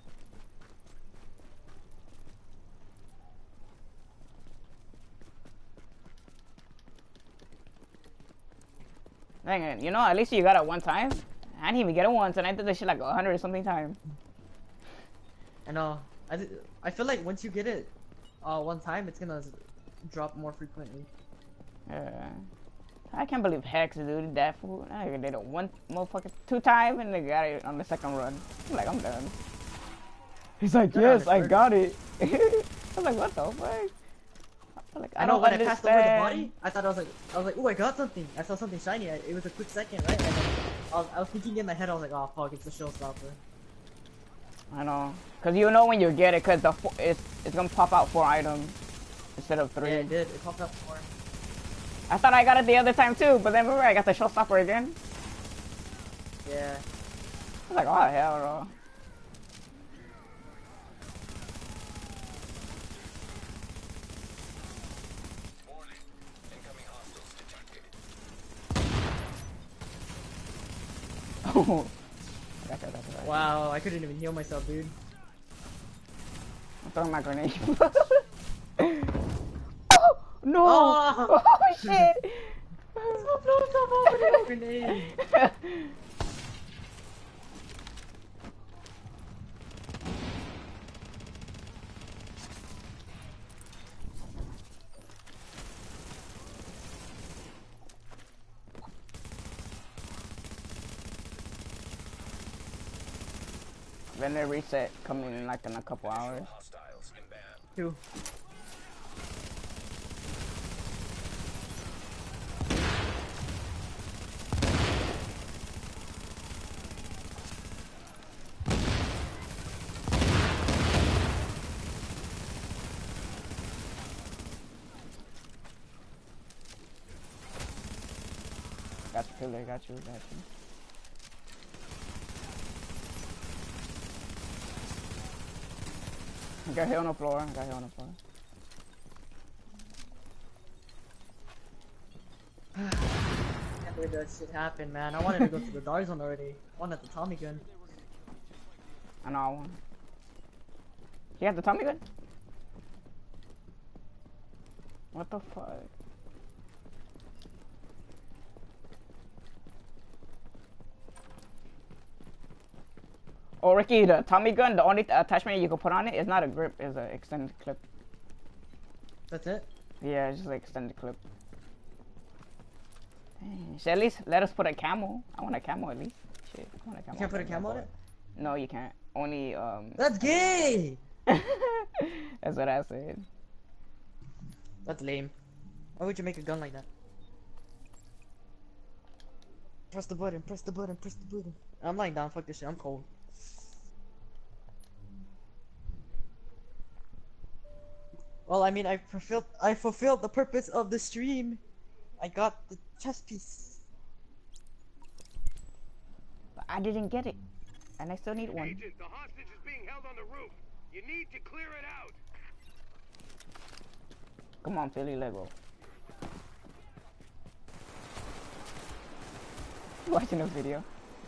S1: Dang it, you know, at least you got it one time. I didn't even get it once, and I did this shit like 100 something times.
S2: I know. I feel like once you get it, one time, it's gonna drop more frequently.
S1: Yeah. I can't believe Hex, dude, that fool. I did it one motherfucker 2 times, and they got it on the second run. I'm like, I'm done. He's like, yes, I got it. I was like, what the fuck? Like, I don't
S2: when
S1: understand.
S2: I passed over the body, I thought I was like, oh, I got something. I saw something shiny. It was a quick second, right? And then I was thinking in my head, I was like, oh fuck, it's a showstopper.
S1: I know, cause you know when you get it, cause it's gonna pop out 4 items instead of 3.
S2: Yeah, it did. It popped up 4.
S1: I thought I got it the other time too, but then remember I got the showstopper again.
S2: Yeah.
S1: I was like, oh hell no.
S3: Warning. Incoming hostiles detected.
S1: Oh. That's right.
S2: Wow, I couldn't even heal myself, dude.
S1: I'm throwing my grenade. Oh, no!
S2: Oh,
S1: Oh shit!
S2: grenade.
S1: Then they reset coming in like in a couple hours.
S3: Hostiles inbound.
S2: 2.
S1: Got you, Philly, got you. I got hit on the floor,
S2: Can't believe that shit happened, man. I wanted to go to the Dar Zone already. I wanted the Tommy gun.
S1: I know I won. You have the Tommy gun? What the fuck? Oh, Ricky, the Tommy gun, the only attachment you can put on it is not a grip, it's an extended clip.
S2: That's it?
S1: Yeah, it's just like extended clip. Dang, shit, at least let us put a camo. I want a camo at least. Shit, I want a camo.
S2: You can't put a camo on it?
S1: No, you can't. Only,
S2: That's gay!
S1: That's what I said.
S2: That's lame. Why would you make a gun like that? Press the button, press the button, press the button. I'm lying down, fuck this shit, I'm cold. Well, I mean, I fulfilled the purpose of the stream. I got the chest piece.
S1: But I didn't get it. And I still need one.
S6: Agent, the hostage is being held on the roof. You need to clear it out.
S1: Come on, Philly, Lego. Watching a video.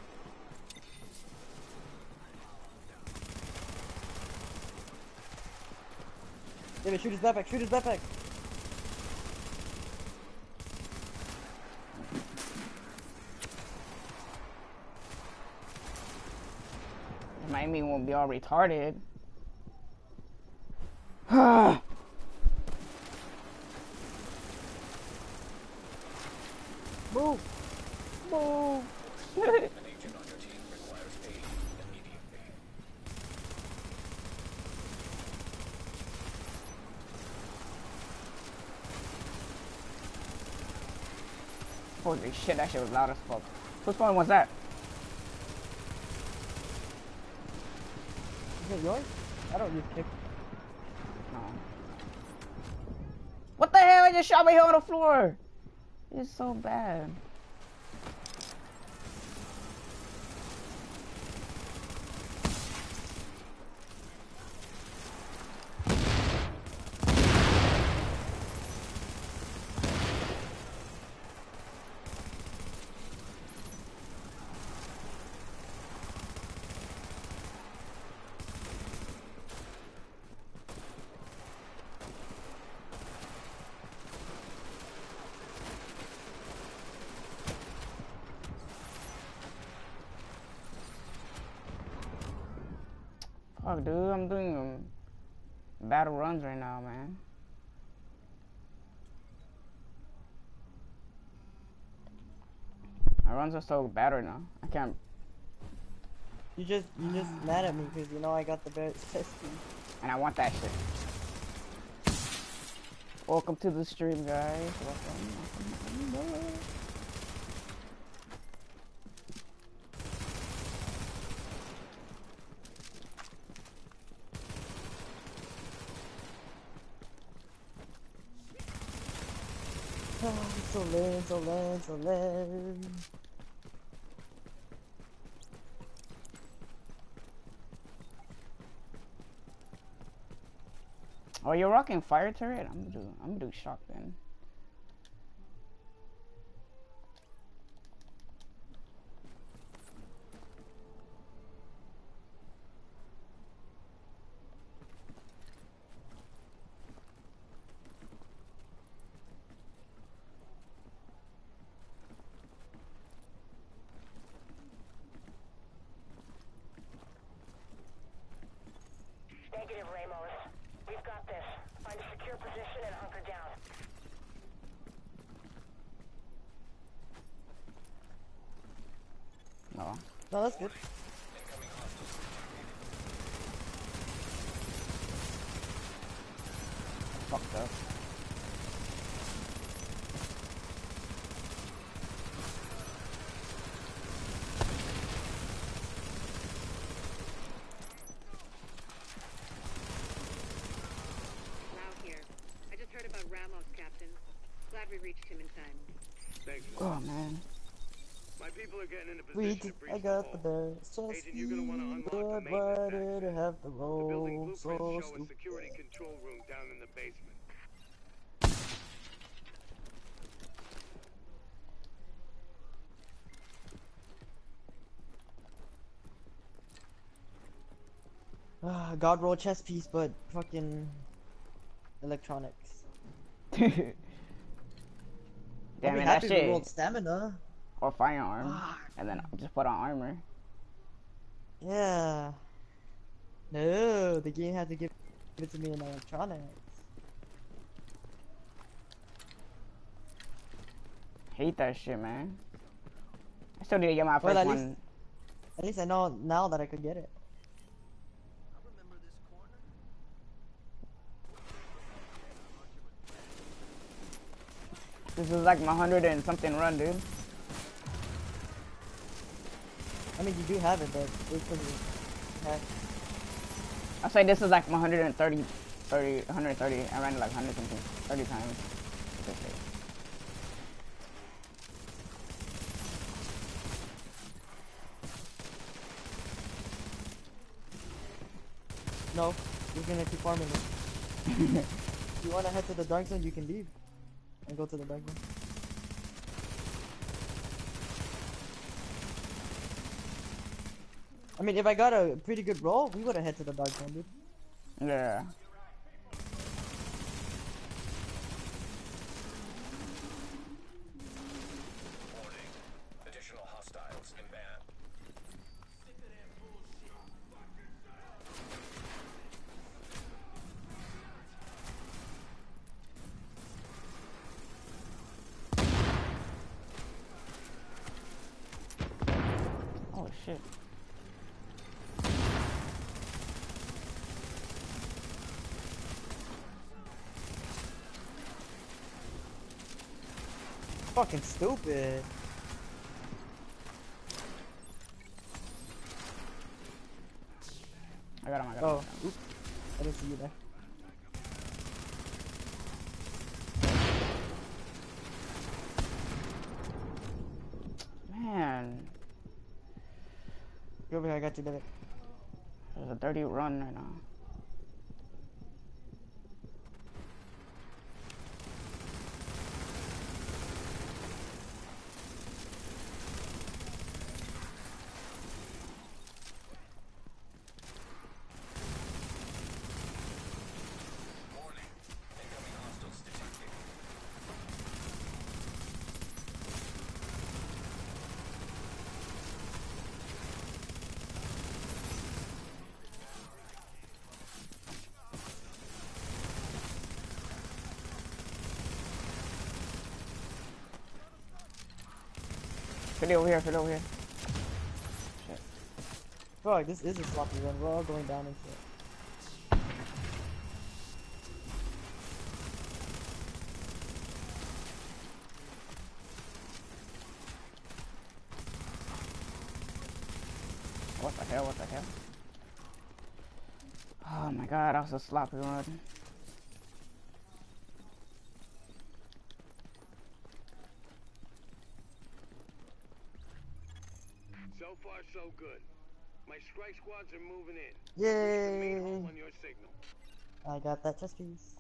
S2: David, shoot his backpack, shoot his backpack!
S1: Miami won't be all retarded. Move! Move!
S3: An agent on your team requires aid immediately.
S1: Holy shit, that shit was loud as fuck. Whose phone was that?
S2: Is it yours? I don't use kick.
S1: No. What the hell? I just shot me here on the floor. It's so bad. Fuck, dude, I'm doing battle runs right now, man. My runs are so bad right now. I can't.
S2: You just mad at me because you know I got the Barrett chest piece.
S1: And I want that shit. Welcome to the stream, guys. Welcome.
S2: So lame.
S1: Oh, you're rocking fire turret? I'm gonna do shock then.
S8: Negative, Ramos. We've got this. Find a secure position and hunker down.
S1: No.
S2: No, that's good.
S1: Fucked up.
S8: Ramos, Captain. Glad we reached him in time.
S6: Thanks.
S1: Oh man.
S6: My people are getting in a position to breach
S2: I got the Barrett chest
S6: Agent, you're gonna want to unlock the
S2: but
S6: maintenance
S2: why
S6: access.
S2: did I have the
S6: The building
S2: roll so
S6: blueprints show a
S2: stupid?
S6: security control room down in the basement.
S2: God roll chest piece, but fucking electronics.
S1: Damn
S2: I'd
S1: it,
S2: be
S1: that
S2: happy if we
S1: shit.
S2: rolled stamina.
S1: Or firearm. And then just put on armor.
S2: Yeah. No, the game had to give it to me in electronics.
S1: Hate that shit, man. I still need to get my
S2: Well,
S1: first
S2: at
S1: one.
S2: At least I know now that I could get it.
S1: This is like my 100 and something run, dude.
S2: I mean, you do have it, but it's because you have.
S1: I say this is like my 130. I ran it like 100 something, 30 times.
S2: No, you're gonna keep farming it. If you wanna head to the dark zone, you can leave and go to the dark zone. I mean, if I got a pretty good roll, we would've head to the dark zone, dude.
S1: Yeah.
S3: Warning. Additional hostiles inbound.
S1: Oh shit.
S2: Fucking stupid.
S1: I got him,
S2: Oh, oops. I didn't see you there.
S1: Man.
S2: Go over here, I got you, David.
S1: There's a dirty run right now.
S3: Warning. Incoming hostiles detected.
S1: Fit it over here, fit it over here. Shit.
S2: Fuck, this is a sloppy run. We're all going down and shit.
S1: What the hell, what the hell? Oh my god, that was a sloppy run.
S6: So far, so good. My strike squads are moving in.
S2: Yay!
S6: On your signal.
S2: I got that chest piece.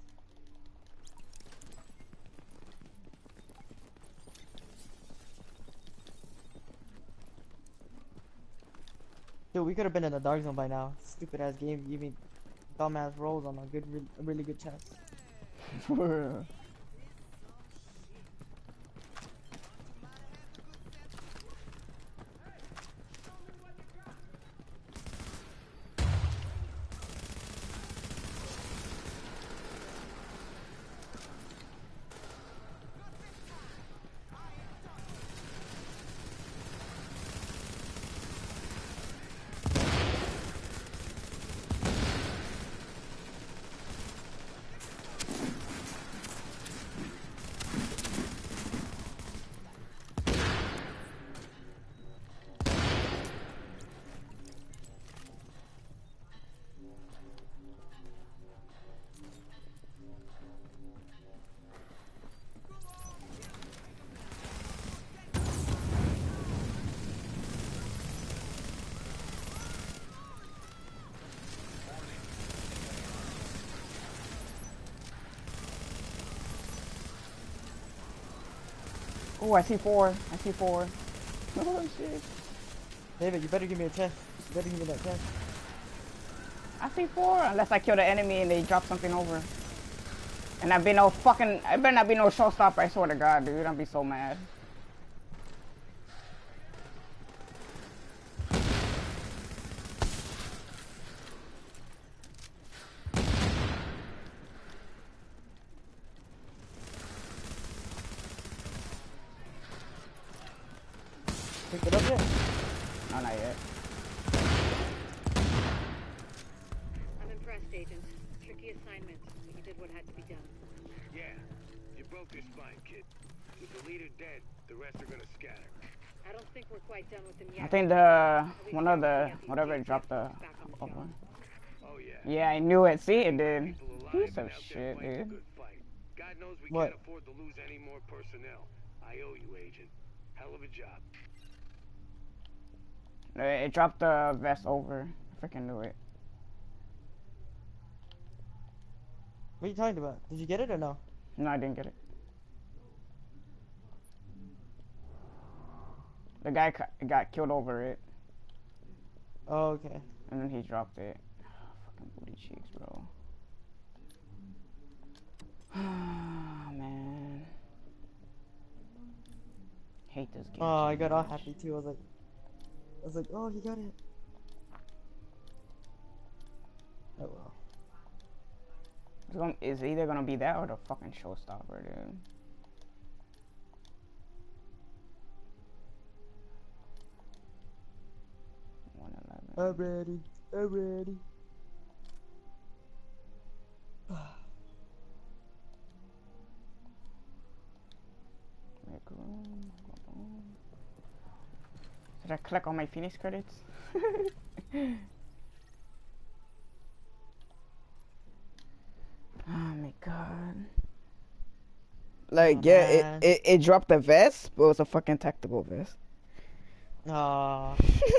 S2: Dude, we could have been in the dark zone by now. Stupid ass game, giving dumbass rolls on a good, really good chest.
S1: For real. Oh, I see four. I see four. Oh shit.
S2: David, you better give me a chest. You better give me that chest.
S1: I see four, unless I kill the enemy and they drop something over. And I better not be no showstopper, I swear to God, dude. I'd be so mad.
S2: Picked it up yet?
S1: No, not yet.
S8: I'm impressed, Agent. Tricky assignment, but you did what had to be done.
S6: Yeah, you broke their spine, kid. With the leader dead, the rest are gonna scatter.
S8: I don't think we're quite done with them yet.
S1: I think the one of the whatever dropped the over.
S6: Oh yeah.
S1: Yeah, I knew it. See, it did.
S6: People alive
S1: Piece
S6: and
S1: of
S6: out there
S1: shit,
S6: fighting a
S1: dude.
S6: good fight. God knows we
S2: What?
S6: can't afford to lose any more personnel. I owe you, Agent. Hell of a job.
S1: It dropped the vest over. I freaking knew it.
S2: What are you talking about? Did you get it or no?
S1: No, I didn't get it. The guy got killed over it,
S2: Oh, okay.
S1: and then he dropped it. Fucking booty cheeks, bro. Man. Hate this game.
S2: Oh, I
S1: so
S2: got all
S1: much.
S2: happy too. I was like, oh, he got it. Oh well.
S1: It's either gonna be that or the fucking showstopper, dude.
S2: I'm ready. I'm ready.
S1: Make room. Did I click on my Phoenix credits? Oh my god. Like,
S2: Oh,
S1: yeah,
S2: man.
S1: it dropped the vest, but it was a fucking tactical vest.
S2: Aw.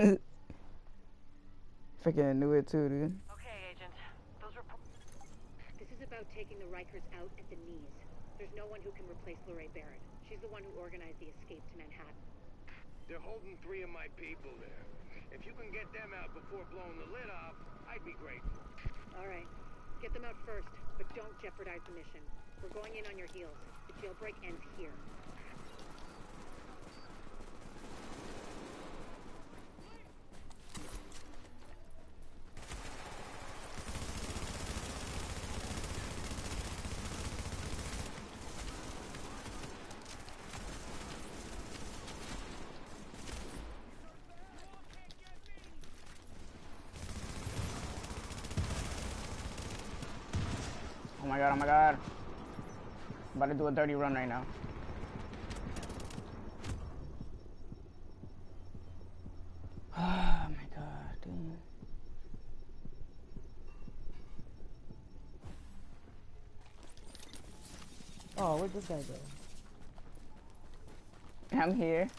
S1: Freaking knew it too, dude.
S8: Okay, Agent. Those reports. This is about taking the Rikers out at the knees. There's no one who can replace Lorraine Barrett. She's the one who organized the escape to Manhattan.
S6: They're holding 3 of my people there. If you can get them out before blowing the lid off, I'd be grateful.
S8: All right. Get them out first, but don't jeopardize the mission. We're going in on your heels. The jailbreak ends here.
S1: god, oh my god. I'm about to do a dirty run right now. Oh my god, dude.
S2: Oh, where'd this guy go?
S1: I'm here.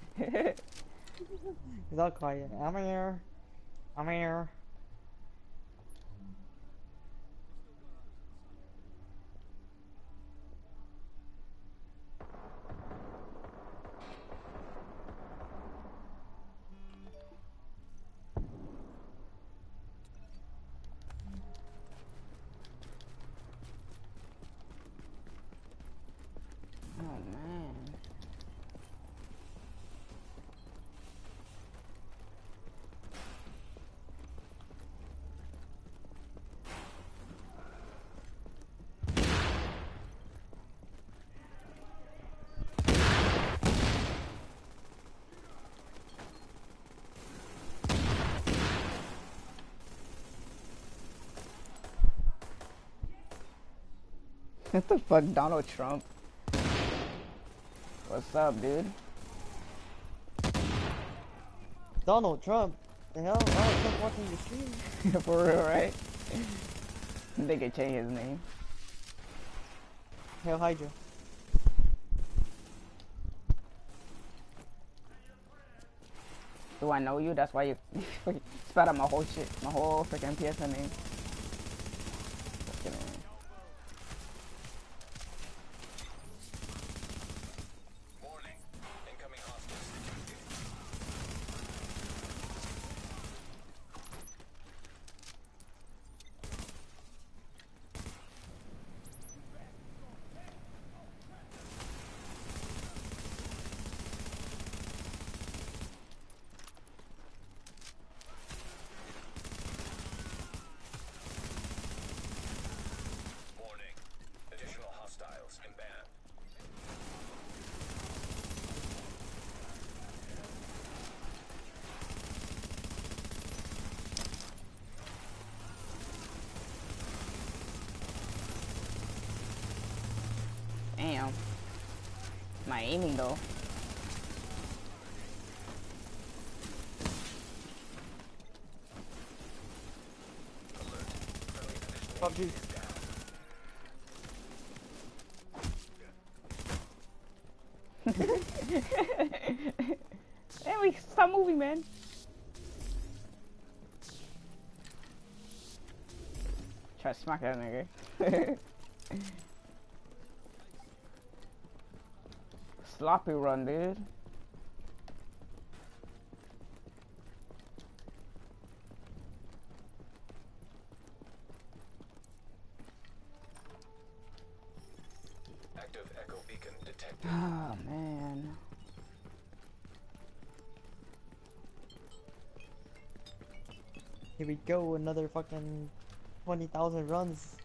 S2: He's all quiet. I'm here. I'm here.
S1: Oh man. What the fuck, Donald Trump? What's up, dude?
S2: Donald Trump? The hell? Donald Trump watching the stream?
S1: For real, right? They could change his name.
S2: Hail Hydra.
S1: Do I know you? That's why you spat out my whole shit, my whole freaking PSN name.
S3: Warning. Incoming hostiles. Warning. Additional hostiles inbound.
S1: Damn. My aiming though.
S2: PUBG.
S1: Hey, we stop moving, man. Try to smack that nigga. Sloppy run, dude.
S3: Active echo beacon detected.
S1: Oh man.
S2: Here we go, another fucking 20,000 runs.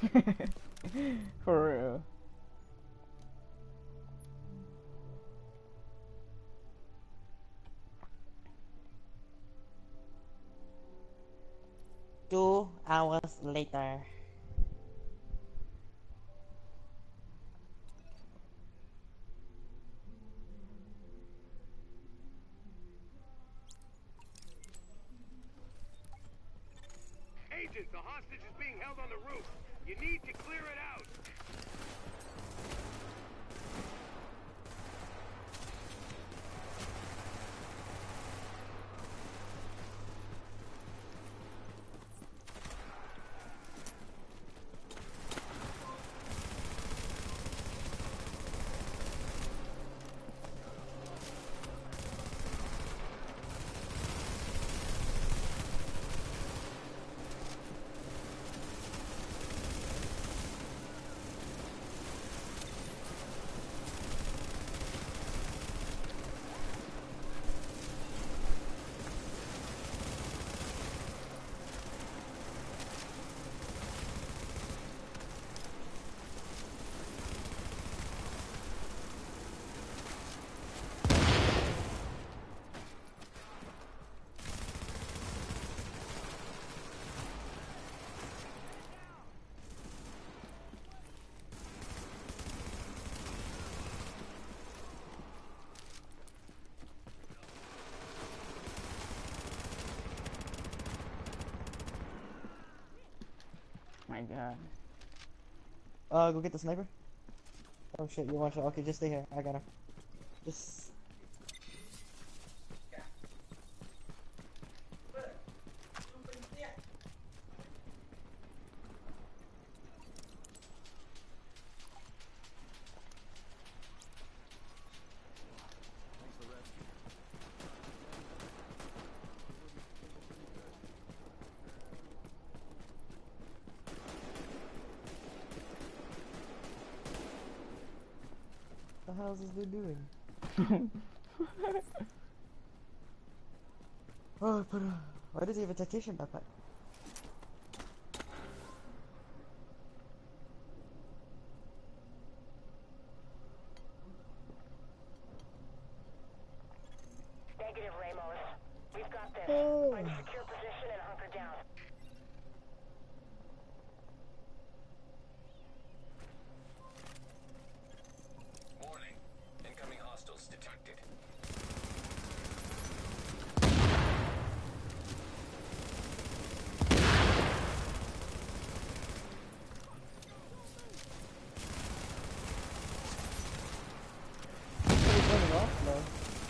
S1: For real.
S2: Two hours later.
S6: Agent, the hostage is being held on the roof. You need to clear it out.
S1: god.
S2: Go get the sniper. Oh shit, you want shot? Okay, just stay here. I got him. Just. What the hell is this dude doing? Oh, but why does he have a tactician backpack?
S8: Negative, Ramos. We've got this.
S2: Oh.
S8: Find a secure position and hunker down.
S3: Warning. Incoming hostiles detected.
S2: What are you turning off? No.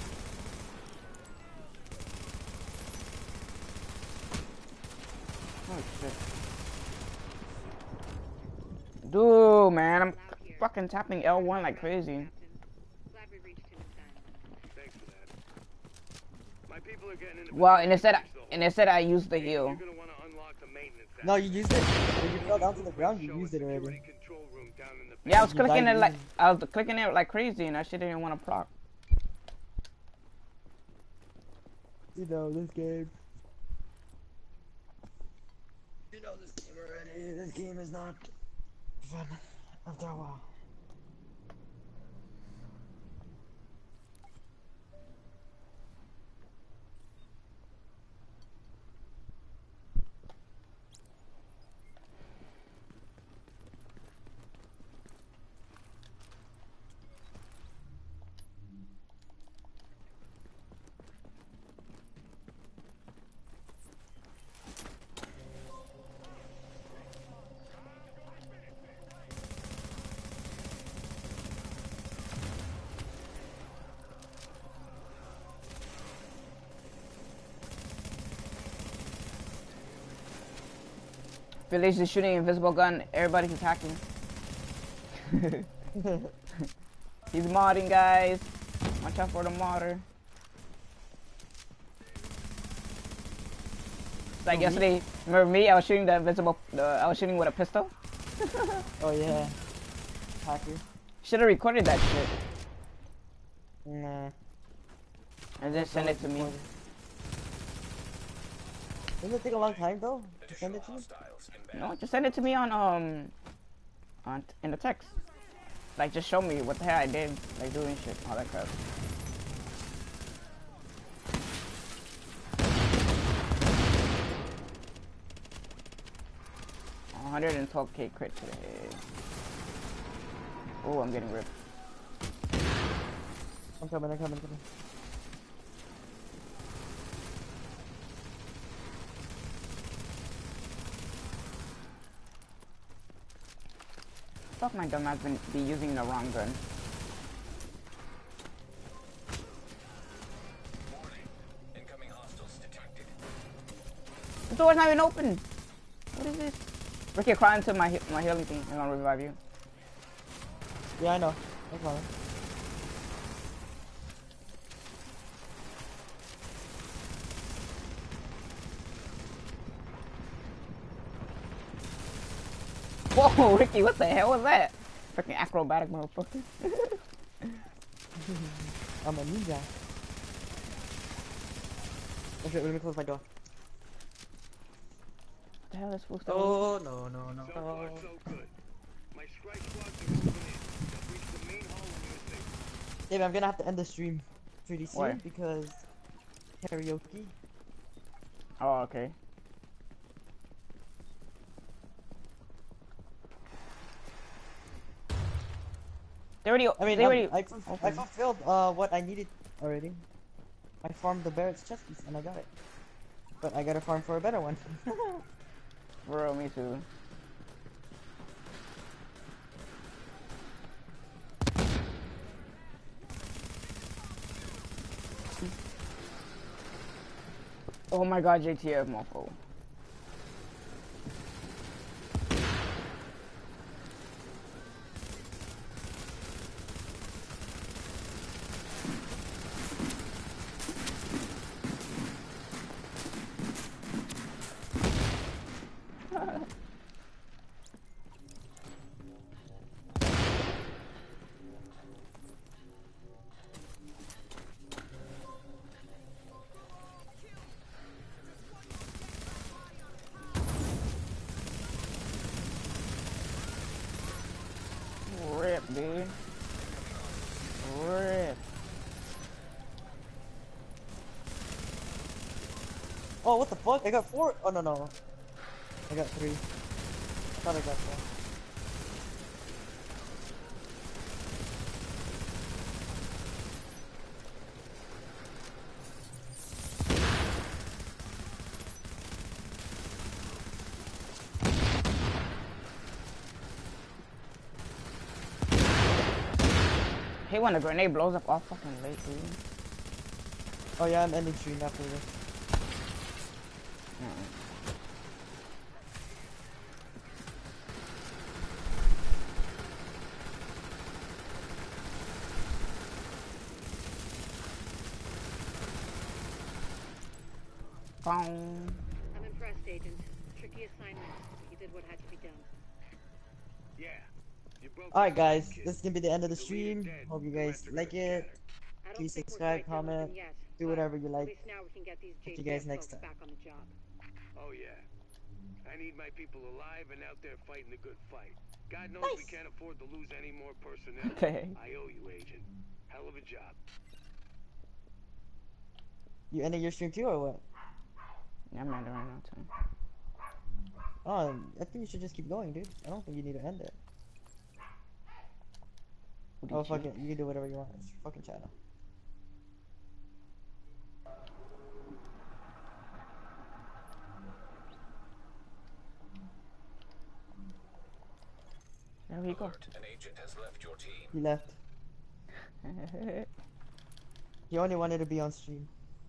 S1: Oh shit. Dude, man, I'm fucking tapping L1 like crazy.
S8: Glad we reached him in time.
S6: Thanks for that. My people are getting into
S1: Well,
S6: position
S1: and
S6: to
S1: it said I
S6: breach
S1: used the
S6: the
S1: heal.
S6: hole. You're gonna want to unlock the maintenance
S2: No,
S6: act.
S2: you used it. When you fell down to the ground, you
S6: Show a
S2: used it already.
S6: security control room down in the
S1: Yeah, I was
S2: You
S1: clicking
S2: died
S1: it like
S2: using-
S1: I was clicking it like crazy, and that shit didn't want to proc.
S2: You know this game. You know this game already. This game is not fun after a while.
S1: Village is shooting invisible gun. Everybody's attacking. He's modding, guys. Watch out for the modder. Like yesterday, remember me? I was shooting the invisible. I was shooting with a pistol.
S2: Oh yeah. Hacker.
S1: Should have recorded that shit
S2: Nah.
S1: and then send it to me.
S2: Doesn't it take a long time though to send it to you?
S3: Hostiles inbound.
S1: No, just send it to me on in the text. Like just show me what the hell I did, like doing shit, all that crap. $112K crit to the head. Oh, I'm getting ripped.
S2: I'm coming.
S1: Fuck, my dumb ass be using the wrong gun.
S3: Warning. Incoming hostiles detected.
S1: The door's not even open. What is this? Ricky, cry into my healing thing. I'm gonna revive you.
S2: Yeah, I know. No problem.
S1: Whoa, Ricky, what the hell was that? Freaking acrobatic motherfucker.
S2: I'm a ninja. Okay, let me close my door.
S1: What the hell is supposed to
S2: Oh no.
S6: So far, so good. My strike squads are moving in. They'll reach the main hall when you're safe.
S2: Dave, I'm gonna have to end the stream pretty soon
S1: Why?
S2: because karaoke.
S1: Oh, okay. They already.
S2: I mean,
S1: they already.
S2: I fulfilled what I needed already. I farmed the Barrett's chest piece and I got it. But I gotta farm for a better one.
S1: Bro, me too. Oh my god, JTF, mofo. Rip, dude. Rip.
S2: Oh, what the fuck? I got 4. Oh, no. I got 3. I thought I got 4.
S1: Hey, when a grenade blows up all fucking late, dude.
S2: Oh yeah, I'm ending stream after this.
S1: Boom.
S8: I'm impressed, Agent. Tricky assignment, but you did what had to be done.
S6: Yeah. You broke
S2: Alright
S6: the code,
S2: guys,
S6: kid.
S2: this is gonna be the end of the
S6: The leader's
S2: stream.
S6: dead.
S2: Hope you
S6: The
S2: guys
S6: rest are
S2: like
S6: gonna
S2: it.
S6: scatter.
S8: I don't
S2: Please
S8: think we're
S2: subscribe,
S8: quite done with
S2: comment,
S8: them yet,
S2: do
S8: but
S2: whatever you
S8: at
S2: like.
S8: least now we can get these
S2: See you
S8: JTF
S2: guys next
S8: folks
S2: time.
S8: back on the job.
S6: Oh yeah. I need my people alive and out there fighting the good fight. God knows we can't afford to lose any more personnel.
S1: Dang.
S6: I owe you, Agent. Hell of a job.
S2: You ending your stream too or what?
S1: Yeah, I'm ending right now, too.
S2: Oh, I think you should just keep going, dude. I don't think you need to end it. Oh, fuck it. You can do whatever you want. It's your fucking channel.
S1: There we go.
S3: An agent has left your team.
S2: He left. He only wanted to be on stream.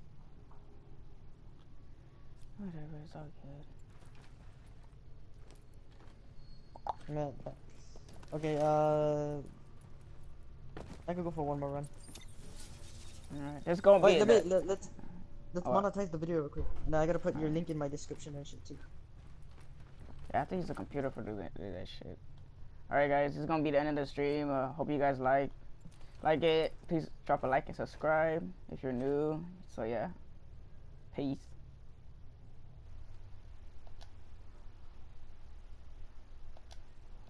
S1: Whatever, it's all good.
S2: Man. Okay, I could go for one more run.
S1: Alright, let's go.
S2: Wait, let's
S1: Oh,
S2: monetize the video real quick. Now I gotta put your link in my description and shit too.
S1: Yeah, I have to use a computer for do that shit. Alright guys, this is gonna be the end of the stream. Hope you guys like it. Please drop a like and subscribe if you're new. So yeah, peace.